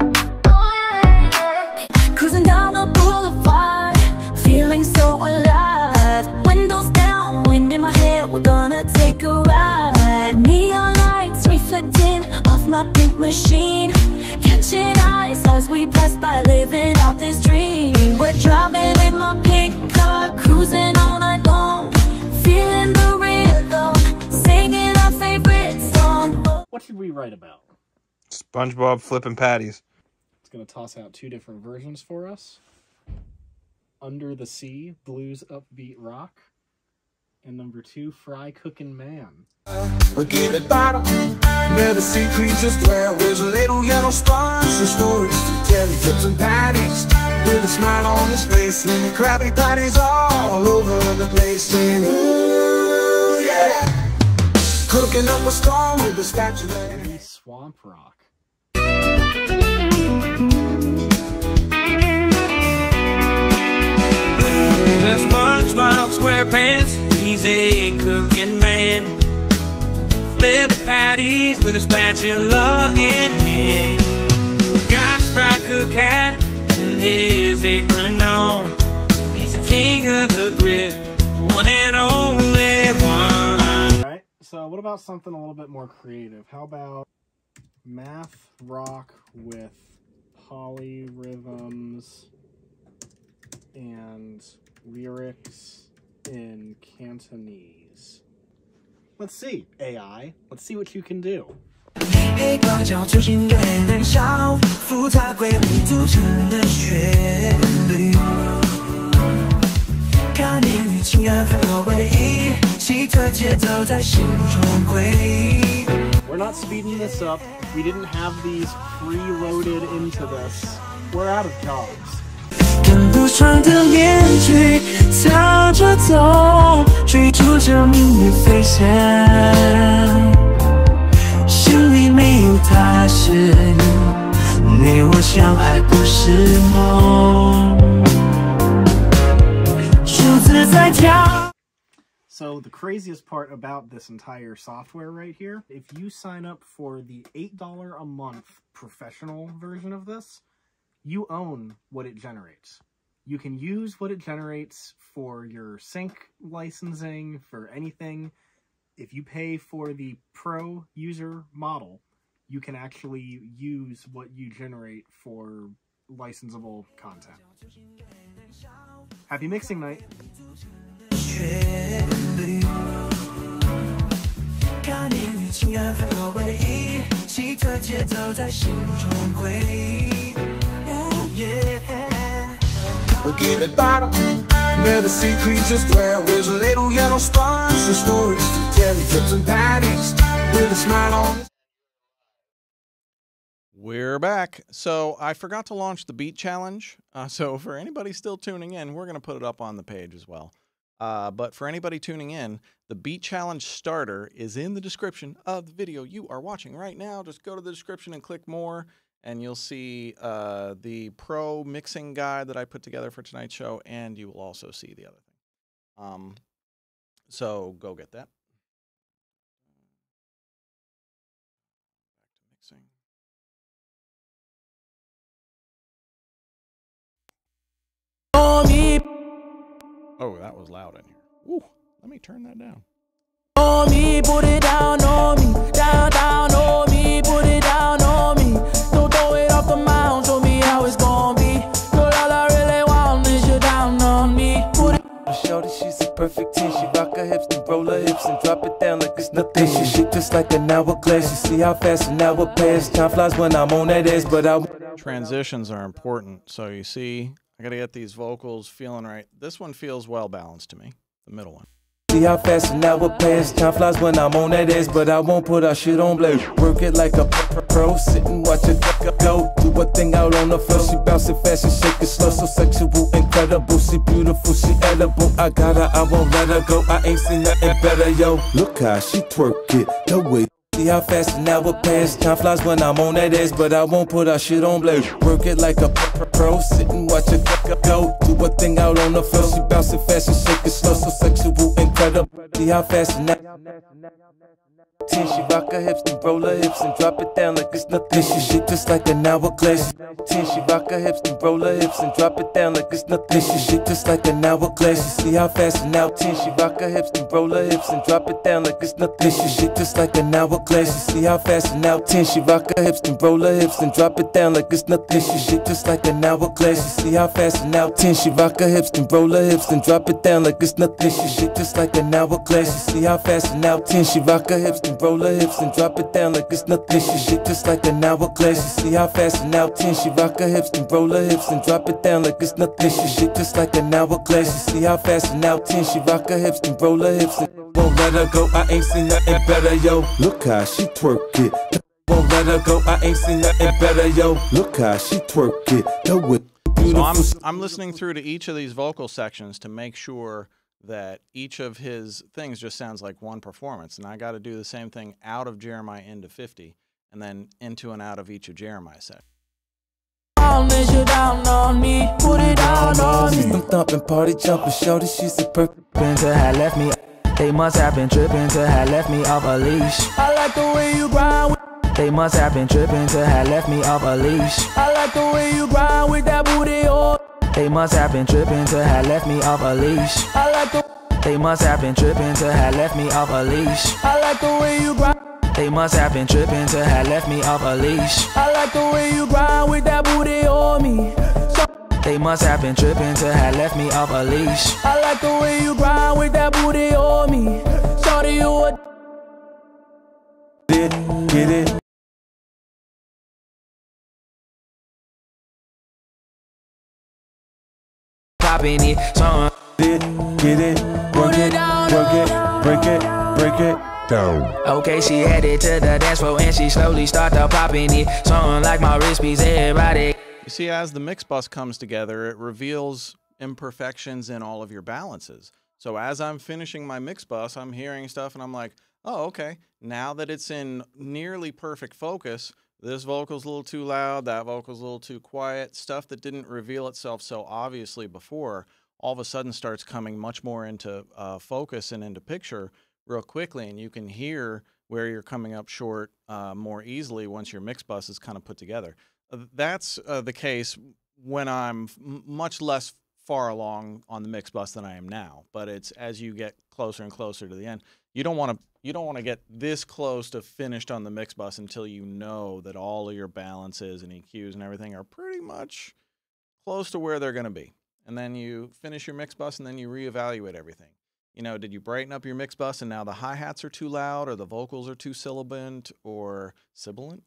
J: Cruising down the boulevard, feeling so alive. Windows down, wind in my hair, we're gonna take a ride. Neon lights reflecting off my pink machine, catching eyes as we pass by, living out this dream. We're driving in my pink car, cruising all night long, feeling the rhythm, singing our favorite song.
I: What should we write about?
F: SpongeBob flipping patties.
I: It's going to toss out two different versions for us. Under the Sea, blues upbeat rock. And number 2, Fry Cookin' Man.
K: Forget about them. Never see creatures dwell. There's a little yellow sponge and stories to tell. He flips and patties with a smile on his face, and the Krabby Patties all over the place, saying, ooh, yeah. Cooking up a storm with a spatula.
I: And Swamp Rock.
E: The SpongeBob SquarePants, he's a cooking man. Flip patties with a spatula in hand. Got Fry Cook hat and his apron on. He's the king of the grill, one and only one.
I: Alright, so what about something a little bit more creative? How about math rock with polyrhythms and lyrics in Cantonese? Let's see, AI. Let's see what you can do.
E: 黑瓜椒酒精的燃烧，复杂规律组成的旋律。看你与情人合为一，奇特节奏在心中回忆。
I: We're not speeding this up. We didn't have these preloaded into this. We're out of jobs.
E: 跟不上的面具，跳着走，追逐着命运飞翔。心里没有他是你，你我相爱不是梦。数字在跳。
I: So the craziest part about this entire software right here, if you sign up for the $8 a month professional version of this, you own what it generates. You can use what it generates for your sync licensing, for anything. If you pay for the pro user model, you can actually use what you generate for licensable content. Happy mixing night!
E: 看你与情人合为一，奇特节奏在心中回忆。
K: Forget about them. Never see creatures dwell. There's a little yellow sponge and stories to tell. He flips and patties with a smile on his.
B: We're back. So I forgot to launch the beat challenge. So for anybody still tuning in, we're going to put it up on the page as well. But for anybody tuning in, the beat challenge starter is in the description of the video you are watching right now. Just go to the description and click more, and you'll see the pro mixing guide that I put together for tonight's show, and you will also see the other thing. So go get that. Back to mixing. Oh, that was loud in here. Ooh, let me turn that down.
E: On me, put it down on me, down, down on me, put it down on me. Don't throw it off the mound, show me how it's gonna be. Girl, all I really want is you down on me. Put it. Shorty, she's a perfect 10. She rock her hips, then roll her hips and drop it down like it's nothing. She shake just like an hourglass. You see how fast an hour pass. Time flies when I'm on that ass, but I.
B: Transitions are important, so you see. I gotta get these vocals feeling right. This one feels well balanced to me, the middle one.
E: See how fast an hour pass. Time flies when I'm on that ass, but I won't put our shit on blast. Work it like a pro, sit and watch it go. Do a thing out on the floor. She bounce it fast and shake it slow. So sexual, incredible. She beautiful, she edible. I got her, I won't let her go. I ain't seen nothing better, yo.
K: Look how she twerk it, the way
D: See how fast an hour pass. Time flies when I'm on that ass, but I won't put our shit on blast. Work it like a pro, sit and watch it go. Do a thing out on the floor. She bouncing fast and shake it slow, so sexual, incredible. See how fast an hour. She rock her hips and roll her hips and drop it down like it's nothing. She shit just like an hourglass. She rock her hips and roll her hips and drop it down like it's nothing. She shit just like an hourglass. You see how fast and out. She rock her hips and roll her hips and drop it down like it's nothing. She shit just like an hourglass. You see how fast and out. She rock her hips and roll her hips and drop it down like it's nothing. She shit just like an hourglass. You see how fast and out. She rock her hips and roll her hips and drop it down like it's nothing. She shit just like an hourglass. You see how fast and out. She rock her hips and roll her hips and drop it down like it's nothing. She shit just like an hourglass. You see how fast and out. She rock her hips and roll her hips and drop it down like it's nothing. She shit just like an hourglass. You see how fast and out. She rock her hips and roll her hips and won't let her go. I ain't seen nothing better, yo. Look how she twerk it. Won't let her go. I ain't seen nothing better, yo. Look how she twerk it.
B: So I'm listening through to each of these vocal sections to make sure that each of his things just sounds like one performance. And I got to do the same thing out of Jeremih into 50, and then into and out of each of Jeremih's sets.
E: Down on me, put it down on me.
D: I'm thumping, party jumping, shorty, she's a perfect.
E: To have left me, they must have been tripping to have left me off a leash. I like the way you grind. They must have been tripping to have left me off a leash. I like the way you grind with that booty, oh. They must have been tripping to have left me off a leash. I like the. They must have been tripping to have left me off a leash. I like the way you grind. They must have been tripping to have left me off a leash. I like the way you grind with that booty on me. They must have been tripping to have left me off a leash. I like the way you grind with that booty on me. Shorty, you a
D: get it.
E: Popping it, son.
D: Get it, work it, work it, break it, break it down.
E: Okay, she headed to the dance floor and she slowly started popping it. Something like my wrist piece, everybody.
B: You see, as the mix bus comes together, it reveals imperfections in all of your balances. So as I'm finishing my mix bus, I'm hearing stuff and I'm like, oh, okay, now that it's in nearly perfect focus, this vocal's a little too loud, that vocal's a little too quiet. Stuff that didn't reveal itself so obviously before all of a sudden starts coming much more into focus and into picture real quickly, and you can hear where you're coming up short more easily once your mix bus is kind of put together. That's the case when I'm much less far along on the mix bus than I am now. But it's as you get closer and closer to the end, you don't want to get this close to finished on the mix bus until you know that all of your balances and EQs and everything are pretty much close to where they're going to be. And then you finish your mix bus and then you reevaluate everything. You know, did you brighten up your mix bus and now the hi-hats are too loud, or the vocals are too sibilant, or sibilant?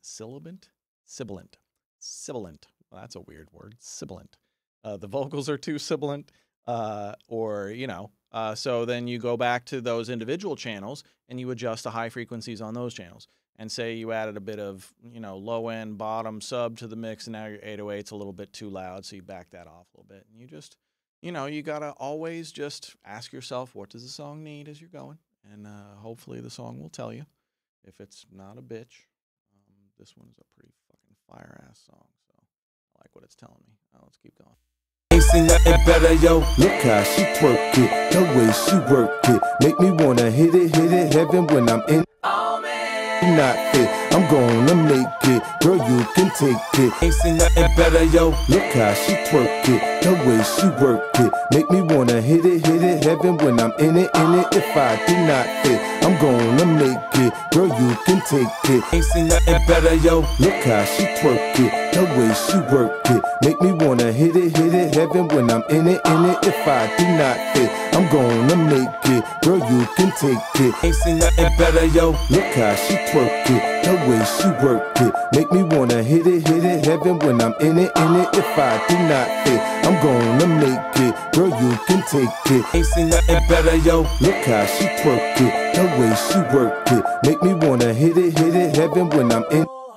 B: Well, that's a weird word, sibilant. The vocals are too sibilant, or, you know, so then you go back to those individual channels and you adjust the high frequencies on those channels. And say you added a bit of, you know, low-end bottom sub to the mix, and now your 808's a little bit too loud, so you back that off a little bit. And you just, you know, you got to always just ask yourself, what does the song need as you're going? And hopefully the song will tell you. If it's not a bitch, this one's a pretty fucking fire-ass song, so I like what it's telling me. Now let's keep going.
D: Ain't seen nothing better, yo. Look how she twerk it, the way she work it, make me wanna hit it heaven when I'm in. Not fit, I'm gonna make it, girl, you can take it. Ain't seen nothing better, yo. Look how she twerk it, the way she work it, make me wanna hit it heaven when I'm in it. If I do not fit, I'm gonna make it, girl, you can take it. Ain't seen nothing better, yo. Look how she twerk it, the way she work it, make me wanna hit it heaven when I'm in it. If I do not fit, I'm gonna make it, girl, you can take it. Ain't seen nothing better, yo. Look how she twerk it, the way she work it, make me wanna hit it heaven when I'm in it. If I do not fit, I'm gonna make it, girl, you can take it. Ain't seen nothing better, yo. Look how she twerk it, the way she work it, make me wanna hit it heaven when I'm in. If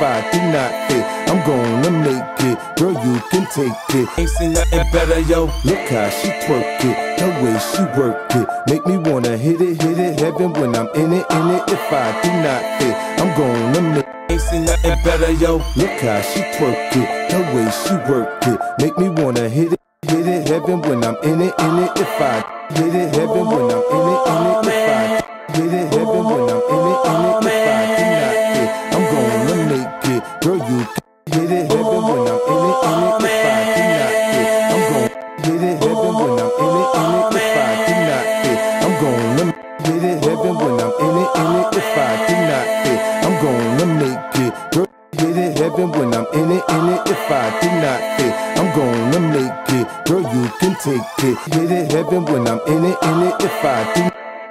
K: If I do not fit, I'm gonna make it. Girl, you can take it.
D: Ain't seen nothing better, yo.
K: Look how she twerk it, the way she work it. Make me wanna hit it heaven when I'm in it. If I do not fit, I'm gonna make it.
D: Ain't seen nothing better, yo.
K: Look how she twerk it, the way she work it. Make me wanna hit it heaven when I'm in it. If I hit it heaven when I'm in it. If I hit it heaven when I'm in it. If I do not fit, I'm gonna make it. Girl, you can hit it heaven when I'm in it. If I do not fit, I'm gonna hit it heaven when I'm in it. If I do not fit, I'm gonna hit it heaven when I'm in it. If I do not fit, I'm gonna make it. Girl, hit it heaven when I'm in it. If I do not fit, I'm gonna make it. Girl, you can take it. Hit it heaven when I'm in it. If I do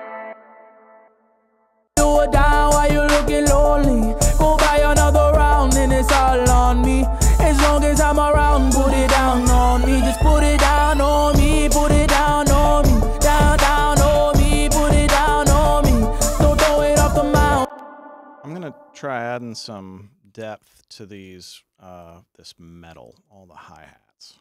E: You down while you looking lonely. Go buy another round and it's all on me. As long as I'm around, put it down on me. Just put it down on me. Put it down on me. Down on me. Put it down on me. Don't throw it off the mountain.
B: I'm gonna try adding some depth to these, this metal, all the hi-hats.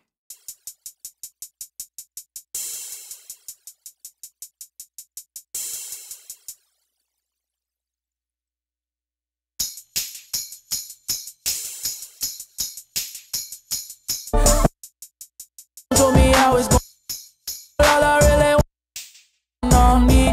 E: Show me how it's going. All I really want on me.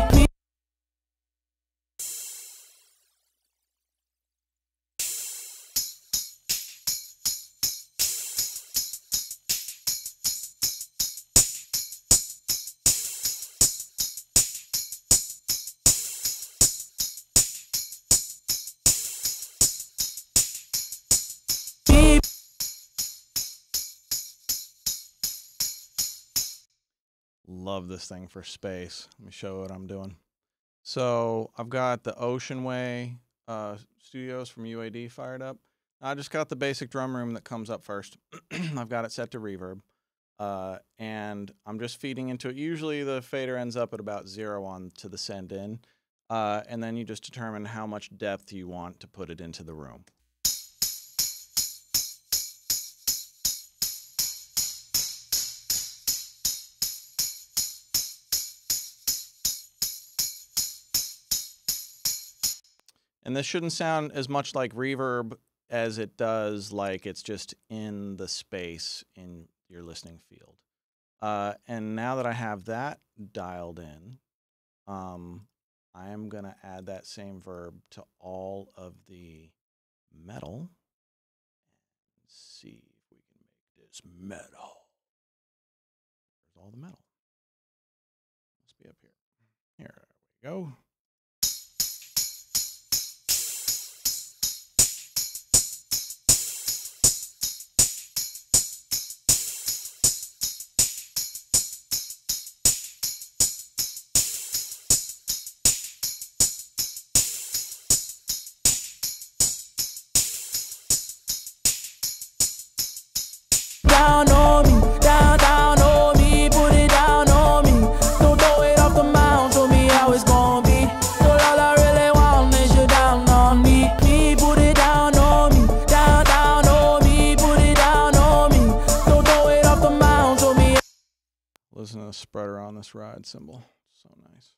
B: Love this thing for space. Let me show you what I'm doing. So I've got the Ocean Way studios from UAD fired up. I just got the basic drum room that comes up first. I've got it set to reverb. And I'm just feeding into it. Usually the fader ends up at about 0 on to the send in. And then you just determine how much depth you want to put it into the room. And this shouldn't sound as much like reverb as it does like it's just in the space in your listening field. And now that I have that dialed in, I am going to add that same verb to all of the metal. Let's see if we can make this metal. There's all the metal. Must be up here. Here we go.
E: Down on me, down on me, put it down on me. Don't throw it off the mound, show me how it's gonna be. So all I really want is you down on me. Put it down on me, down on me, put it down on me. Don't throw it off the mound, show me.
B: Listen to the spreader on this ride cymbal. So nice.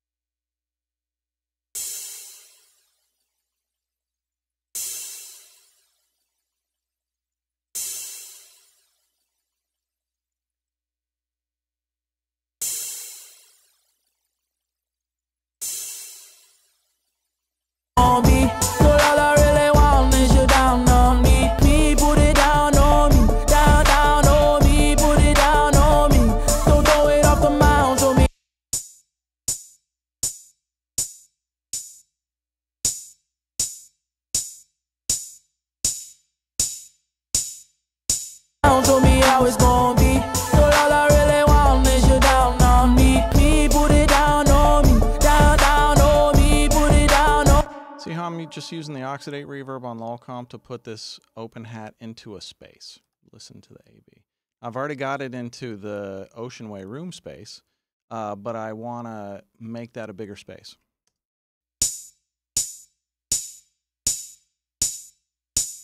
E: On me, so all I really want is you down on me. Put it down on me, down on me, put it down on me. Don't throw it off the mound, show me. Show me how it's gonna be. So all I really want is you down on me. Put it down on me, down on me, put it down on me.
B: See how I'm just using the Oxidate reverb on Lolcomp to put this open hat into a space. Listen to the AB. I've already got it into the Ocean Way room space, but I want to make that a bigger space.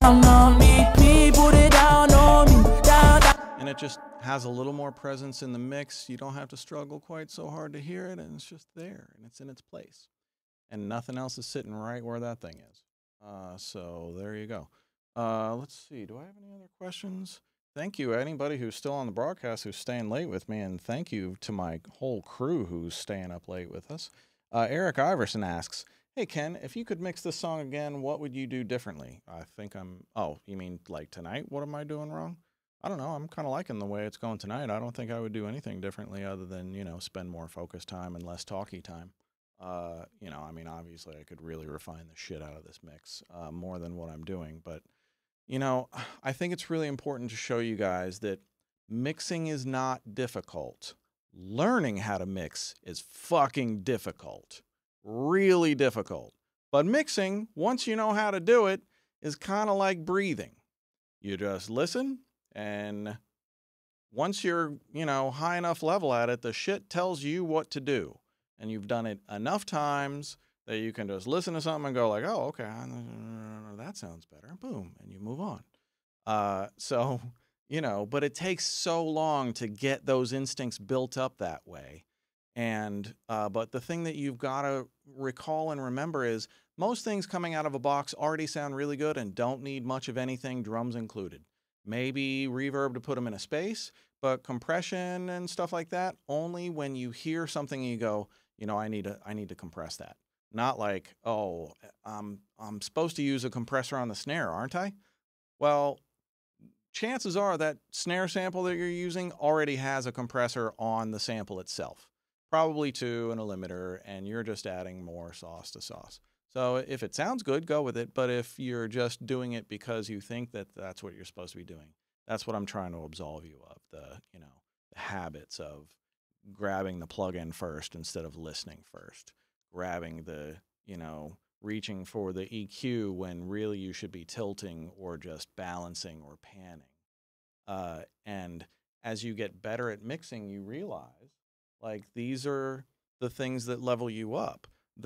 E: on me, put it down on me, down.
B: And it just has a little more presence in the mix. You don't have to struggle quite so hard to hear it, and it's just there, and it's in its place. And nothing else is sitting right where that thing is. So there you go. Let's see. Do I have any other questions? Thank you, anybody who's still on the broadcast who's staying late with me, and thank you to my whole crew who's staying up late with us. Eric Iverson asks, hey, Ken, if you could mix this song again, what would you do differently? I think oh, you mean like tonight? What am I doing wrong? I don't know. I'm kind of liking the way it's going tonight. I don't think I would do anything differently other than, you know, spend more focus time and less talky time. You know, I mean, obviously I could really refine the shit out of this mix more than what I'm doing. But, you know, I think it's really important to show you guys that mixing is not difficult. Learning how to mix is fucking difficult. Really difficult. But mixing, once you know how to do it, is kind of like breathing. You just listen, and once you're, you know, high enough level at it, the shit tells you what to do. And you've done it enough times that you can just listen to something and go like, oh, okay, that sounds better. Boom. And you move on. So, you know, but it takes so long to get those instincts built up that way. And, but the thing that you've got to recall and remember is most things coming out of a box already sound really good and don't need much of anything, drums included. Maybe reverb to put them in a space, but compression and stuff like that, only when you hear something and you go, you know, I need to compress that. Not like, oh, I'm supposed to use a compressor on the snare, aren't I? Well, chances are that snare sample that you're using already has a compressor on the sample itself. Probably 2 and a limiter, and you're just adding more sauce to sauce. So if it sounds good, go with it. But if you're just doing it because you think that that's what you're supposed to be doing, that's what I'm trying to absolve you of, the habits of grabbing the plug-in first instead of listening first, grabbing the, reaching for the EQ when really you should be tilting or just balancing or panning. And as you get better at mixing, you realize, like, these are the things that level you up.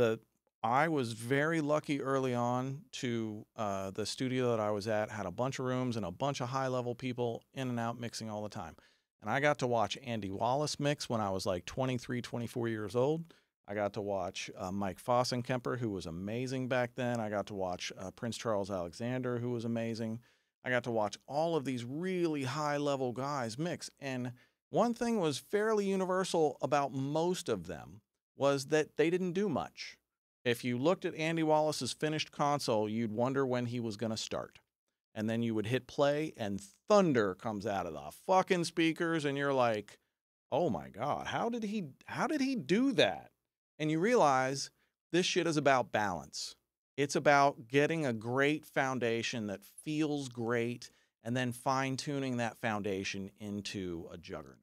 B: I was very lucky early on to the studio that I was at had a bunch of rooms and a bunch of high-level people in and out mixing all the time. And I got to watch Andy Wallace mix when I was like 23, 24 years old. I got to watch Mike Fossenkemper, who was amazing back then. I got to watch Prince Charles Alexander, who was amazing. I got to watch all of these really high-level guys mix. And one thing was fairly universal about most of them was that they didn't do much. If you looked at Andy Wallace's finished console, you'd wonder when he was going to start. And then you would hit play, and thunder comes out of the fucking speakers, and you're like, oh my God, how did he do that? And you realize this shit is about balance. It's about getting a great foundation that feels great and then fine-tuning that foundation into a juggernaut.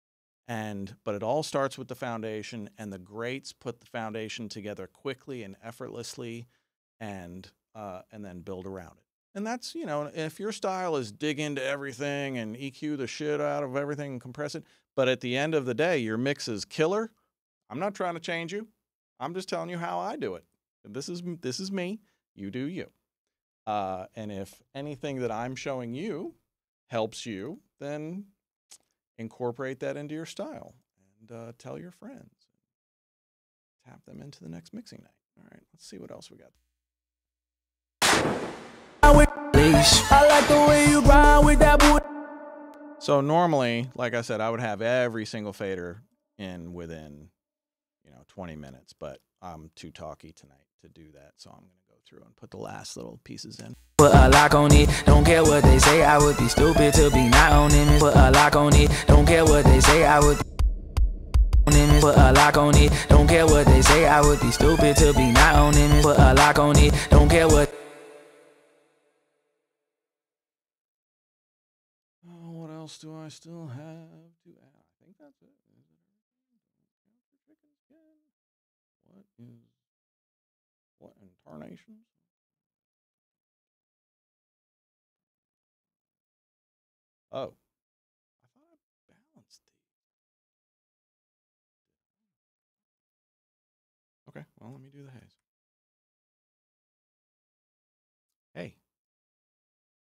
B: But it all starts with the foundation, and the greats put the foundation together quickly and effortlessly, and then build around it. And that's, if your style is dig into everything and EQ the shit out of everything and compress it, but at the end of the day, your mix is killer, I'm not trying to change you. I'm just telling you how I do it. This is me. You do you. And if anything that I'm showing you helps you, then incorporate that into your style and tell your friends. Tap them into the next mixing night. All right, let's see what else we got.
E: I like the way you grind with that booty.
B: So normally, like I said, I would have every single fader in within, 20 minutes, but I'm too talky tonight to do that, so I'm going to go through and put the last little pieces in.
E: Put a lock on it, don't care what they say, I would be stupid to be not on it. Put a lock on it, don't care what they say, I would put a lock on it, don't care what they say, I would be stupid to be not on it. Put a lock on it, don't care what.
B: Oh, what else do I still have to add? I think that's it. What incarnations? Oh, I thought I balanced these. Okay, well, let me do the haze. Hey,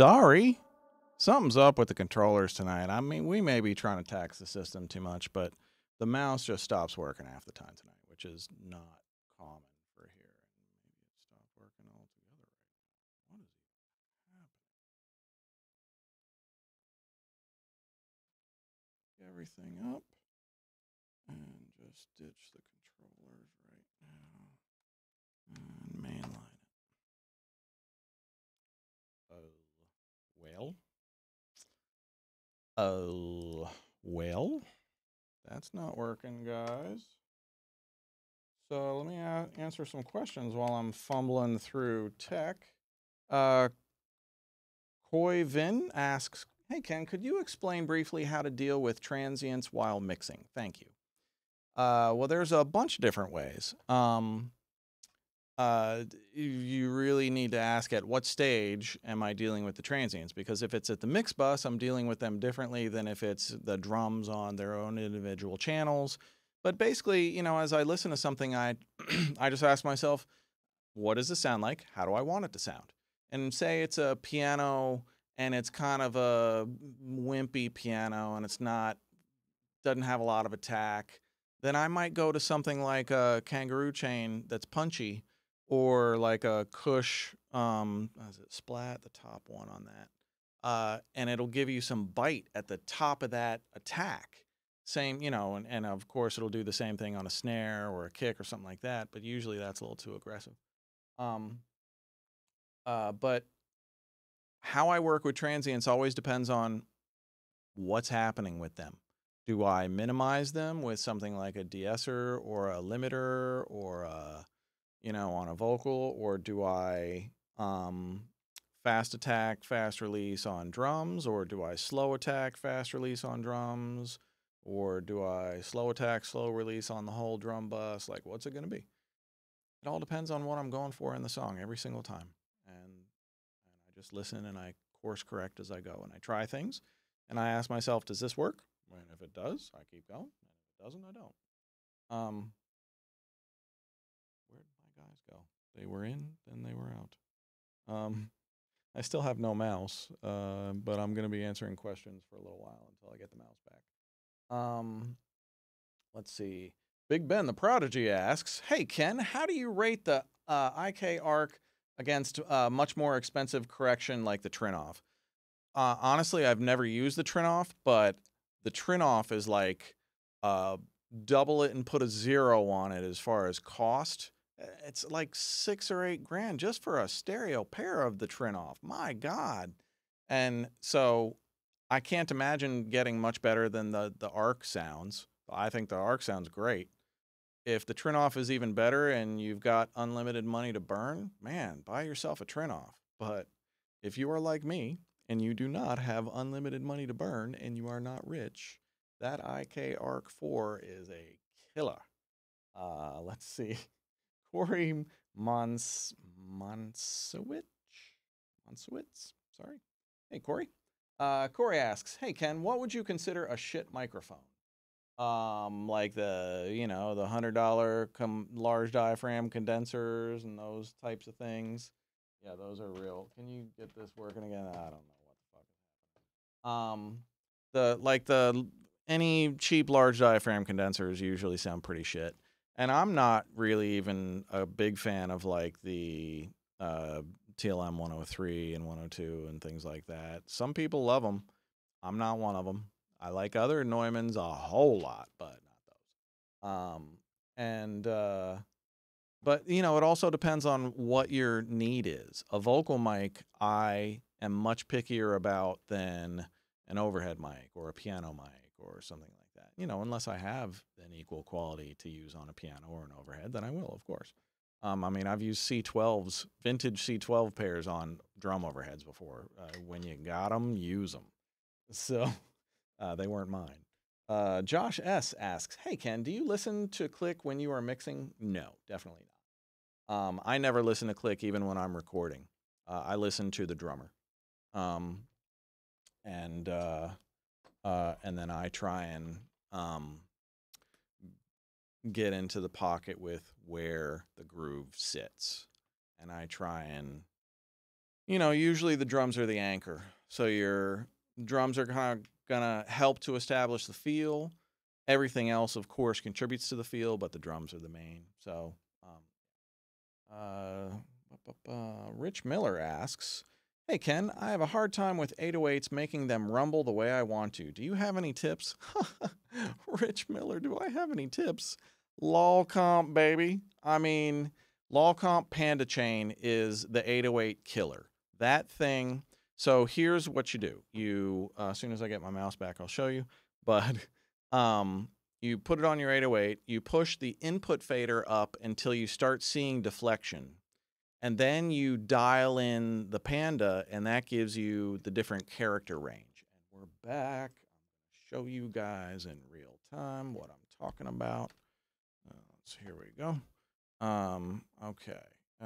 B: sorry. Something's up with the controllers tonight. I mean, we may be trying to tax the system too much, but the mouse just stops working half the time tonight, which is not common for here. Maybe it stopped working altogether right now. What is happening? Everything up and just ditch the controllers right now and mainline it. Well, that's not working, guys. So let me answer some questions while I'm fumbling through tech. Koi Vin asks, hey, Ken, could you explain briefly how to deal with transients while mixing? Thank you. Well, there's a bunch of different ways. You really need to ask at what stage am I dealing with the transients, because if it's at the mix bus, I'm dealing with them differently than if it's the drums on their own individual channels. But basically, you know, as I listen to something, I just ask myself, what does this sound like? How do I want it to sound? And say it's a piano and it's kind of a wimpy piano and it's doesn't have a lot of attack, then I might go to something like a kangaroo chain that's punchy, or like a Kush, is it Splat, the top one on that. And it'll give you some bite at the top of that attack. Same, you know, and of course it'll do the same thing on a snare or a kick or something like that, but usually that's a little too aggressive. But how I work with transients always depends on what's happening with them. Do I minimize them with something like a de-esser or a limiter or a, you know, on a vocal, or do I fast attack, fast release on drums, or do I slow attack, fast release on drums, or do I slow attack, slow release on the whole drum bus? Like, what's it going to be? It all depends on what I'm going for in the song every single time. And I just listen and I course correct as I go, and I try things and I ask myself, does this work? And if it does, I keep going. And if it doesn't, I don't. Where did my guys go? They were in, then they were out. I still have no mouse, but I'm going to be answering questions for a little while until I get the mouse back. Let's see. Big Ben the Prodigy asks, hey, Ken, how do you rate the IK Arc against much more expensive correction like the Trinoff? Honestly, I've never used the Trinoff, but the Trinoff is like double it and put a 0 on it as far as cost. It's like $6 or $8 grand just for a stereo pair of the Trinoff. My God. And so I can't imagine getting much better than the Arc sounds. I think the Arc sounds great. If the Trinoff is even better and you've got unlimited money to burn, man, buy yourself a Trinoff. But if you are like me and you do not have unlimited money to burn and you are not rich, that IK Arc 4 is a killer. Let's see. Corey Monsowitz? Sorry. Hey, Corey. Corey asks, hey, Ken, what would you consider a shit microphone? Like the, you know, the $100 large diaphragm condensers and those types of things. Yeah, those are real. Can you get this working again? I don't know what the fuck is happening. Any cheap large diaphragm condensers usually sound pretty shit. And I'm not really even a big fan of like the TLM 103 and 102 and things like that. Some people love them. I'm not one of them. I like other Neumanns a whole lot, but not those. But you know, it also depends on what your need is. A vocal mic, I am much pickier about than an overhead mic or a piano mic or something like that. You know, unless I have an equal quality to use on a piano or an overhead, then I will, of course. I mean, I've used C12s, vintage C12 pairs on drum overheads before. When you got them, use them. So they weren't mine. Josh S. asks, hey, Ken, do you listen to click when you are mixing? No, definitely not. I never listen to click even when I'm recording. I listen to the drummer. And then I try and get into the pocket with where the groove sits. And I try and you know, usually the drums are the anchor. So your drums are kind of gonna help to establish the feel. Everything else, of course, contributes to the feel, but the drums are the main. So, Rich Miller asks, "Hey Ken, I have a hard time with 808s making them rumble the way I want to. Do you have any tips?" Rich Miller, do I have any tips? Lol comp, baby. I mean, lol comp Panda Chain is the 808 killer. That thing. So here's what you do. You, as soon as I get my mouse back, I'll show you. But you put it on your 808. You push the input fader up until you start seeing deflection. And then you dial in the Panda, and that gives you the different character range. And we're back. I'm going to show you guys in real time what I'm talking about. So here we go. Okay.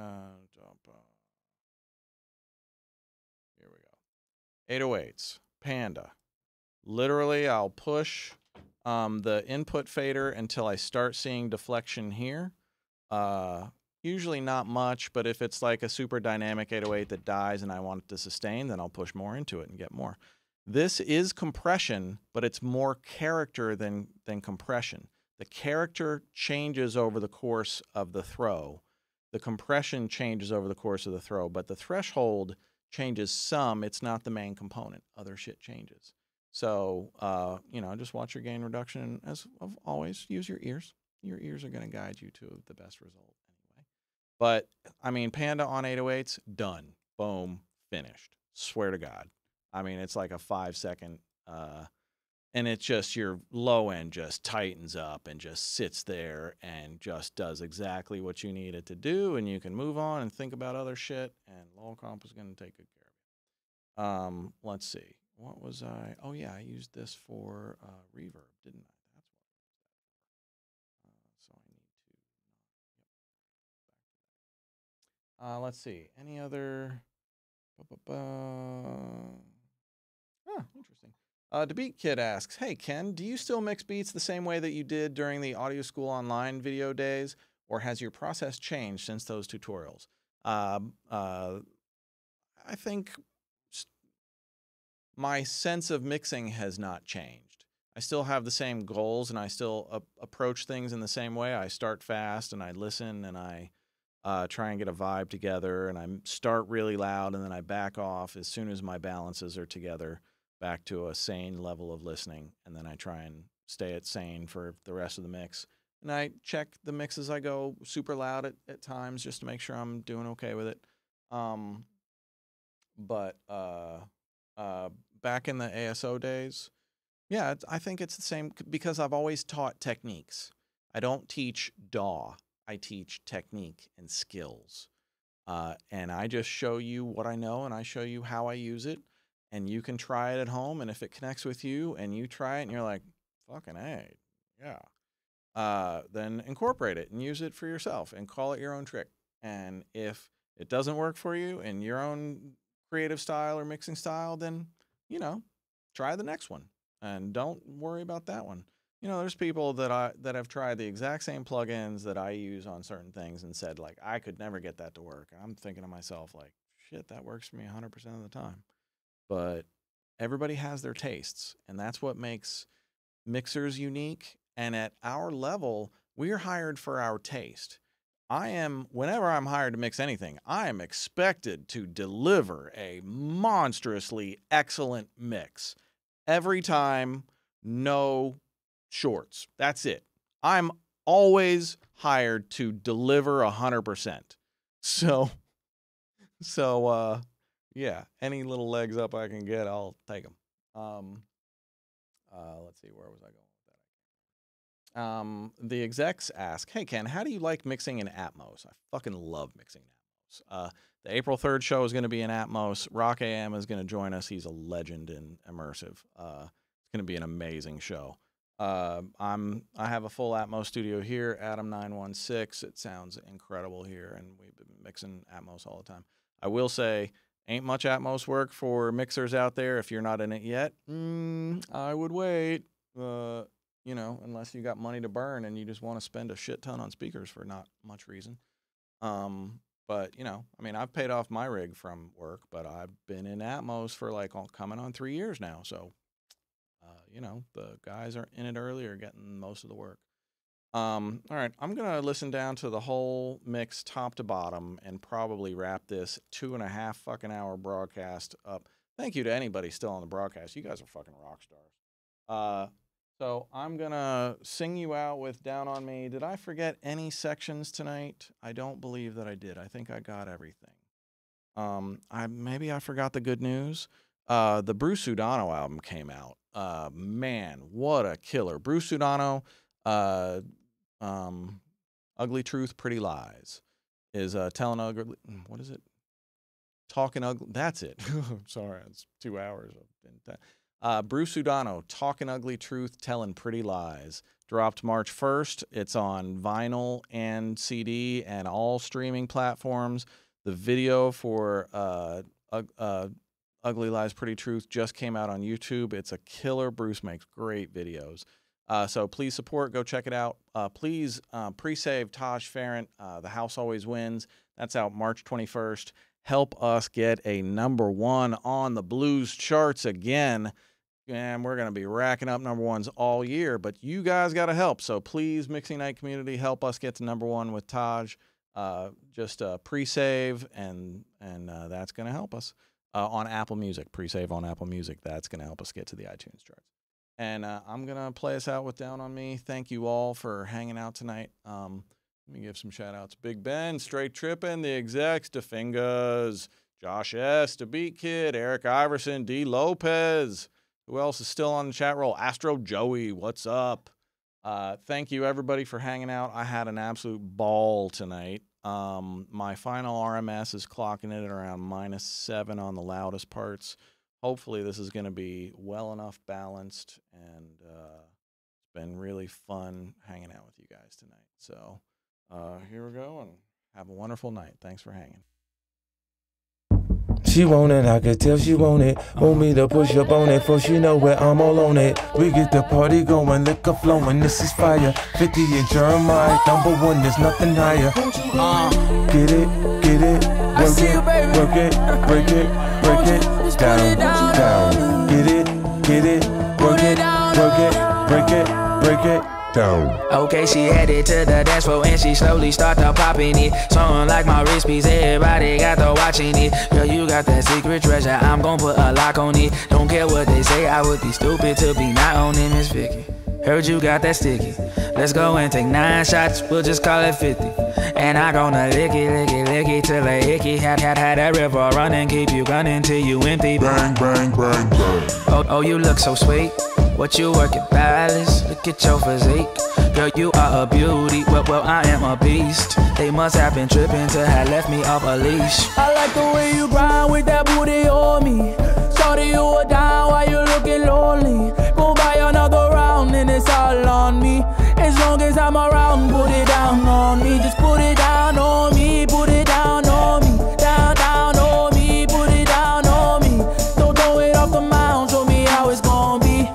B: Here we go. 808s, Panda. Literally, I'll push the input fader until I start seeing deflection here. Usually not much, but if it's like a super dynamic 808 that dies and I want it to sustain, then I'll push more into it and get more. This is compression, but it's more character than compression. The character changes over the course of the throw. The compression changes over the course of the throw, but the threshold changes some. It's not the main component. Other shit changes. So, you know, just watch your gain reduction. As always, use your ears. Your ears are going to guide you to the best result anyway. But, I mean, Panda on 808s, done. Boom, finished. Swear to God. I mean, it's like a 5-second, and it's just your low end just tightens up and just sits there and just does exactly what you need it to do, and you can move on and think about other shit, and low comp is going to take good care of you. Let's see. What was I? Oh, yeah, I used this for reverb, didn't I? That's what I used that for. So I need to, let's see. Any other? Interesting. Debeat Kid asks, "Hey Ken, do you still mix beats the same way that you did during the Audio School Online video days, or has your process changed since those tutorials?" I think my sense of mixing has not changed. I still have the same goals, and I still approach things in the same way. I start fast, and I listen, and I try and get a vibe together, and I start really loud, and then I back off as soon as my balances are together, back to a sane level of listening, and then I try and stay at sane for the rest of the mix. And I check the mix as I go super loud at times just to make sure I'm doing okay with it. Back in the ASO days, yeah, I think it's the same because I've always taught techniques. I don't teach DAW. I teach technique and skills. And I just show you what I know, and I show you how I use it. And you can try it at home, and if it connects with you and you try it and you're like, fucking A, yeah, then incorporate it and use it for yourself and call it your own trick. And if it doesn't work for you in your own creative style or mixing style, then, you know, try the next one and don't worry about that one. You know, there's people that have tried the exact same plugins that I use on certain things and said, like, I could never get that to work. And I'm thinking to myself, like, shit, that works for me 100% of the time. But everybody has their tastes, and that's what makes mixers unique. And at our level, we're hired for our taste. Whenever I'm hired to mix anything, I am expected to deliver a monstrously excellent mix. Every time, no shorts. That's it. I'm always hired to deliver 100%. So, yeah, any little legs up I can get, I'll take them. Let's see, where was I going with that? The execs ask, "Hey Ken, how do you like mixing in Atmos?" I fucking love mixing in Atmos. The April 3rd show is going to be in Atmos. Rock AM is going to join us. He's a legend in immersive. It's going to be an amazing show. I have a full Atmos studio here, Adam 916. It sounds incredible here, and we've been mixing Atmos all the time. I will say, ain't much Atmos work for mixers out there if you're not in it yet. I would wait, you know, unless you got money to burn and you just want to spend a shit ton on speakers for not much reason. But, you know, I mean, I've paid off my rig from work, but I've been in Atmos for like coming on 3 years now. So, you know, the guys are in it early are getting most of the work. All right, I'm going to listen down to the whole mix top to bottom and probably wrap this 2.5 fucking hour broadcast up. Thank you to anybody still on the broadcast. You guys are fucking rock stars. So I'm going to sing you out with Down on Me. Did I forget any sections tonight? I don't believe that I did. I think I got everything. Maybe I forgot the good news. The Bruce Udano album came out. Man, what a killer. Bruce Udano, Ugly Truth, Pretty Lies is telling ugly, what is it? Talking ugly, that's it. Sorry, it's 2 hours. Bruce Udano, Talking Ugly Truth, Telling Pretty Lies, dropped March 1st. It's on vinyl and CD and all streaming platforms. The video for Ugly Lies, Pretty Truth just came out on YouTube. It's a killer. Bruce makes great videos. So please support. Go check it out. Please pre-save Taj Farrant, The House Always Wins. That's out March 21st. Help us get a #1 on the blues charts again. And we're going to be racking up #1s all year, but you guys got to help. So please, Mixing Night community, help us get to #1 with Taj. Just pre-save, and that's going to help us. On Apple Music, pre-save on Apple Music. That's going to help us get to the iTunes charts. And I'm going to play us out with Down on Me. Thank you all for hanging out tonight. Let me give some shout-outs. Big Ben, Straight Trippin', The Execs, DeFingers, Josh S., The Beat Kid, Eric Iverson, D. Lopez. Who else is still on the chat roll? Astro Joey, what's up? Thank you, everybody, for hanging out. I had an absolute ball tonight. My final RMS is clocking it at around -7 on the loudest parts. Hopefully this is going to be well enough balanced, and it's been really fun hanging out with you guys tonight. So here we go, and have a wonderful night. Thanks for hanging.
L: She want it, I can tell she want it. Want me to push up on it, for she know where I'm all on it. We get the party going, liquor flowing, this is fire. 50 and Jeremih, #1, there's nothing higher. Get it, work it, work it, break it, break it, down, down. Get it, work it, break it, break it. Down.
E: Okay, she headed to the dance floor and she slowly started popping it. Something like my wrist piece, everybody got to watching it. Girl, you got that secret treasure, I'm gon' put a lock on it. Don't care what they say, I would be stupid to be not on it, Miss Vicky. Heard you got that sticky. Let's go and take 9 shots, we'll just call it 50. And I gonna lick it till a hickey. Had that river running, keep you gunning till you empty.
L: Bang, bang, bang, bang.
E: Oh, you look so sweet. What you working, Palace? Look at your physique. Girl, you are a beauty. Well, I am a beast. They must have been tripping to have left me off a leash. I like the way you grind with that booty on me. Shorty, you are down while you looking lonely. Go buy another round and it's all on me. As long as I'm around, put it down on me. Just put it down on me. Put it down on me. Down, down on me. Put it down on me. Don't throw it off the mound. Show me how it's gonna be.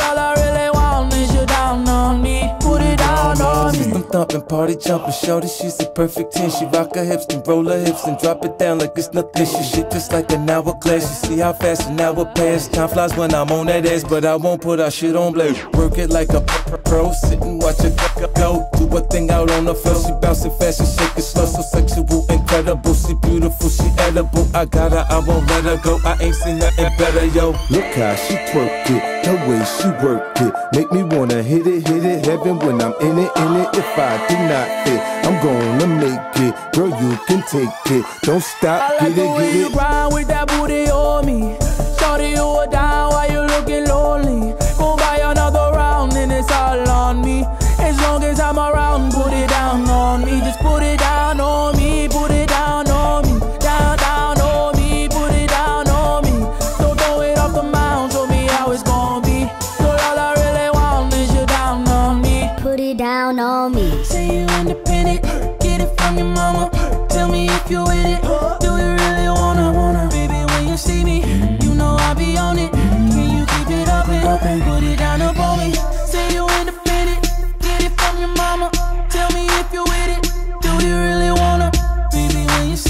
L: System thumping, party jumping, shorty, she's a perfect 10. She rock her hips and roll her hips and drop it down like it's nothing. She shit just like an hourglass. You see how fast an hour pass. Time flies when I'm on that ass, but I won't put our shit on blast. Work it like a pro, sit and watch it go. Do a thing out on the floor. She bouncing fast and shaking slow, so sexual, incredible. She beautiful, she edible. I got her, I won't let her go. I ain't seen nothing better, yo. Look how she twerk it, the way she work it, make me wanna hit it, heaven when I'm in it. If I do not fit, I'm gonna make it. Girl, you can take it. Don't stop,
E: I like
L: get it,
E: the way you grind with that booty on me. Shorty, you are down while you looking lonely. Go buy another round and it's all on me. As long as I'm around, put it down on me. Just put it down on me. Put it down on me. Down, down on me. Put it down on me. Don't throw it off the mound. Show me how it's gonna be. Girl, all I really want is you down on me.
J: Put it down on me.
E: Say you independent, get it from your mama. Tell me if you with it. Do you really wanna? Baby, when you see me, you know I'll be on it. Can you keep it up and put it down up on me? Say you independent, get it from your mama. Tell me if you with it. Do you really wanna? Baby, when you see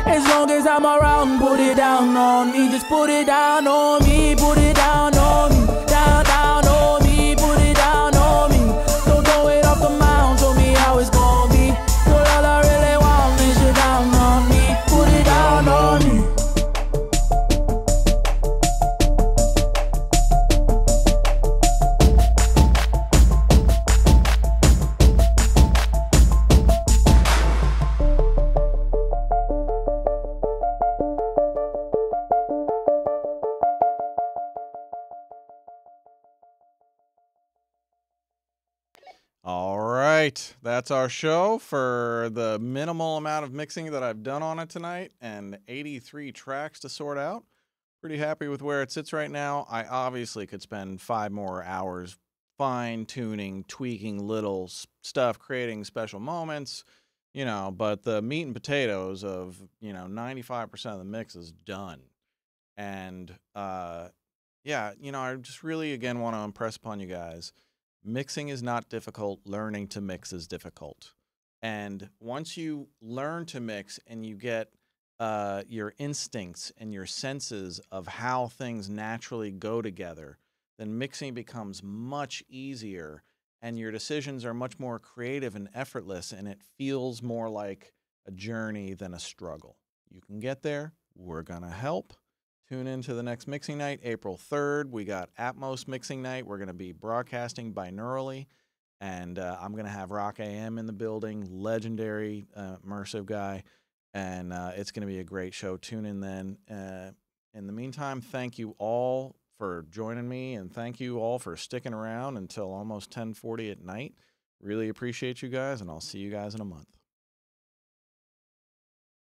E: As long as I'm around, put it down on me. Just put it down on me. Put it down on me. Down, down on me. Put it down on me. Don't throw it off the mound. Show me how it's gonna be. Put all I really want is you down on me. Put it down on me.
B: All right, that's our show for the minimal amount of mixing that I've done on it tonight and 83 tracks to sort out. Pretty happy with where it sits right now. I obviously could spend 5 more hours fine-tuning, tweaking little stuff, creating special moments, you know, but the meat and potatoes of, 95% of the mix is done. And, yeah, I just really, again, want to impress upon you guys, mixing is not difficult. Learning to mix is difficult. And once you learn to mix and you get your instincts and your senses of how things naturally go together, then mixing becomes much easier and your decisions are much more creative and effortless, and it feels more like a journey than a struggle. You can get there. We're going to help. Tune in to the next mixing night, April 3rd. We got Atmos mixing night. We're going to be broadcasting binaurally, and I'm going to have Rock AM in the building, legendary immersive guy, and it's going to be a great show. Tune in then. In the meantime, thank you all for joining me, and thank you all for sticking around until almost 10:40 at night. Really appreciate you guys, and I'll see you guys in a month.